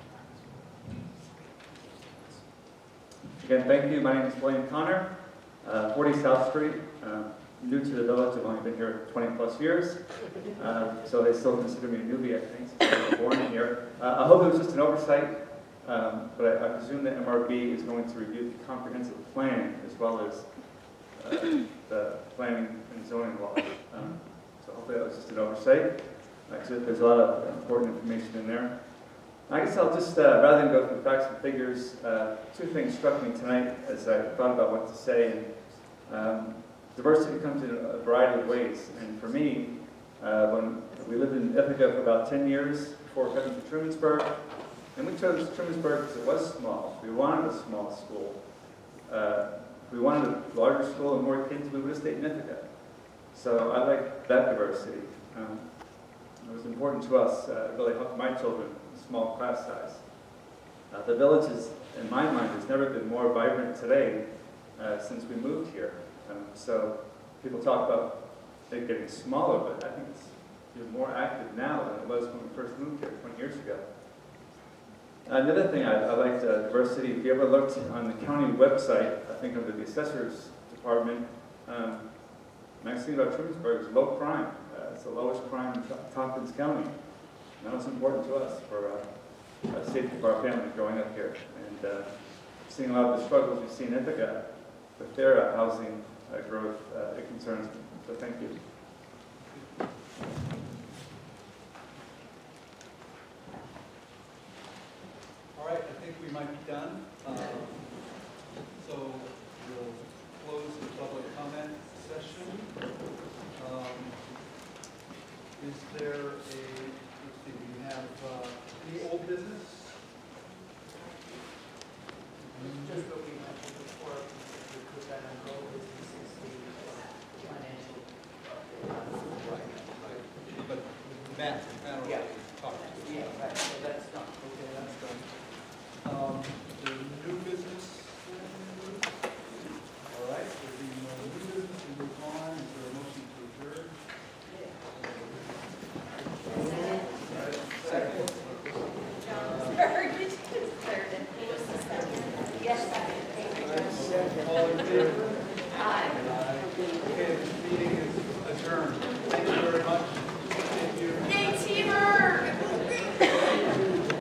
Again, thank you. My name is William Connor, uh, forty South Street. Uh, new to the village. I've only been here twenty plus years, uh, so they still consider me a newbie, I think, since I was born here. Uh, I hope it was just an oversight, um, but I, I presume that M R B is going to review the comprehensive plan as well as uh, the planning and zoning laws. Um, so hopefully that was just an oversight, because uh, there's a lot of important information in there. I guess I'll just, uh, rather than go through facts and figures, uh, two things struck me tonight as I thought about what to say. And, um, diversity comes in a variety of ways. And for me, uh, when we lived in Ithaca for about ten years before coming to Trumansburg, and we chose Trumansburg because it was small. We wanted a small school. Uh, if we wanted a larger school and more kids, we would have stayed in Ithaca. So I like that diversity. Um, it was important to us. Uh, it really helped my children. Small class size. Uh, the village is, in my mind, has never been more vibrant today uh, since we moved here. Um, so people talk about it getting smaller, but I think it's even more active now than it was when we first moved here twenty years ago. Uh, the other thing I, I liked, uh, diversity, if you ever looked on the county website, I think under the assessor's department, um, nice thing about Trumansburg is low crime. Uh, it's the lowest crime in Tompkins County. And that was important to us for uh, uh, safety of our family growing up here. And uh, seeing a lot of the struggles we see in Ithaca with their uh, housing uh, growth, uh, it concerns me. So thank you. All right, I think we might be done. Um, so we'll close the public comment session. Um, is there a